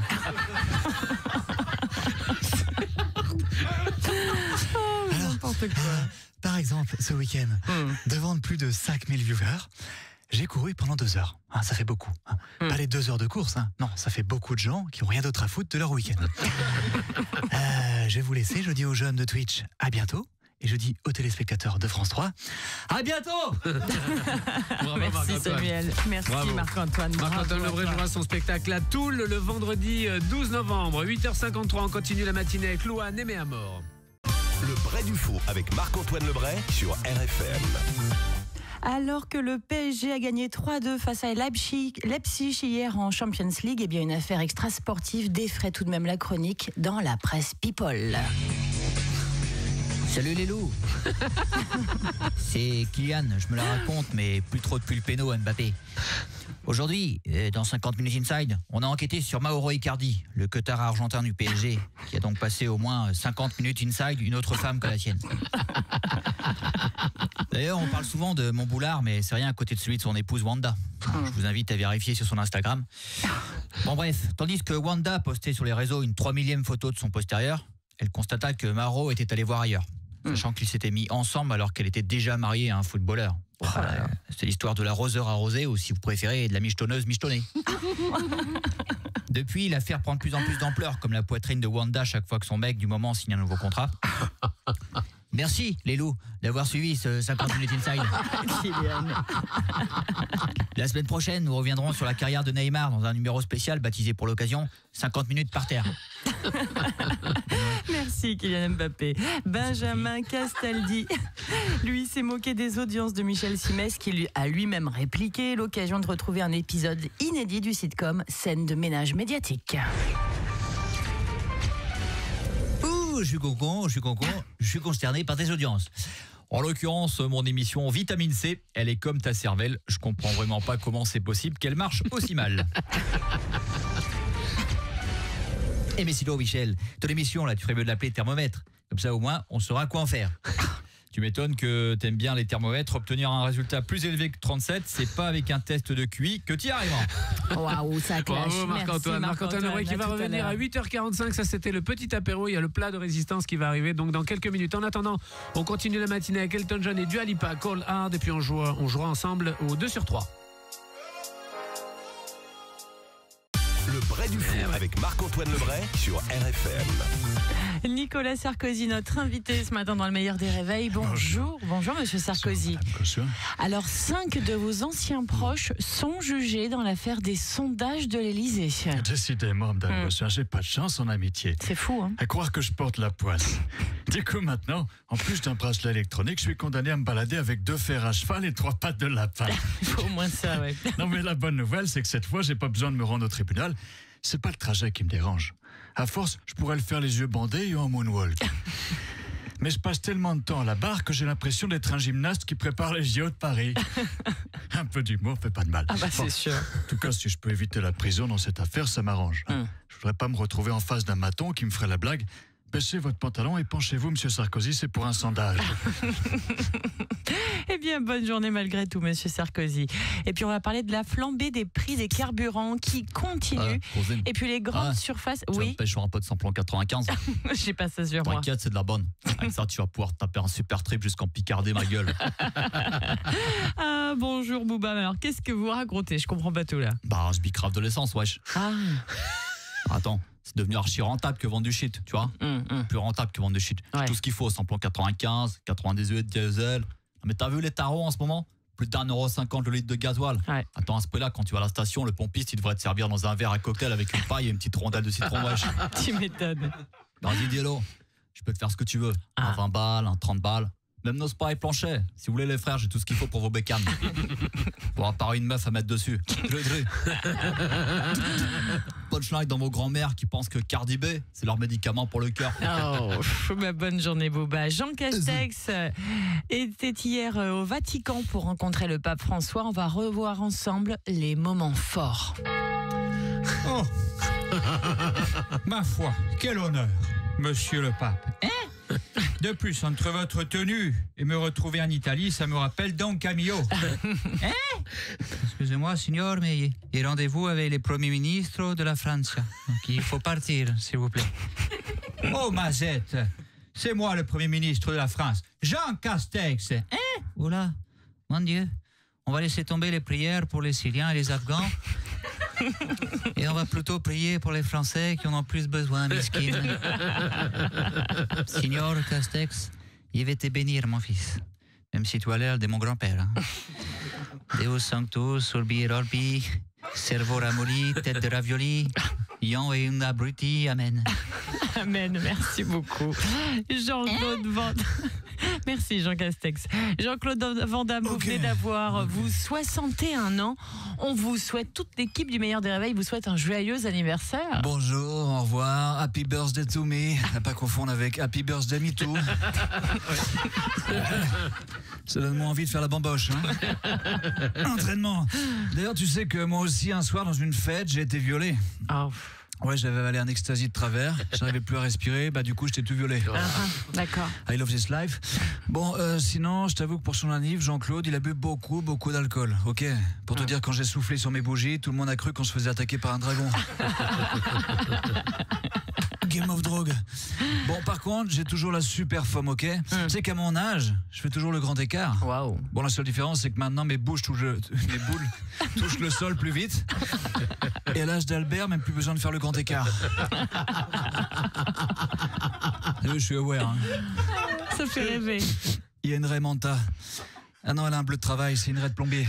S13: Alors, par exemple, ce week-end, devant plus de 5000 viewers, j'ai couru pendant 2 heures. Ça fait beaucoup. Pas les 2 heures de course. Non, ça fait beaucoup de gens qui n'ont rien d'autre à foutre de leur week-end. Je vais vous laisser. Je dis aux jeunes de Twitch à bientôt. Et je dis aux téléspectateurs de France 3 à bientôt.
S2: Merci Samuel. Merci Marc-Antoine.
S4: Marc-Antoine Lebré jouera son spectacle à Toul le vendredi 12 novembre. 8h53, on continue la matinée avec Louane aimé à mort.
S1: Le vrai du faux avec Marc-Antoine Lebray sur RFM.
S2: Alors que le PSG a gagné 3-2 face à Leipzig hier en Champions League, eh bien une affaire extra-sportive défraie tout de même la chronique dans la presse People.
S14: Salut les loups. C'est Kylian, je me la raconte, mais plus trop depuis le péno à Mbappé. Aujourd'hui, dans 50 Minutes Inside, on a enquêté sur Mauro Icardi, le cutard argentin du PSG, qui a donc passé au moins 50 minutes inside une autre femme que la sienne. D'ailleurs, on parle souvent de mon boulard, mais c'est rien à côté de celui de son épouse Wanda. Je vous invite à vérifier sur son Instagram. Bon bref, tandis que Wanda postait sur les réseaux une 3 millième photo de son postérieur, elle constata que Mauro était allé voir ailleurs, sachant qu'ils s'étaient mis ensemble alors qu'elle était déjà mariée à un footballeur. C'est l'histoire de l'arroseur arrosé, ou si vous préférez, de la michetonneuse michetonnée. Depuis, l'affaire prend de plus en plus d'ampleur, comme la poitrine de Wanda chaque fois que son mec du moment signe un nouveau contrat. Merci, les loups, d'avoir suivi ce 50 Minutes Inside. La semaine prochaine, nous reviendrons sur la carrière de Neymar dans un numéro spécial baptisé pour l'occasion 50 minutes par terre.
S2: Merci Kylian Mbappé. Benjamin Castaldi, lui, s'est moqué des audiences de Michel Simès qui a lui-même répliqué, l'occasion de retrouver un épisode inédit du sitcom Scène de ménage médiatique.
S14: Je suis consterné par tes audiences. En l'occurrence, mon émission Vitamine C, elle est comme ta cervelle. Je comprends vraiment pas comment c'est possible qu'elle marche aussi mal. Eh mais sinon, Michel, ton émission, là, tu ferais mieux de l'appeler thermomètre. Comme ça, au moins, on saura quoi en faire.
S21: Tu m'étonnes que t'aimes bien les thermomètres. Obtenir un résultat plus élevé que 37, c'est pas avec un test de QI que t'y arrives.
S22: Waouh, ça clash.
S4: Bravo Marc-Antoine. Marc-Antoine Lebré qui va
S22: tout à
S4: revenir à
S22: l'heure.
S4: 8h45. Ça, c'était le petit apéro. Il y a le plat de résistance qui va arriver donc dans quelques minutes. En attendant, on continue la matinée avec Elton John et Dua Lipa, Cold Hard. Et puis on jouera ensemble au 2 sur 3.
S1: Le Bray du Faux avec Marc-Antoine Lebray sur RFM.
S2: Nicolas Sarkozy, notre invité ce matin dans le meilleur des réveils. Bonjour, bonjour Monsieur Sarkozy. Alors, 5 de vos anciens proches sont jugés dans l'affaire des sondages de l'Élysée.
S16: Décidément, Madame Gosselin, j'ai pas de chance en amitié.
S2: C'est fou, hein.
S16: À croire que je porte la poisse. Du coup, maintenant, en plus d'un bracelet électronique, je suis condamné à me balader avec 2 fers à cheval et 3 pattes de lapin.
S2: Il faut au moins ça, ouais.
S16: Non, mais la bonne nouvelle, c'est que cette fois, j'ai pas besoin de me rendre au tribunal. C'est pas le trajet qui me dérange. À force, je pourrais le faire les yeux bandés et en moonwalk. Mais je passe tellement de temps à la barre que j'ai l'impression d'être un gymnaste qui prépare les JO de Paris. Un peu d'humour fait pas de mal.
S2: Ah bah c'est sûr.
S16: En tout cas, si je peux éviter la prison dans cette affaire, ça m'arrange. Je voudrais pas me retrouver en face d'un maton qui me ferait la blague. Baissez votre pantalon et penchez-vous, Monsieur Sarkozy, c'est pour un sondage.
S2: Eh bien, bonne journée malgré tout, Monsieur Sarkozy. Et puis, on va parler de la flambée des prix des carburants qui continue.
S21: Rosine.
S2: Et puis, les grandes surfaces...
S21: Tu vas
S2: Oui,
S21: me pêcher sur un pot de samplon 95.
S2: j'ai pas ça sur moi.
S21: T'inquiète, c'est de la bonne. Avec ça, tu vas pouvoir taper un super trip jusqu'en Picardie, ma gueule.
S2: Ah, bonjour Bouba. Alors, qu'est-ce que vous racontez? Je comprends pas tout là.
S21: Bah, je bicrave de l'essence, wesh.
S2: Ah.
S21: Attends, c'est devenu archi rentable que vendre du shit, tu vois. Plus rentable que vendre du shit. J'ai tout ce qu'il faut, samplon 95, 98, diesel. Mais t'as vu les tarots en ce moment? Plus d'1,50€ le litre de gasoil. Attends, à ce prix-là, quand tu vas à la station, le pompiste, il devrait te servir dans un verre à cocktail avec une paille et une petite rondelle de citron, wesh.
S2: Tu m'étonnes.
S21: Vas-y, dis-le. Je peux te faire ce que tu veux. Un 20 balles, un 30 balles. Même nos sprays planchers. Si vous voulez les frères, j'ai tout ce qu'il faut pour vos bécanes. Pour apparaître une meuf à mettre dessus. Punchline dans vos grands-mères qui pensent que Cardi B, c'est leur médicament pour le cœur.
S2: Oh, ma bonne journée, Bouba. Jean Castex était hier au Vatican pour rencontrer le pape François. On va revoir ensemble les moments forts.
S18: Oh. Ma foi, quel honneur, monsieur le pape. De plus, entre votre tenue et me retrouver en Italie, ça me rappelle Don Camillo.
S14: Excusez-moi, signor, mais il y a rendez-vous avec les premiers ministres de la France. Donc il faut partir, s'il vous plaît.
S18: Oh, Mazette, c'est moi le Premier ministre de la France, Jean Castex.
S14: Oula, mon Dieu, on va laisser tomber les prières pour les Syriens et les Afghans. Et on va plutôt prier pour les Français qui en ont plus besoin, miskin. Signor Castex, il va te bénir, mon fils. Même si tu as l'air de mon grand-père. Hein. Deus sanctus, urbi et orbi, cerveau ramolli, tête de ravioli, ion et une abruti, amen.
S2: Amen, merci beaucoup. Jean-Claude Van... Merci Jean Castex. Jean-Claude Van Damme, vous venez d'avoir vous 61 ans. On vous souhaite, toute l'équipe du Meilleur des Réveils vous souhaite un joyeux anniversaire.
S13: Bonjour, au revoir, happy birthday to me. À pas confondre avec happy birthday me too. Ça donne moins envie de faire la bamboche. Hein. Entraînement. D'ailleurs, tu sais que moi aussi, un soir, dans une fête, j'ai été violé. Ouais, j'avais avalé un ecstasy de travers, j'arrivais plus à respirer, bah du coup j'étais tout violé.
S2: D'accord.
S13: I love this life. Bon, sinon, je t'avoue que pour son anniv, Jean-Claude, il a bu beaucoup d'alcool, ok? Pour te dire, quand j'ai soufflé sur mes bougies, tout le monde a cru qu'on se faisait attaquer par un dragon. Game of drogue. Bon, par contre, j'ai toujours la super forme, ok? Tu sais qu'à mon âge, je fais toujours le grand écart. Bon, la seule différence, c'est que maintenant, mes boules touchent le sol plus vite. Et à l'âge d'Albert, même plus besoin de faire le grand écart. Je suis aware. Hein.
S2: Ça fait rêver.
S13: Il y a une raie Manta. Ah non, elle a un bleu de travail, c'est une raie de plombier.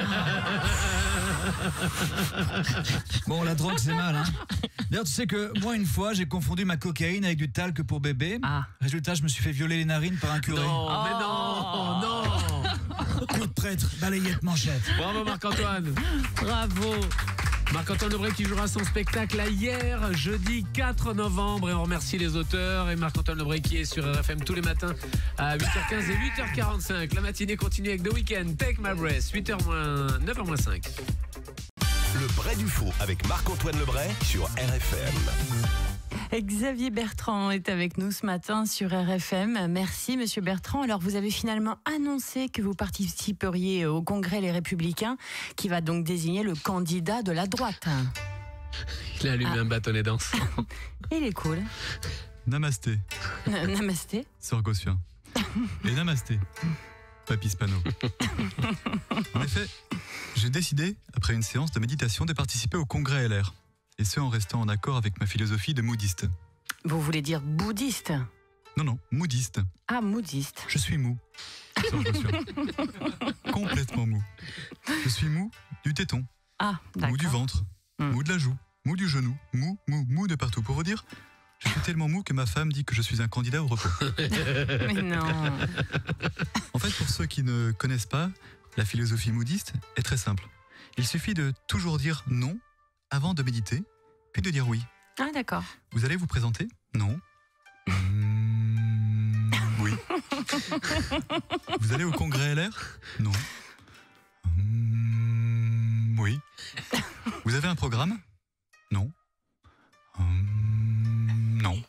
S13: Bon, la drogue, c'est mal, hein. D'ailleurs, tu sais que moi, une fois, j'ai confondu ma cocaïne avec du talc pour bébé. Résultat, je me suis fait violer les narines par un curé.
S4: Non, mais non.
S13: Coup de prêtre, balayette, manchette.
S4: Bravo Marc-Antoine.
S2: Bravo.
S4: Marc-Antoine Lebré qui jouera son spectacle hier, jeudi 4 novembre. Et on remercie les auteurs et Marc-Antoine Lebré qui est sur RFM tous les matins à 8h15 et 8h45. La matinée continue avec The Weeknd, Take My Breath, 9h-5.
S1: Le Bray du Faux avec Marc-Antoine Lebray sur RFM.
S2: Xavier Bertrand est avec nous ce matin sur RFM. Merci, monsieur Bertrand. Alors, vous avez finalement annoncé que vous participeriez au Congrès Les Républicains, qui va donc désigner le candidat de la droite.
S4: Il a allumé un bâtonnet d'encens.
S2: Il est cool.
S10: Namasté.
S2: Namasté.
S10: Sœur Gossuin. Et namasté. Papy Spano. En effet, j'ai décidé, après une séance de méditation, de participer au Congrès LR. Et ce, en restant en accord avec ma philosophie de moudiste.
S2: Vous voulez dire bouddhiste?
S10: Non, moudiste.
S2: Ah, moudiste.
S10: Je suis mou. Sœur Gossuin. Complètement mou. Je suis mou du téton.
S2: Ah, d'accord.
S10: Mou du ventre. Mou de la joue. Mou du genou. Mou de partout. Pour vous dire, je suis tellement mou que ma femme dit que je suis un candidat au repos.
S2: Mais non.
S10: En fait, pour ceux qui ne connaissent pas, la philosophie moudiste est très simple. Il suffit de toujours dire non avant de méditer, puis de dire oui.
S2: Ah, d'accord.
S10: Vous allez vous présenter? Non. Oui. Vous allez au Congrès LR? Non. Oui. Vous avez un programme? Non. Non.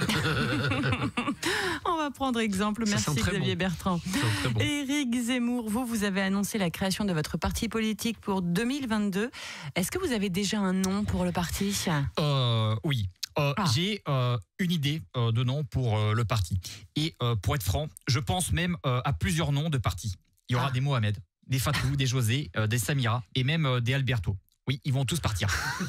S2: On va prendre exemple. Merci Xavier Bertrand. Éric Zemmour, vous avez annoncé la création de votre parti politique pour 2022. Est-ce que vous avez déjà un nom pour le parti?
S21: Oui. J'ai une idée de nom pour le parti. Et pour être franc, je pense même à plusieurs noms de partis. Il y aura des Mohamed, des Fatou, des José, des Samira et même des Alberto. Oui, ils vont tous partir.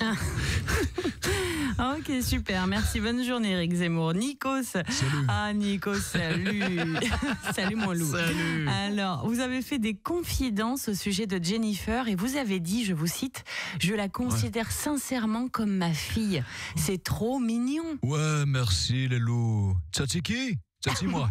S2: Ok, super. Merci. Bonne journée, Éric Zemmour. Nikos.
S10: Salut.
S2: Ah, Nikos, salut. Salut, mon loup.
S4: Salut.
S2: Alors, vous avez fait des confidences au sujet de Jennifer et vous avez dit, je vous cite, je la considère sincèrement comme ma fille. C'est trop mignon.
S10: Ouais, merci les loups. Tchatchiki? Tchatchi-moi.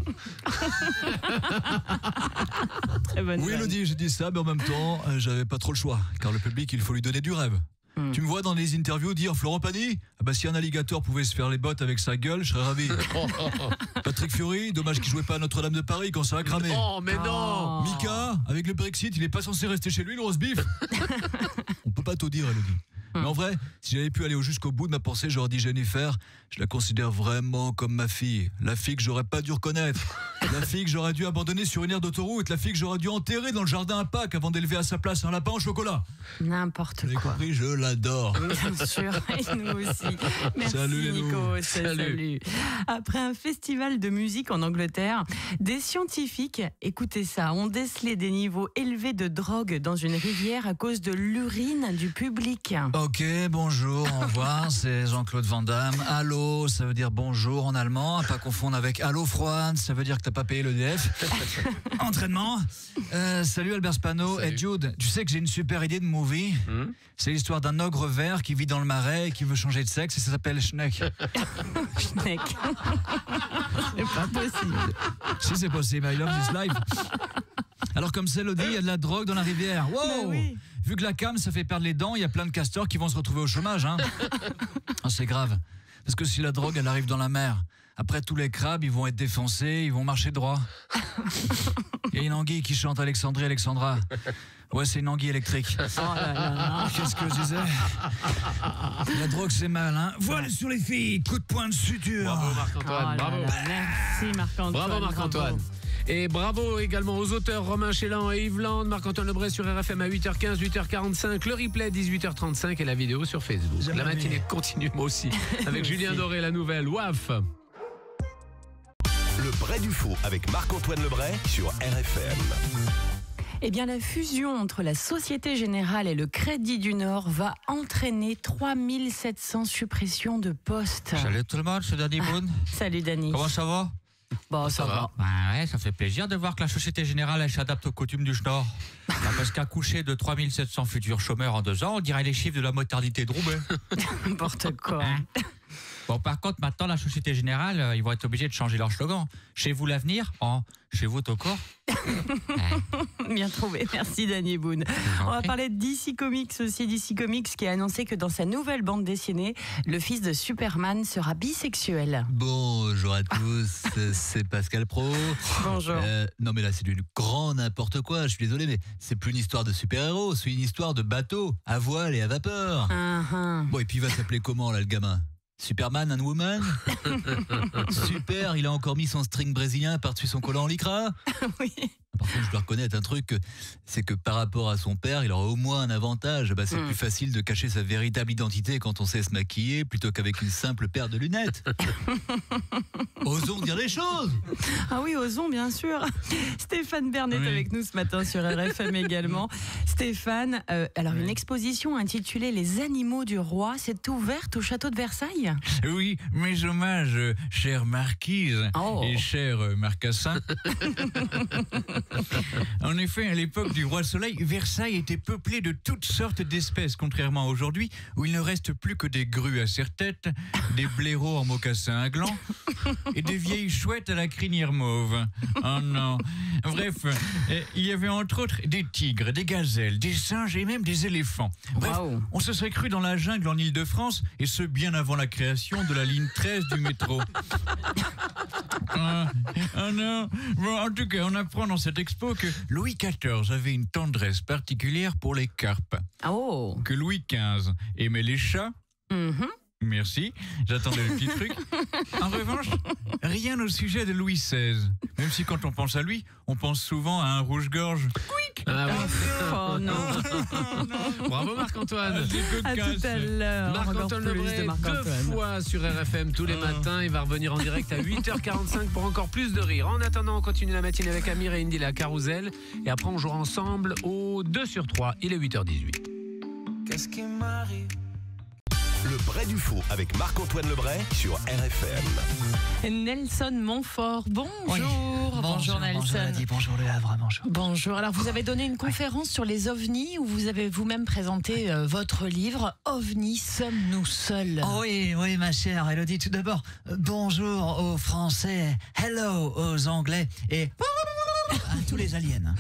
S2: Très bonne.
S10: Oui, Elodie, j'ai dit ça, mais en même temps, j'avais pas trop le choix. Car le public, il faut lui donner du rêve. Tu me vois dans les interviews dire Florent Pagny? Ah bah si un alligator pouvait se faire les bottes avec sa gueule, je serais ravi. Patrick Fury, dommage qu'il jouait pas à Notre-Dame de Paris quand ça a cramé.
S4: Oh, mais non.
S10: Mika, avec le Brexit, il est pas censé rester chez lui, le roast beef. On peut pas tout dire, Elodie. Mais en vrai, si j'avais pu aller jusqu'au bout de ma pensée, j'aurais dit Jennifer, je la considère vraiment comme ma fille. La fille que j'aurais pas dû reconnaître. La fille que j'aurais dû abandonner sur une aire d'autoroute. La fille que j'aurais dû enterrer dans le jardin à Pâques avant d'élever à sa place un lapin au chocolat.
S2: N'importe quoi.
S10: Vous avez compris, je l'adore.
S2: Bien sûr, et nous aussi. Merci
S10: Salut,
S2: Nico.
S10: Salut.
S2: Après un festival de musique en Angleterre, des scientifiques, écoutez ça, ont décelé des niveaux élevés de drogue dans une rivière à cause de l'urine du public.
S7: Ok, bonjour, au revoir, c'est Jean-Claude Van Damme. Allô, ça veut dire bonjour en allemand, à pas confondre avec allô froide, ça veut dire que t'as pas payé l'EDF. Entraînement. Salut Albert Spano. Et Jude, tu sais que j'ai une super idée de movie. C'est l'histoire d'un ogre vert qui vit dans le marais et qui veut changer de sexe et ça s'appelle Schneck.
S2: Schneck. C'est pas possible.
S7: Si c'est possible, I love this life. Alors comme c'est Elodie, il y a de la drogue dans la rivière. Wow.
S2: Oui.
S7: Vu que la cam, ça fait perdre les dents, il y a plein de castors qui vont se retrouver au chômage. Hein. Ah, c'est grave. Parce que si la drogue, elle arrive dans la mer, après tous les crabes, ils vont être défoncés, ils vont marcher droit. Il y a une anguille qui chante Alexandrie, Alexandra. Ouais, c'est une anguille électrique.
S2: Oh là là.
S7: Qu'est-ce que je disais? La drogue, c'est mal, hein. Voilà sur les filles, coup de poing de suture.
S4: Bravo Marc-Antoine, bravo.
S2: Merci Marc-Antoine.
S4: Bravo Marc-Antoine. Et bravo également aux auteurs Romain Chélan et Yves Land, Marc-Antoine Lebray sur RFM à 8h15, 8h45, le replay 18h35 et la vidéo sur Facebook. La matinée continue, moi aussi, avec Julien Doré, la nouvelle WAF.
S1: Le vrai du faux avec Marc-Antoine Lebray sur RFM.
S2: Eh bien, la fusion entre la Société Générale et le Crédit du Nord va entraîner 3700 suppressions de postes.
S21: Salut tout le monde, c'est Danny Boone.
S2: Salut Danny.
S21: Comment ça va?
S2: Bon, ça va.
S21: Bah ouais, ça fait plaisir de voir que la Société Générale elle s'adapte aux coutumes du Nord. Bah parce qu'accoucher de 3700 futurs chômeurs en 2 ans, on dirait les chiffres de la mortalité de Roubaix.
S2: N'importe quoi.
S21: Bon, par contre, maintenant, la Société Générale, ils vont être obligés de changer leur slogan. Chez vous l'avenir, chez vous tout court.
S2: Bien trouvé, merci Danny Boone. On va parler de DC Comics aussi, DC Comics qui a annoncé que dans sa nouvelle bande dessinée, le fils de Superman sera bisexuel.
S7: Bonjour à tous, c'est Pascal Pro.
S2: Bonjour.
S7: Non mais là c'est du grand n'importe quoi, je suis désolé mais c'est plus une histoire de super-héros, c'est une histoire de bateau, à voile et à vapeur. Bon et puis il va s'appeler comment là le gamin? Superman and Woman. Super, il a encore mis son string brésilien par-dessus son collant en lycra.
S22: Oui.
S7: Par contre, je dois reconnaître un truc, c'est que par rapport à son père, il aura au moins un avantage. C'est plus facile de cacher sa véritable identité quand on sait se maquiller plutôt qu'avec une simple paire de lunettes. Osons dire les choses.
S2: Ah oui, osons, bien sûr. Stéphane Bern est avec nous ce matin sur RFM également. Stéphane, alors une exposition intitulée Les animaux du roi, c'est ouverte au château de Versailles?
S18: Oui, mes hommages, chère marquise et cher Marcassin. En effet, à l'époque du roi Soleil, Versailles était peuplé de toutes sortes d'espèces, contrairement à aujourd'hui, où il ne reste plus que des grues à serre-tête, des blaireaux en mocassins à gland et des vieilles chouettes à la crinière mauve. Oh non. Bref, il y avait entre autres des tigres, des gazelles, des singes et même des éléphants. Bref, on se serait cru dans la jungle en Île-de-France, et ce bien avant la création de la ligne 13 du métro. Non. Bon, en tout cas, on apprend dans cette expo que Louis XIV avait une tendresse particulière pour les carpes. Que Louis XV aimait les chats. Merci, j'attendais le petit truc. En revanche, rien au sujet de Louis XVI. Même si quand on pense à lui, on pense souvent à un rouge-gorge. Quick.
S4: Oh non. Bravo Marc-Antoine.
S2: À tout à l'heure.
S4: Marc-Antoine Lebray, 2 fois sur RFM tous les matins. Il va revenir en direct à 8h45 pour encore plus de rire. En attendant, on continue la matinée avec Amir et Indy la Carousel. Et après, on jouera ensemble au 2 sur 3. Il est 8h18.
S1: Qu'est-ce qui m'arrive? Le vrai du faux avec Marc-Antoine Lebray sur RFM.
S2: Nelson Montfort, bonjour.
S19: Oui.
S2: Bonjour Nelson.
S19: Bonjour Adi, bonjour Le Havre, bonjour.
S2: Bonjour. Alors vous avez donné une conférence sur les ovnis où vous avez vous-même présenté votre livre OVNI, sommes-nous seuls?
S19: Oui, ma chère Elodie, tout d'abord, bonjour aux Français, hello aux Anglais et à tous les aliens.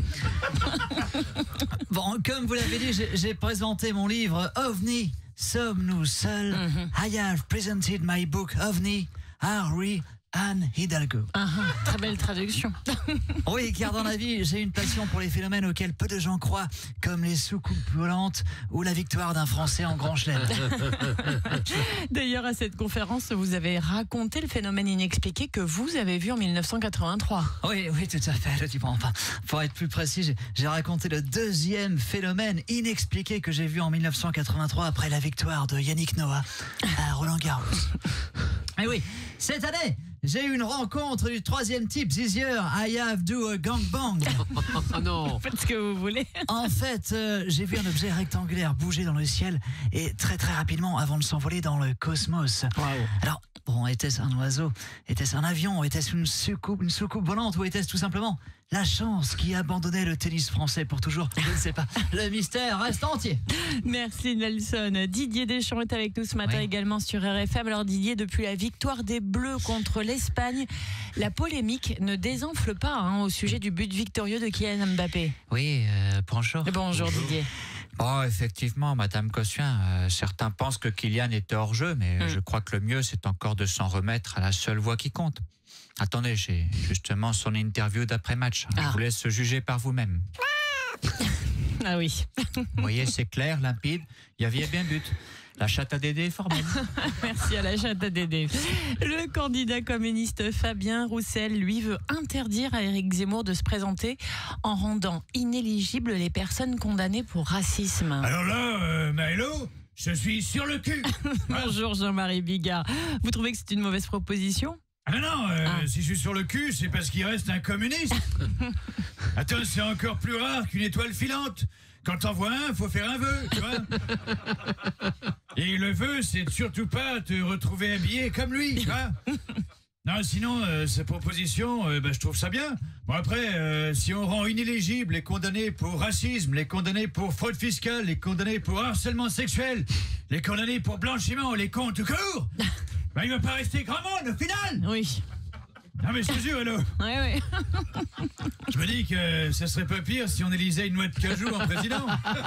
S19: Bon, comme vous l'avez dit, j'ai présenté mon livre OVNI, sommes-nous seuls? I have presented my book OVNI, Harry Anne Hidalgo.
S2: Très belle traduction.
S19: Oui, car dans la vie, j'ai une passion pour les phénomènes auxquels peu de gens croient, comme les soucoupes volantes ou la victoire d'un Français en Grand Chelem.
S2: D'ailleurs, à cette conférence, vous avez raconté le phénomène inexpliqué que vous avez vu en 1983.
S19: Oui, tout à fait. Enfin, pour être plus précis, j'ai raconté le deuxième phénomène inexpliqué que j'ai vu en 1983 après la victoire de Yannick Noah à Roland-Garros. Et oui, cette année, j'ai eu une rencontre du troisième type, this year, I have do a gangbang.
S4: Oh non.
S2: Faites ce que vous voulez.
S19: En fait, j'ai vu un objet rectangulaire bouger dans le ciel et très rapidement avant de s'envoler dans le cosmos.
S2: Wow.
S19: Alors, bon, était-ce un oiseau? Était-ce un avion? Était-ce une soucoupe volante? Ou était-ce tout simplement la chance qui abandonnait le tennis français pour toujours? Je ne sais pas. Le mystère reste entier.
S2: Merci Nelson. Didier Deschamps est avec nous ce matin également sur RFM. Alors Didier, depuis la victoire des Bleus contre l'Espagne, la polémique ne désenfle pas au sujet du but victorieux de Kylian Mbappé.
S9: Oui, bonjour.
S2: Bonjour Didier.
S9: Oh, effectivement, Madame Cossuin, certains pensent que Kylian était hors jeu, mais je crois que le mieux, c'est encore de s'en remettre à la seule voix qui compte. Attendez, j'ai justement son interview d'après-match. Je vous laisse juger par vous-même.
S2: Ah oui.
S9: Vous voyez, c'est clair, limpide, il y avait bien but. La chatte à Dédé est formelle.
S2: Merci à la chatte à Dédé. Le candidat communiste Fabien Roussel, lui, veut interdire à Éric Zemmour de se présenter en rendant inéligibles les personnes condamnées pour racisme.
S5: Alors là, Maëlo, je suis sur le cul.
S2: Bonjour Jean-Marie Bigard. Vous trouvez que c'est une mauvaise proposition ?
S5: Ah non, si je suis sur le cul, c'est parce qu'il reste un communiste. Attends, c'est encore plus rare qu'une étoile filante. Quand t'en vois un, faut faire un vœu, tu vois. Et le vœu, c'est de surtout pas te retrouver habillé comme lui, tu vois. Non, sinon, sa proposition, je trouve ça bien. Bon, après, si on rend inéligibles les condamnés pour racisme, les condamnés pour fraude fiscale, les condamnés pour harcèlement sexuel, les condamnés pour blanchiment, les cons tout court, il va pas rester grand monde au final.
S2: Oui.
S5: Non mais je te jure, hello.
S2: Oui.
S5: Je me dis que ça serait pas pire si on élisait une noix de cajou en président.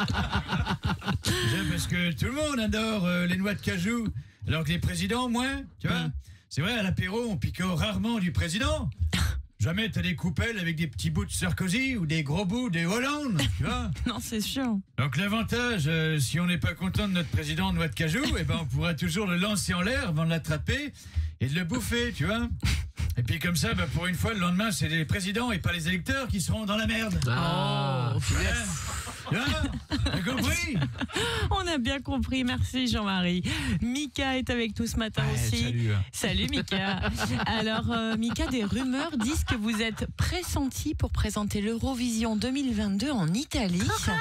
S5: Déjà parce que tout le monde adore les noix de cajou, alors que les présidents, moins, tu vois. C'est vrai, à l'apéro, on picore rarement du président. Jamais t'as des coupelles avec des petits bouts de Sarkozy ou des gros bouts des Hollande, tu vois.
S2: Non, c'est sûr.
S5: Donc l'avantage, si on n'est pas content de notre président Noix de Cajou, eh ben on pourra toujours le lancer en l'air avant de l'attraper et de le bouffer, tu vois. Et puis comme ça, bah, pour une fois, le lendemain, c'est les présidents et pas les électeurs qui seront dans la merde.
S4: Ah,
S5: T'as compris?
S2: On a bien compris, merci Jean-Marie. Mika est avec nous ce matin aussi.
S7: Salut.
S2: Salut Mika. Alors Mika, des rumeurs disent que vous êtes pressenti pour présenter l'Eurovision 2022 en Italie.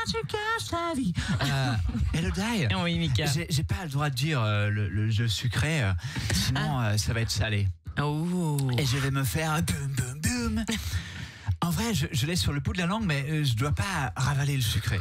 S7: Elodie.
S2: Oui Mika.
S7: J'ai pas le droit de dire le jeu sucré, sinon ça va être salé.
S2: Oh.
S7: Et je vais me faire un boum boum boum. En vrai, je l'ai sur le bout de la langue, mais je dois pas ravaler le sucré.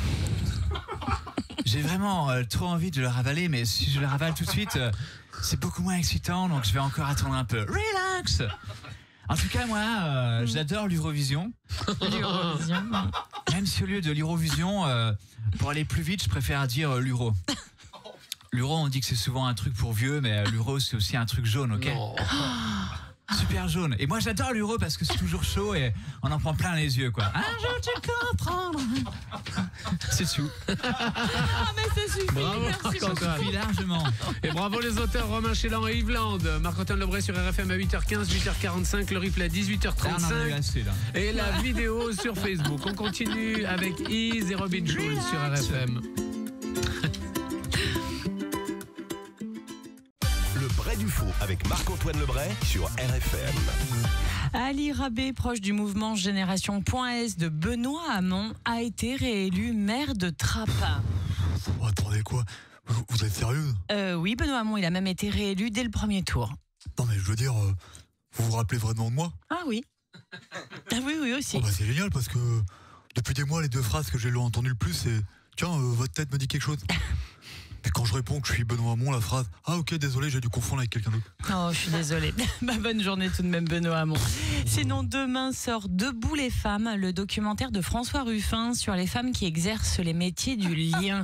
S7: J'ai vraiment trop envie de le ravaler, mais si je le ravale tout de suite, c'est beaucoup moins excitant, donc je vais encore attendre un peu. Relax. En tout cas, moi, j'adore l'Eurovision.
S2: L'Eurovision.
S7: Même si au lieu de l'Eurovision, pour aller plus vite, je préfère dire l'Euro. L'Euro, on dit que c'est souvent un truc pour vieux, mais l'Euro, c'est aussi un truc jaune, ok? Super jaune. Et moi, j'adore l'Euro parce que c'est toujours chaud et on en prend plein les yeux, quoi. Un jour, tu comprendras. C'est tout.
S2: Ah, mais ça suffit.
S4: Bravo,
S2: merci
S4: Marc-Antoine.
S7: Ça suffit largement.
S4: Et bravo les auteurs, Romain Chélan et Yves Land. Marc-Antoine Lebray sur RFM à 8h15, 8h45, le replay à 18h35. Et la vidéo sur Facebook. On continue avec Ease et Robin Schulz sur RFM.
S1: Vrai du faux avec Marc-Antoine Lebray sur RFM.
S2: Ali Rabé, proche du mouvement Génération.S de Benoît Hamon, a été réélu maire de Trappes.
S6: Oh, attendez quoi? Vous êtes sérieux?
S2: Oui, Benoît Hamon, il a même été réélu dès le premier tour.
S6: Non mais je veux dire, vous vous rappelez vraiment de moi?
S2: Ah oui. Ah oui, oui aussi.
S6: Oh, bah, c'est génial parce que depuis des mois, les deux phrases que j'ai entendues le plus, c'est « Tiens, votre tête me dit quelque chose ». Et quand je réponds que je suis Benoît Hamon, la phrase « Ah ok, désolé, j'ai dû confondre avec quelqu'un d'autre ».
S2: Oh, je suis désolée. Bonne journée tout de même, Benoît Hamon. Sinon, demain sort Debout les femmes, le documentaire de François Ruffin sur les femmes qui exercent les métiers du lien.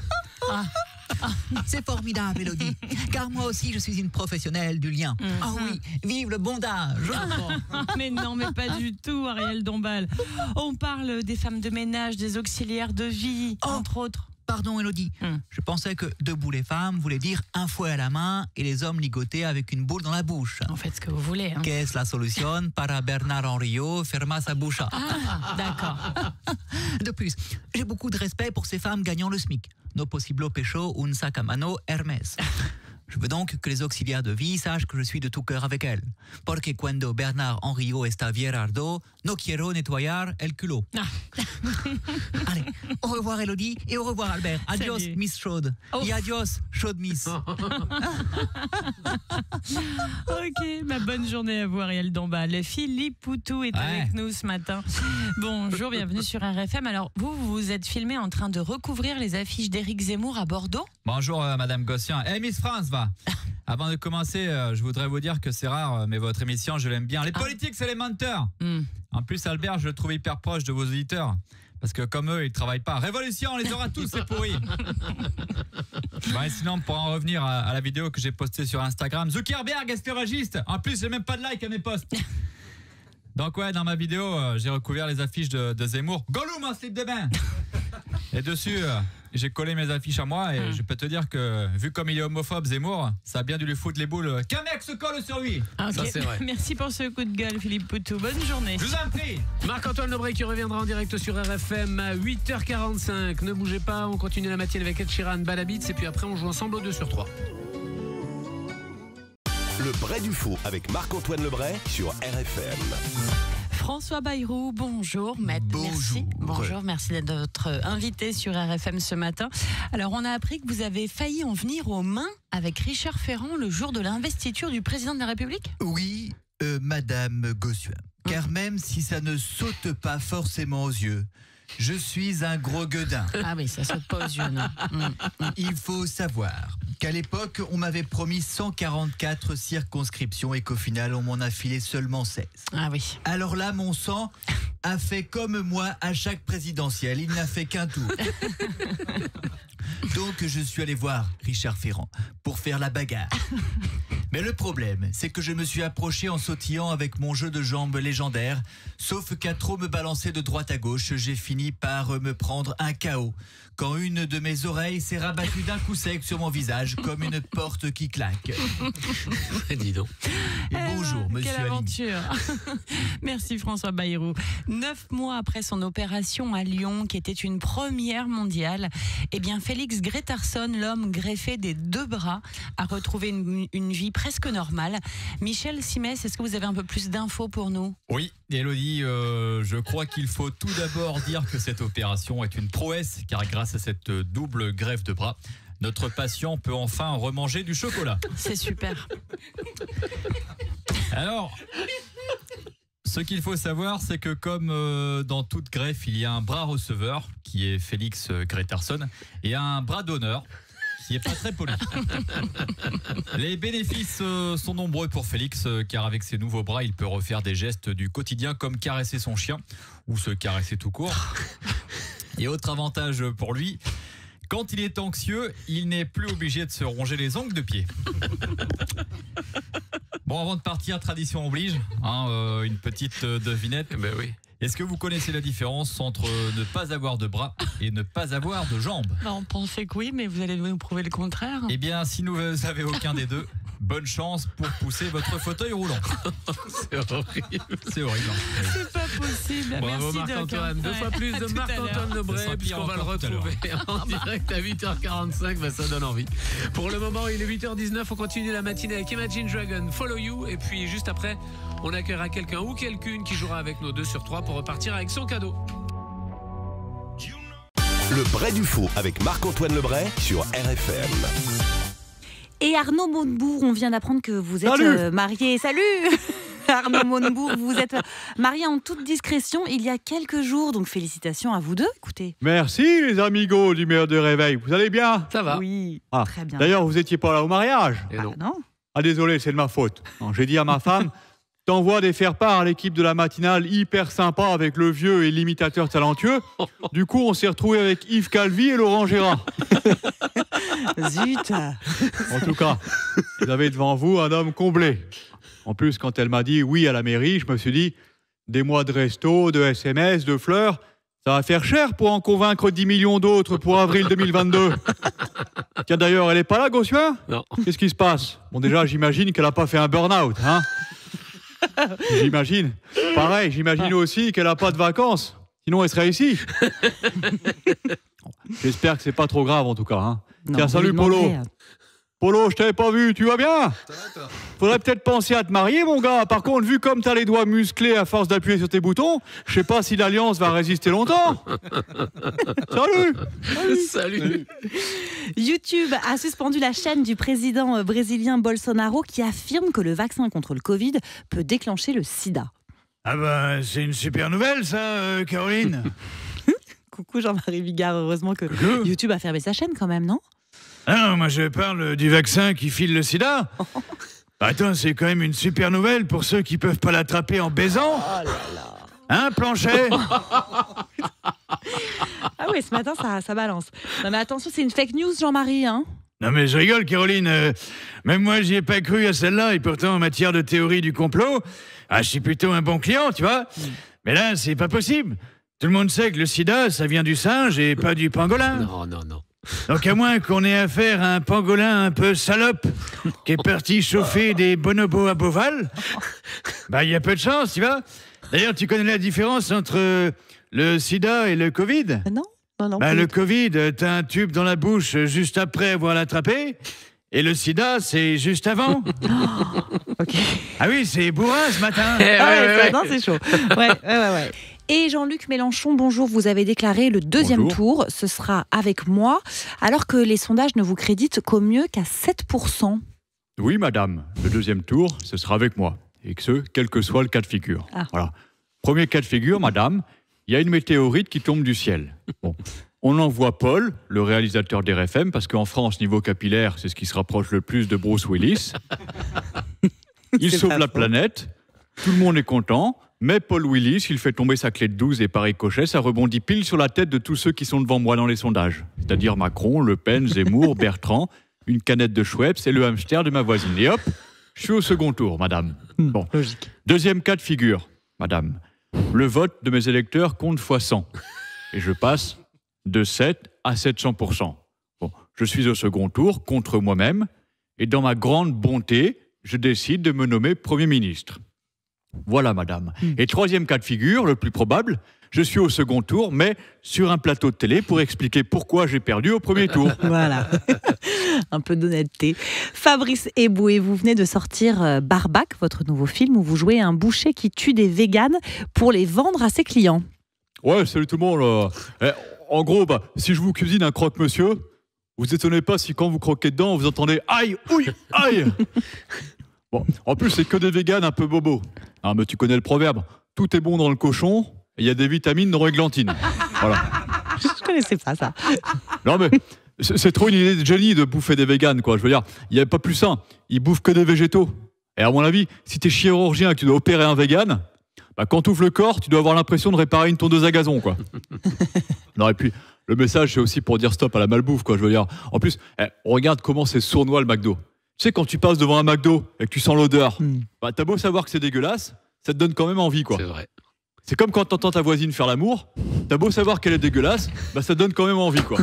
S14: C'est formidable, Élodie, car moi aussi je suis une professionnelle du lien. Ah oui, vive le bondage.
S2: Mais non, mais pas du tout, Ariel Dombal. On parle des femmes de ménage, des auxiliaires de vie, entre autres.
S14: Pardon, Élodie. Je pensais que Debout les femmes voulait dire un fouet à la main et les hommes ligotés avec une boule dans la bouche.
S2: En fait, ce que vous voulez. Hein.
S14: Qu'est-ce la solution? Para Bernard Henriot, ferma sa bouche.
S2: Ah, d'accord.
S14: De plus, j'ai beaucoup de respect pour ces femmes gagnant le SMIC. No possiblo pecho un sac a mano Hermès. Je veux donc que les auxiliaires de vie sachent que je suis de tout cœur avec elles. Porque cuando Bernard Henriot está Vierardo, no quiero nettoyar el culo. Allez, au revoir Élodie et au revoir Albert. Adios
S2: Salut.
S14: Miss Chaude. Et adios Chaude Miss.
S2: Ok, bonne journée à vous, Ariel Dombal. Philippe Poutou est avec nous ce matin. Bonjour, bienvenue sur RFM. Alors, vous vous êtes filmé en train de recouvrir les affiches d'Éric Zemmour à Bordeaux?
S7: Bonjour Madame Gossian. Miss France, va. Avant de commencer, je voudrais vous dire que c'est rare, mais votre émission, je l'aime bien. Les politiques, c'est les menteurs. En plus, Albert, je le trouve hyper proche de vos auditeurs. Parce que comme eux, ils ne travaillent pas. Révolution, on les aura tous, c'est pourri. Et sinon, pour en revenir à la vidéo que j'ai postée sur Instagram, Zuckerberg, esclavagiste. En plus, j'ai même pas de like à mes posts. Donc ouais, dans ma vidéo, j'ai recouvert les affiches de Zemmour. Gollum en slip de bain. Et dessus, j'ai collé mes affiches à moi et je peux te dire que, vu comme il est homophobe, Zemmour, ça a bien dû lui foutre les boules. Qu'un mec se colle sur lui.
S2: Okay.
S4: Ça, c'est vrai.
S2: Merci pour ce coup de gueule, Philippe Poutou. Bonne journée.
S7: Je vous en prie.
S4: Marc-Antoine Lebray qui reviendra en direct sur RFM à 8h45. Ne bougez pas, on continue la matinée avec Ed Sheeran, Bad Habits, et puis après on joue ensemble au 2 sur 3.
S1: Le vrai du faux avec Marc-Antoine Lebray sur RFM.
S2: François Bayrou, bonjour. Merci. Bonjour, merci d'être notre invité sur RFM ce matin. Alors, on a appris que vous avez failli en venir aux mains avec Richard Ferrand le jour de l'investiture du président de la République?
S14: Oui, Madame Gossuin. Car même si ça ne saute pas forcément aux yeux, je suis un gros gueudin.
S2: Ah oui, ça saute pas aux yeux, non.
S14: Il faut savoir qu'à l'époque, on m'avait promis 144 circonscriptions et qu'au final, on m'en a filé seulement 16.
S2: Ah oui.
S14: Alors là, mon sang a fait comme moi à chaque présidentielle. Il n'a fait qu'un tour. Donc, je suis allé voir Richard Ferrand pour faire la bagarre.
S20: Mais le problème, c'est que je me suis approché en sautillant avec mon jeu de jambes légendaire. Sauf qu'à trop me balancer de droite à gauche, j'ai fini par me prendre un KO. Quand une de mes oreilles s'est rabattue d'un coup sec sur mon visage, comme une porte qui claque.
S4: Dis donc.
S20: Et bonjour, monsieur
S2: Quelle
S20: Aligny.
S2: aventure. Merci François Bayrou. 9 mois après son opération à Lyon, qui était une première mondiale, eh bien Félix Grétarsson, l'homme greffé des 2 bras, a retrouvé une vie presque normale. Michel Simès, est-ce que vous avez un peu plus d'infos pour nous ?
S3: Oui, Élodie, je crois qu'il faut tout d'abord dire que cette opération est une prouesse, car grâce à cette double greffe de bras, notre patient peut enfin remanger du chocolat.
S2: C'est super.
S3: Alors, ce qu'il faut savoir, c'est que comme dans toute greffe, il y a un bras receveur, qui est Félix Grétarsson, et un bras donneur, qui est pas très poli. Les bénéfices sont nombreux pour Félix, car avec ses nouveaux bras, il peut refaire des gestes du quotidien comme caresser son chien, ou se caresser tout court. Et autre avantage pour lui, quand il est anxieux, il n'est plus obligé de se ronger les ongles de pied. Bon, avant de partir, tradition oblige, une petite devinette.
S4: Ben oui.
S3: Est-ce que vous connaissez la différence entre ne pas avoir de bras et ne pas avoir de jambes ?
S2: On pensait que oui, mais vous allez nous prouver le contraire.
S3: Eh bien, si vous n'avez aucun des deux, bonne chance pour pousser votre fauteuil roulant.
S4: C'est horrible.
S3: C'est horrible.
S2: C'est pas possible.
S4: Bravo
S2: Merci
S4: Marc-Antoine. 2 fois plus de Marc-Antoine Lebray, puisqu'on va le retrouver en direct à 8h45. Ça donne envie. Pour le moment, il est 8h19. On continue la matinée avec Imagine Dragon, Follow You. Et puis juste après, on accueillera quelqu'un ou quelqu'une qui jouera avec nos 2 sur 3 pour repartir avec son cadeau.
S1: Le vrai du faux avec Marc-Antoine Lebray sur RFM.
S22: Et Arnaud Montebourg, on vient d'apprendre que vous êtes marié. Salut Arnaud Montebourg, vous êtes marié en toute discrétion il y a quelques jours, donc félicitations à vous deux. Écoutez.
S10: Merci les amigos du meilleur de réveil, vous allez bien ?
S4: Ça va.
S22: Oui, très bien.
S10: D'ailleurs, vous étiez pas là au mariage ?
S22: Non.
S10: Ah désolé, c'est de ma faute. J'ai dit à ma femme, t'envoies des faire-part à l'équipe de la matinale hyper sympa avec le vieux et l'imitateur talentueux. Du coup, on s'est retrouvé avec Yves Calvi et Laurent Gérard.
S22: Zut.
S10: En tout cas, vous avez devant vous un homme comblé. En plus, quand elle m'a dit oui à la mairie, je me suis dit, des mois de resto, de SMS, de fleurs, ça va faire cher pour en convaincre 10 millions d'autres pour avril 2022. Tiens, d'ailleurs, elle est pas là, Gossuin ?
S4: Non.
S10: Qu'est-ce qui se passe ? Bon, déjà, j'imagine qu'elle a pas fait un burn-out, hein ? J'imagine. Pareil, j'imagine aussi qu'elle a pas de vacances. Sinon, elle serait ici. J'espère que c'est pas trop grave, en tout cas. Hein. Tiens, salut Polo. Polo, je t'avais pas vu, tu vas bien ? Faudrait peut-être penser à te marier, mon gars. Par contre, vu comme t'as les doigts musclés à force d'appuyer sur tes boutons, je sais pas si l'alliance va résister longtemps.
S4: Salut.
S22: YouTube a suspendu la chaîne du président brésilien Bolsonaro qui affirme que le vaccin contre le Covid peut déclencher le sida.
S5: Ah bah, c'est une super nouvelle, ça, Caroline.
S22: Coucou Jean-Marie Bigard, heureusement que YouTube a fermé sa chaîne quand même, non ?
S5: Ah non, moi je parle du vaccin qui file le sida. Attends, c'est quand même une super nouvelle pour ceux qui peuvent pas l'attraper en baisant.
S22: Oh là là.
S5: Hein, Planchet ?
S22: Ah oui, ce matin, ça balance. Non mais attention, c'est une fake news, Jean-Marie, hein ?
S5: Non mais je rigole, Caroline. Même moi, j'y ai pas cru à celle-là. Et pourtant, en matière de théorie du complot, je suis plutôt un bon client, tu vois. Mais là, c'est pas possible. Tout le monde sait que le sida, ça vient du singe et pas du pangolin.
S4: Non.
S5: Donc à moins qu'on ait affaire à un pangolin un peu salope qui est parti chauffer des bonobos à Beauval, bah il y a peu de chance, tu vois. D'ailleurs, tu connais la différence entre le sida et le Covid ?
S22: Non.
S5: Bah, le Covid, t'as un tube dans la bouche juste après avoir l'attrapé. Et le sida, c'est juste avant.
S22: Ok.
S5: Ah oui, c'est bourrin ce matin.
S22: Non, c'est chaud. Ouais. Et Jean-Luc Mélenchon, bonjour, vous avez déclaré le deuxième tour, ce sera avec moi, alors que les sondages ne vous créditent qu'au mieux qu'à 7%.
S10: Oui, madame, le deuxième tour, ce sera avec moi. Et que ce, quel que soit le cas de figure. Voilà. Premier cas de figure, madame, il y a une météorite qui tombe du ciel. Bon. On envoie Paul, le réalisateur d'RFM, parce qu'en France, niveau capillaire, c'est ce qui se rapproche le plus de Bruce Willis. Il sauve la planète, tout le monde est content, mais Paul Willis, il fait tomber sa clé de 12 et par ricochet, ça rebondit pile sur la tête de tous ceux qui sont devant moi dans les sondages. C'est-à-dire Macron, Le Pen, Zemmour, Bertrand, une canette de Schweppes et le hamster de ma voisine. Et hop, je suis au second tour, madame. Bon.
S2: Logique.
S10: Deuxième cas de figure, madame. Le vote de mes électeurs compte fois 100. Et je passe de 7 à 700%. Bon, je suis au second tour contre moi-même. Et dans ma grande bonté, je décide de me nommer Premier ministre. Voilà, madame. Et troisième cas de figure, le plus probable, je suis au second tour, mais sur un plateau de télé pour expliquer pourquoi j'ai perdu au premier tour.
S22: Voilà. Un peu d'honnêteté. Fabrice Eboué, vous venez de sortir Barbac, votre nouveau film, où vous jouez un boucher qui tue des véganes pour les vendre à ses clients.
S10: Ouais, salut tout le monde. En gros, si je vous cuisine un croque-monsieur, vous étonnez pas si quand vous croquez dedans, vous entendez « aïe, ouille, aïe ». Bon, en plus, c'est que des véganes un peu bobos. Ah, mais tu connais le proverbe, tout est bon dans le cochon, et il y a des vitamines dans l'églantine. Voilà.
S22: Je connaissais pas ça.
S10: Non mais, c'est trop une idée de génie de bouffer des véganes, quoi. Je veux dire, il n'y a pas plus sain, ils bouffent que des végétaux. Et à mon avis, si t'es chirurgien et que tu dois opérer un végane, quand tu ouvres le corps, tu dois avoir l'impression de réparer une tondeuse à gazon, quoi. Non, et puis, le message, c'est aussi pour dire stop à la malbouffe, quoi. Je veux dire, en plus, regarde comment c'est sournois le McDo. Tu sais, quand tu passes devant un McDo et que tu sens l'odeur, t'as beau savoir que c'est dégueulasse, ça te donne quand même envie, quoi.
S4: C'est vrai.
S10: C'est comme quand t'entends ta voisine faire l'amour, t'as beau savoir qu'elle est dégueulasse, ça te donne quand même envie, quoi.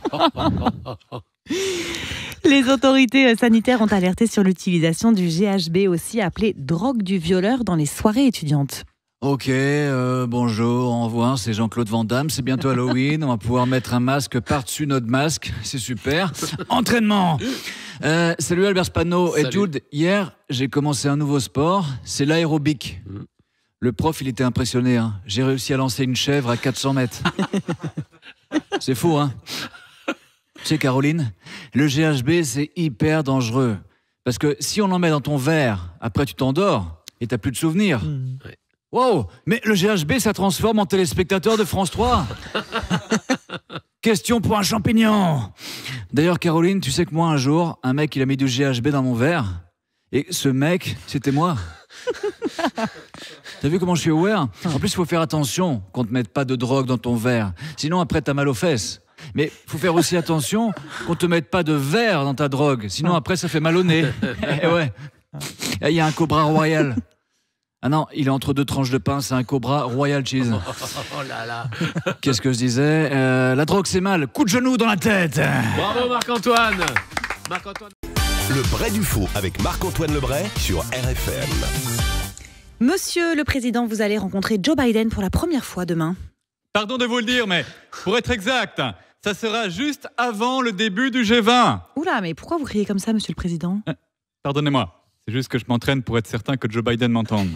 S22: Les autorités sanitaires ont alerté sur l'utilisation du GHB, aussi appelé drogue du violeur, dans les soirées étudiantes.
S7: Ok, bonjour, au revoir, c'est Jean-Claude Van Damme, c'est bientôt Halloween, on va pouvoir mettre un masque par-dessus notre masque, c'est super. Entraînement. Salut Albert Spano et Jude, hier j'ai commencé un nouveau sport, c'est l'aérobic. Le prof il était impressionné, hein. J'ai réussi à lancer une chèvre à 400 mètres. C'est fou, hein. Tu sais Caroline, le GHB c'est hyper dangereux, parce que si on en met dans ton verre, après tu t'endors et t'as plus de souvenirs. Wow, mais le GHB, ça transforme en téléspectateur de France 3. Question pour un champignon. D'ailleurs, Caroline, tu sais que moi, un jour, un mec, il a mis du GHB dans mon verre. Et ce mec, c'était moi. T'as vu comment je suis aware? En plus, il faut faire attention qu'on te mette pas de drogue dans ton verre. Sinon, après, t'as mal aux fesses. Mais il faut faire aussi attention qu'on te mette pas de verre dans ta drogue. Sinon, après, ça fait mal au nez. Et ouais. Il y a un Cobra Royal. Ah non, il est entre deux tranches de pain, c'est un Cobra Royal Cheese.
S4: Oh là là.
S7: Qu'est-ce que je disais? La drogue c'est mal, coup de genou dans la tête.
S4: Bravo Marc-Antoine. Marc-Antoine.
S1: Le vrai du faux avec Marc-Antoine Lebray sur RFM.
S22: Monsieur le Président, vous allez rencontrer Joe Biden pour la première fois demain.
S10: Pardon de vous le dire, mais pour être exact, ça sera juste avant le début du G20.
S22: Oula, mais pourquoi vous criez comme ça, Monsieur le Président?
S10: Pardonnez-moi. C'est juste que je m'entraîne pour être certain que Joe Biden m'entende.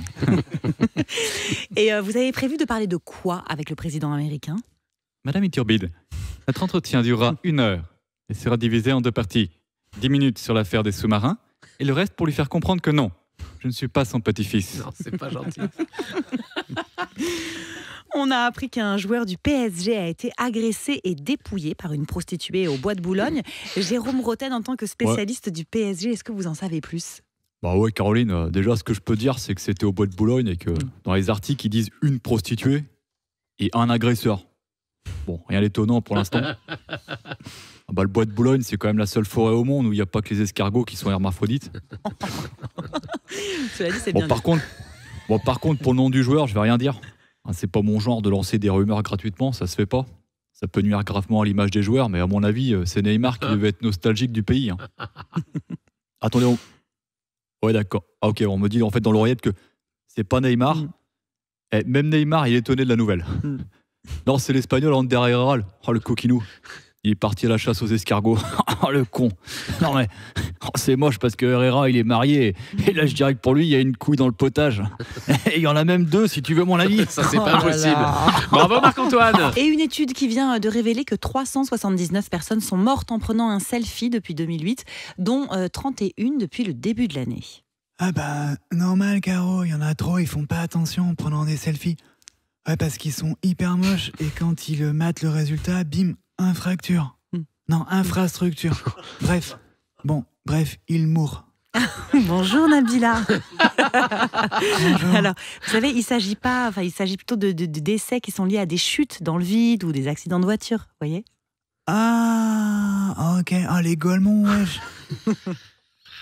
S22: Et vous avez prévu de parler de quoi avec le président américain?
S10: Madame Iturbide, notre entretien durera 1 heure et sera divisé en 2 parties. 10 minutes sur l'affaire des sous-marins et le reste pour lui faire comprendre que non, je ne suis pas son petit-fils.
S4: Non, c'est pas gentil.
S22: On a appris qu'un joueur du PSG a été agressé et dépouillé par une prostituée au Bois de Boulogne. Jérôme Roten, en tant que spécialiste du PSG, est-ce que vous en savez plus?
S10: Bah ouais, Caroline, déjà ce que je peux dire, c'est que c'était au Bois de Boulogne et que dans les articles, ils disent une prostituée et un agresseur. Bon, rien d'étonnant pour l'instant. Le Bois de Boulogne, c'est quand même la seule forêt au monde où il n'y a pas que les escargots qui sont hermaphrodites.
S22: Cela dit, c'est bien.
S10: Par contre, pour le nom du joueur, je vais rien dire. C'est pas mon genre de lancer des rumeurs gratuitement, ça se fait pas. Ça peut nuire gravement à l'image des joueurs, mais à mon avis, c'est Neymar qui devait être nostalgique du pays. Attendez, ouais, d'accord. Ah, ok, on me dit en fait dans l'oreillette que c'est pas Neymar. Même Neymar, il est étonné de la nouvelle. Non, c'est l'Espagnol Ander Herrera. Oh, le coquinou. Il est parti à la chasse aux escargots. Oh, le con. Non, mais c'est moche parce que Herrera, il est marié. Et là, je dirais que pour lui, il y a une couille dans le potage. Et il y en a même 2, si tu veux mon avis.
S4: Ça, c'est pas possible. Bravo, Marc-Antoine.
S22: Et une étude qui vient de révéler que 379 personnes sont mortes en prenant un selfie depuis 2008, dont 31 depuis le début de l'année.
S13: Ah bah, normal, Caro, il y en a trop, ils font pas attention en prenant des selfies. Ouais, parce qu'ils sont hyper moches et quand ils matent le résultat, bim, infracture. Non, infrastructure. Bref, ils mourent.
S22: Bonjour Nabila. Bonjour. Alors, vous savez, il s'agit plutôt de décès qui sont liés à des chutes dans le vide ou des accidents de voiture, vous voyez?
S13: Ah, ok, les Golemons, wesh.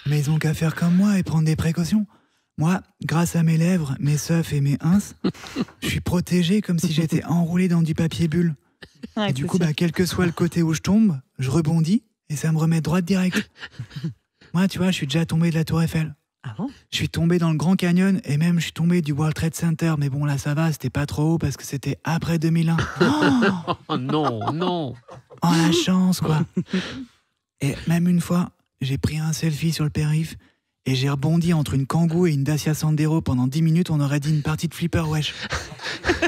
S13: Mais ils ont qu'à faire comme moi et prendre des précautions. Moi, grâce à mes lèvres, mes seufs et mes ins, je suis protégé comme si j'étais enroulé dans du papier bulle.
S22: Ouais,
S13: et du coup, quel que soit le côté où je tombe, je rebondis et ça me remet droite direct. Moi, tu vois, je suis déjà tombé de la Tour Eiffel.
S22: Ah bon ?
S13: Je suis tombé dans le Grand Canyon et même je suis tombé du World Trade Center. Mais bon, là, ça va, c'était pas trop haut parce que c'était après 2001.
S4: Oh non, non.
S13: Oh, la chance, quoi. Et même une fois, j'ai pris un selfie sur le périph' et j'ai rebondi entre une Kangoo et une Dacia Sandero pendant 10 minutes. On aurait dit une partie de flipper, wesh. Allô ?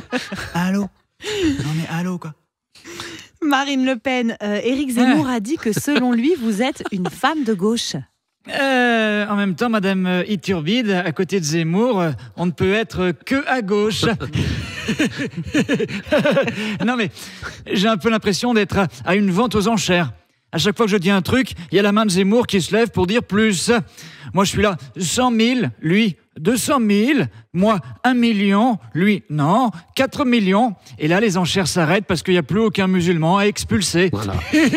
S13: Non mais allô, quoi.
S22: Marine Le Pen, Éric Zemmour a dit que selon lui, vous êtes une femme de gauche.
S19: En même temps, Madame Iturbide, à côté de Zemmour, on ne peut être que à gauche. Non mais, j'ai un peu l'impression d'être à une vente aux enchères. À chaque fois que je dis un truc, il y a la main de Zemmour qui se lève pour dire plus. Moi, je suis là, 100 000, lui, 200 000, moi, 1 million, lui, non, 4 millions. Et là, les enchères s'arrêtent parce qu'il n'y a plus aucun musulman à expulser.
S4: Voilà.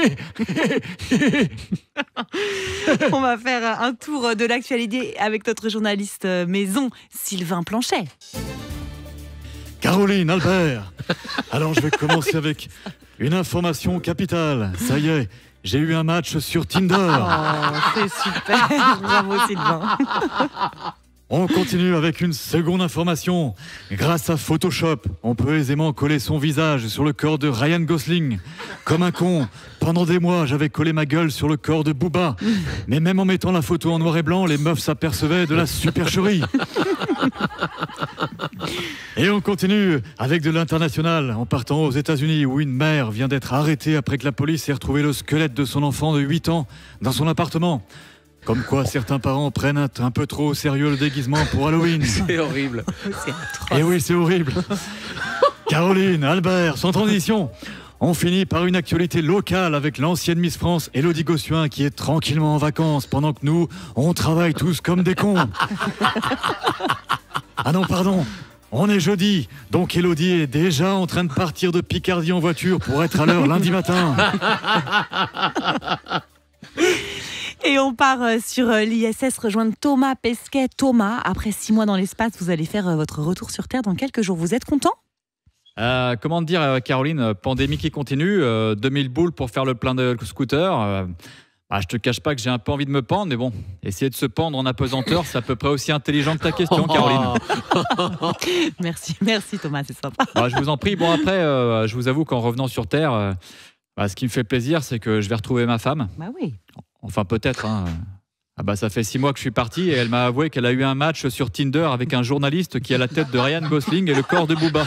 S22: On va faire un tour de l'actualité avec notre journaliste maison, Sylvain Planchet.
S10: Caroline, Albert. Alors, je vais commencer avec une information capitale. Ça y est, j'ai eu un match sur Tinder.
S22: Oh, c'est super. Bravo, Sylvain.
S10: On continue avec une seconde information. Grâce à Photoshop, on peut aisément coller son visage sur le corps de Ryan Gosling. Comme un con, pendant des mois, j'avais collé ma gueule sur le corps de Booba. Mais même en mettant la photo en noir et blanc, les meufs s'apercevaient de la supercherie. Et on continue avec de l'international, en partant aux États-Unis où une mère vient d'être arrêtée après que la police ait retrouvé le squelette de son enfant de 8 ans dans son appartement. Comme quoi certains parents prennent un peu trop au sérieux le déguisement pour Halloween.
S4: C'est horrible.
S10: Et oui, c'est horrible. Caroline, Albert, sans transition. On finit par une actualité locale avec l'ancienne Miss France, Élodie Gossuin, qui est tranquillement en vacances pendant que nous, on travaille tous comme des cons. Ah non, pardon. On est jeudi, donc Élodie est déjà en train de partir de Picardie en voiture pour être à l'heure lundi matin.
S22: Et on part sur l'ISS rejoindre Thomas Pesquet. Thomas, après 6 mois dans l'espace, vous allez faire votre retour sur Terre dans quelques jours. Vous êtes content ?
S3: Comment dire, Caroline, pandémie qui continue, 2000 boules pour faire le plein de scooters. Je te cache pas que j'ai un peu envie de me pendre, mais bon, essayer de se pendre en apesanteur, c'est à peu près aussi intelligent que ta question, Caroline.
S22: Merci Thomas, c'est sympa.
S3: Je vous en prie. Bon, après, je vous avoue qu'en revenant sur Terre, ce qui me fait plaisir, c'est que je vais retrouver ma femme.
S22: Bah oui.
S3: Enfin, peut-être. Hein. Ça fait 6 mois que je suis parti et elle m'a avoué qu'elle a eu un match sur Tinder avec un journaliste qui a la tête de Ryan Gosling et le corps de Booba.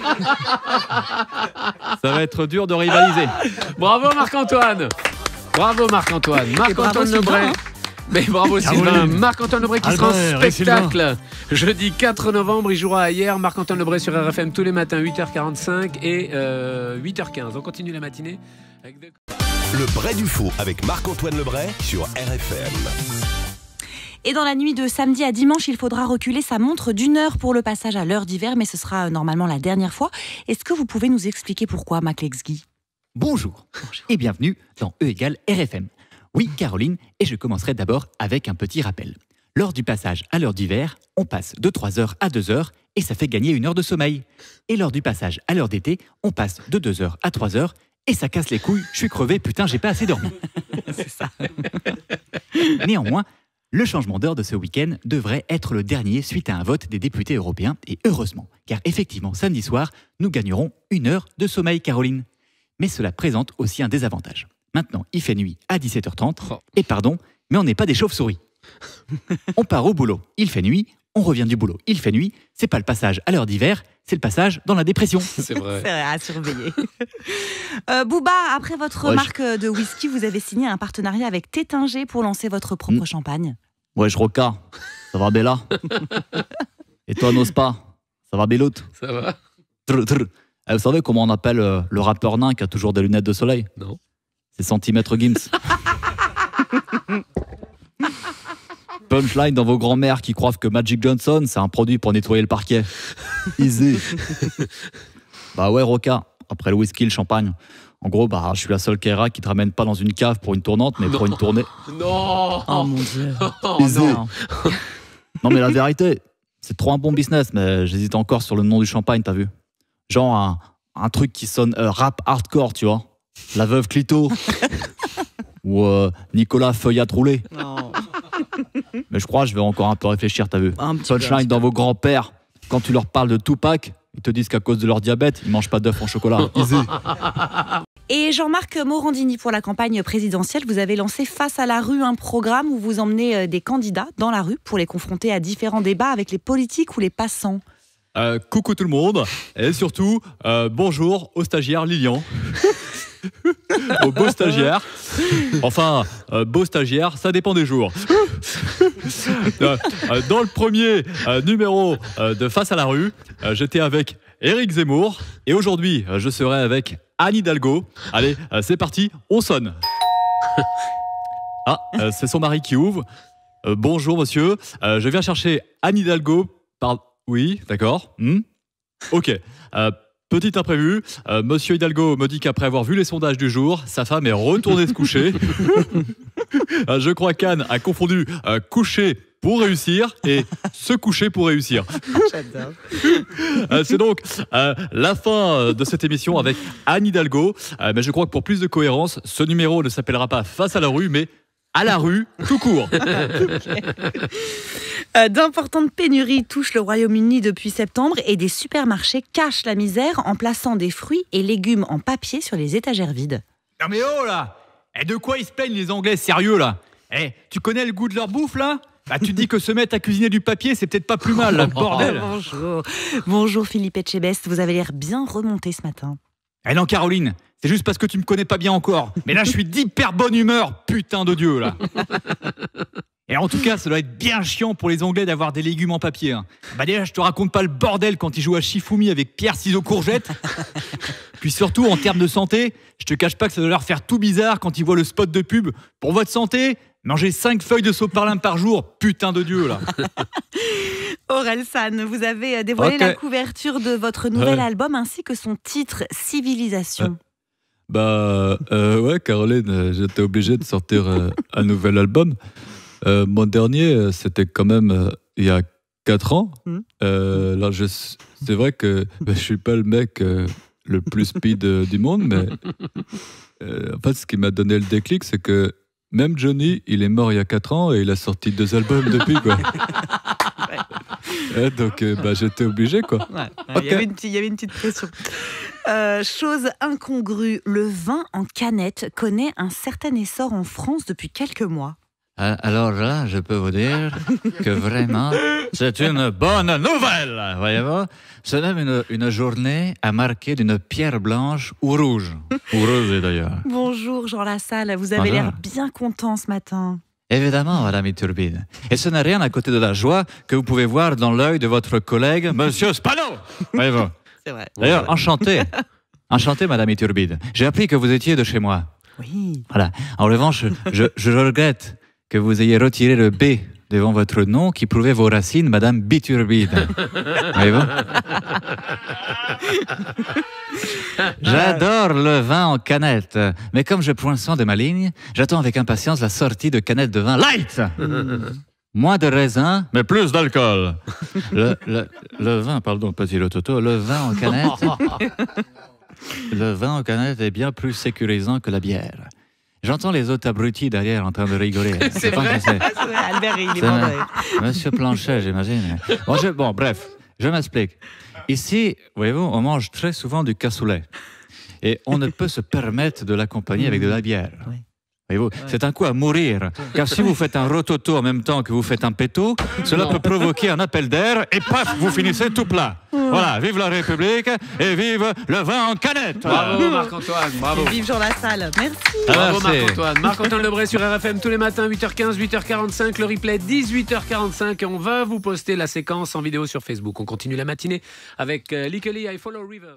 S3: Ça va être dur de rivaliser.
S4: Bravo Marc-Antoine. Bravo Marc-Antoine. Marc-Antoine Lebray. Mais bravo Sylvain. Marc-Antoine Lebray qui sera en spectacle jeudi 4 novembre. Il jouera hier. Marc-Antoine Lebray sur RFM tous les matins 8h45 et 8h15. On continue la matinée avec
S1: Le Bray du Faux avec Marc-Antoine Lebray sur RFM.
S22: Et dans la nuit de samedi à dimanche, il faudra reculer sa montre d'1 heure pour le passage à l'heure d'hiver, mais ce sera normalement la dernière fois. Est-ce que vous pouvez nous expliquer pourquoi, Maclexguy ?
S11: Bonjour et bienvenue dans E égale RFM. Oui, Caroline, et je commencerai d'abord avec un petit rappel. Lors du passage à l'heure d'hiver, on passe de 3 heures à 2 heures et ça fait gagner 1 heure de sommeil. Et lors du passage à l'heure d'été, on passe de 2 heures à 3 heures et ça casse les couilles, je suis crevé, putain, j'ai pas assez dormi.
S22: C'est ça.
S11: Néanmoins, le changement d'heure de ce week-end devrait être le dernier suite à un vote des députés européens, et heureusement, car effectivement, samedi soir, nous gagnerons 1 heure de sommeil, Caroline. Mais cela présente aussi un désavantage. Maintenant, il fait nuit à 17h30, et pardon, mais on n'est pas des chauves-souris. On part au boulot, il fait nuit, on revient du boulot, il fait nuit, c'est pas le passage à l'heure d'hiver, c'est le passage dans la dépression.
S4: C'est vrai.
S22: C'est à surveiller. Booba, après votre marque de whisky, vous avez signé un partenariat avec Tétinger pour lancer votre propre champagne.
S11: Wesh Roca, ça va Bella? Et toi Nospa, ça va Belloute?
S4: Ça va.
S11: Vous savez comment on appelle le rappeur nain qui a toujours des lunettes de soleil?
S4: Non.
S11: C'est Centimètre Gims. Punchline dans vos grands-mères qui croient que Magic Johnson, c'est un produit pour nettoyer le parquet. Easy. Bah ouais, Roca, après le whisky, le champagne, En gros, bah, je suis la seule Kaira qui te ramène pas dans une cave pour une tournante, mais pour une tournée.
S4: Non.
S2: Oh mon Dieu.
S11: Non. Non, mais la vérité, c'est trop un bon business, mais j'hésite encore sur le nom du champagne, t'as vu? Genre un truc qui sonne rap hardcore, tu vois. La veuve Clito. Ou Nicolas Feuillat roulé. Mais je crois que je vais encore un peu réfléchir, t'as vu? Punchline dans vos grands-pères, quand tu leur parles de Tupac, ils te disent qu'à cause de leur diabète, ils mangent pas d'œufs en chocolat. Easy.
S22: Et Jean-Marc Morandini, pour la campagne présidentielle, vous avez lancé Face à la rue, un programme où vous emmenez des candidats dans la rue pour les confronter à différents débats avec les politiques ou les passants.
S11: Coucou tout le monde, et surtout, bonjour au stagiaire Lilian. Au beau stagiaire. Enfin, beau stagiaire, ça dépend des jours. Dans le premier numéro de Face à la rue, j'étais avec Éric Zemmour, et aujourd'hui, je serai avec Anne Hidalgo. Allez, c'est parti, on sonne. Ah, c'est son mari qui ouvre. Bonjour monsieur, je viens chercher Anne Hidalgo par... Oui, d'accord. Ok. Petit imprévu, monsieur Hidalgo me dit qu'après avoir vu les sondages du jour, sa femme est retournée se coucher. Je crois qu'Anne a confondu coucher pour réussir et se coucher pour réussir.
S22: J'adore.
S11: C'est donc la fin de cette émission avec Anne Hidalgo. Mais je crois que pour plus de cohérence, ce numéro ne s'appellera pas Face à la rue, mais à la rue, tout court.
S22: D'importantes pénuries touchent le Royaume-Uni depuis septembre et des supermarchés cachent la misère en plaçant des fruits et légumes en papier sur les étagères vides.
S11: Non mais oh là, de quoi ils se plaignent les Anglais, sérieux là? Tu connais le goût de leur bouffe là? Bah, tu te dis que se mettre à cuisiner du papier, c'est peut-être pas plus mal, là, bordel.
S22: Bonjour Philippe Etchebest, vous avez l'air bien remonté ce matin.
S11: Non Caroline, c'est juste parce que tu me connais pas bien encore. Mais là je suis d'hyper bonne humeur, putain de Dieu là. Et en tout cas, ça doit être bien chiant pour les Anglais d'avoir des légumes en papier. Hein. Bah déjà, je te raconte pas le bordel quand ils jouent à Shifumi avec Pierre Ciseaux Courgette. Puis surtout, en termes de santé, je te cache pas que ça doit leur faire tout bizarre quand ils voient le spot de pub. Pour votre santé, mangez 5 feuilles de sopalin par jour, putain de Dieu là.
S22: Aurel San, vous avez dévoilé la couverture de votre nouvel album ainsi que son titre Civilisation.
S10: Ouais, Caroline, j'étais obligé de sortir un nouvel album. Mon dernier, c'était quand même il y a 4 ans. Là, c'est vrai que je suis pas le mec le plus speed du monde, mais en fait, ce qui m'a donné le déclic, c'est que même Johnny, il est mort il y a 4 ans et il a sorti 2 albums depuis, quoi. Donc, j'étais obligé, quoi.
S22: Il y avait une petite pression. Chose incongrue, le vin en canette connaît un certain essor en France depuis quelques mois.
S7: Alors là, je peux vous dire que vraiment, c'est une bonne nouvelle, voyez-vous. C'est même une journée à marquer d'une pierre blanche ou rouge. Ou rosée d'ailleurs.
S22: Bonjour Jean Lassalle, vous avez l'air bien content ce matin.
S7: Évidemment, Madame Iturbide. Et ce n'est rien à côté de la joie que vous pouvez voir dans l'œil de votre collègue, Monsieur Spano. Voyez-vous.
S22: C'est vrai.
S7: D'ailleurs, enchanté. Enchanté, Madame Iturbide. J'ai appris que vous étiez de chez moi.
S22: Oui.
S7: Voilà. En revanche, je regrette que vous ayez retiré le B devant votre nom qui prouvait vos racines, Madame Biturbide. Voyez-vous? J'adore le vin en canette, mais comme je poinçonne de ma ligne, j'attends avec impatience la sortie de canettes de vin light. Moins de raisin, mais plus d'alcool. Le vin, pardon, petit Lototo, le vin en canette. Le vin en canette est bien plus sécurisant que la bière. J'entends les autres abrutis derrière en train de rigoler.
S22: C'est vrai. Albert, il est bon.
S7: Monsieur Planchet, j'imagine. Bon, bref, je m'explique. Ici, voyez-vous, on mange très souvent du cassoulet. Et on ne peut se permettre de l'accompagner avec de la bière. Oui. Voyez-vous, c'est un coup à mourir. Car si vous faites un rototo en même temps que vous faites un péto, cela peut provoquer un appel d'air et paf, vous finissez tout plat. Voilà, vive la République et vive le vin en canette.
S4: Bravo Marc-Antoine, bravo.
S22: Et vive Jean Lassalle, merci.
S4: Bravo Marc-Antoine. Marc-Antoine Lebray sur RFM tous les matins, 8h15, 8h45, le replay 18h45 et on va vous poster la séquence en vidéo sur Facebook. On continue la matinée avec Likely, I Follow River.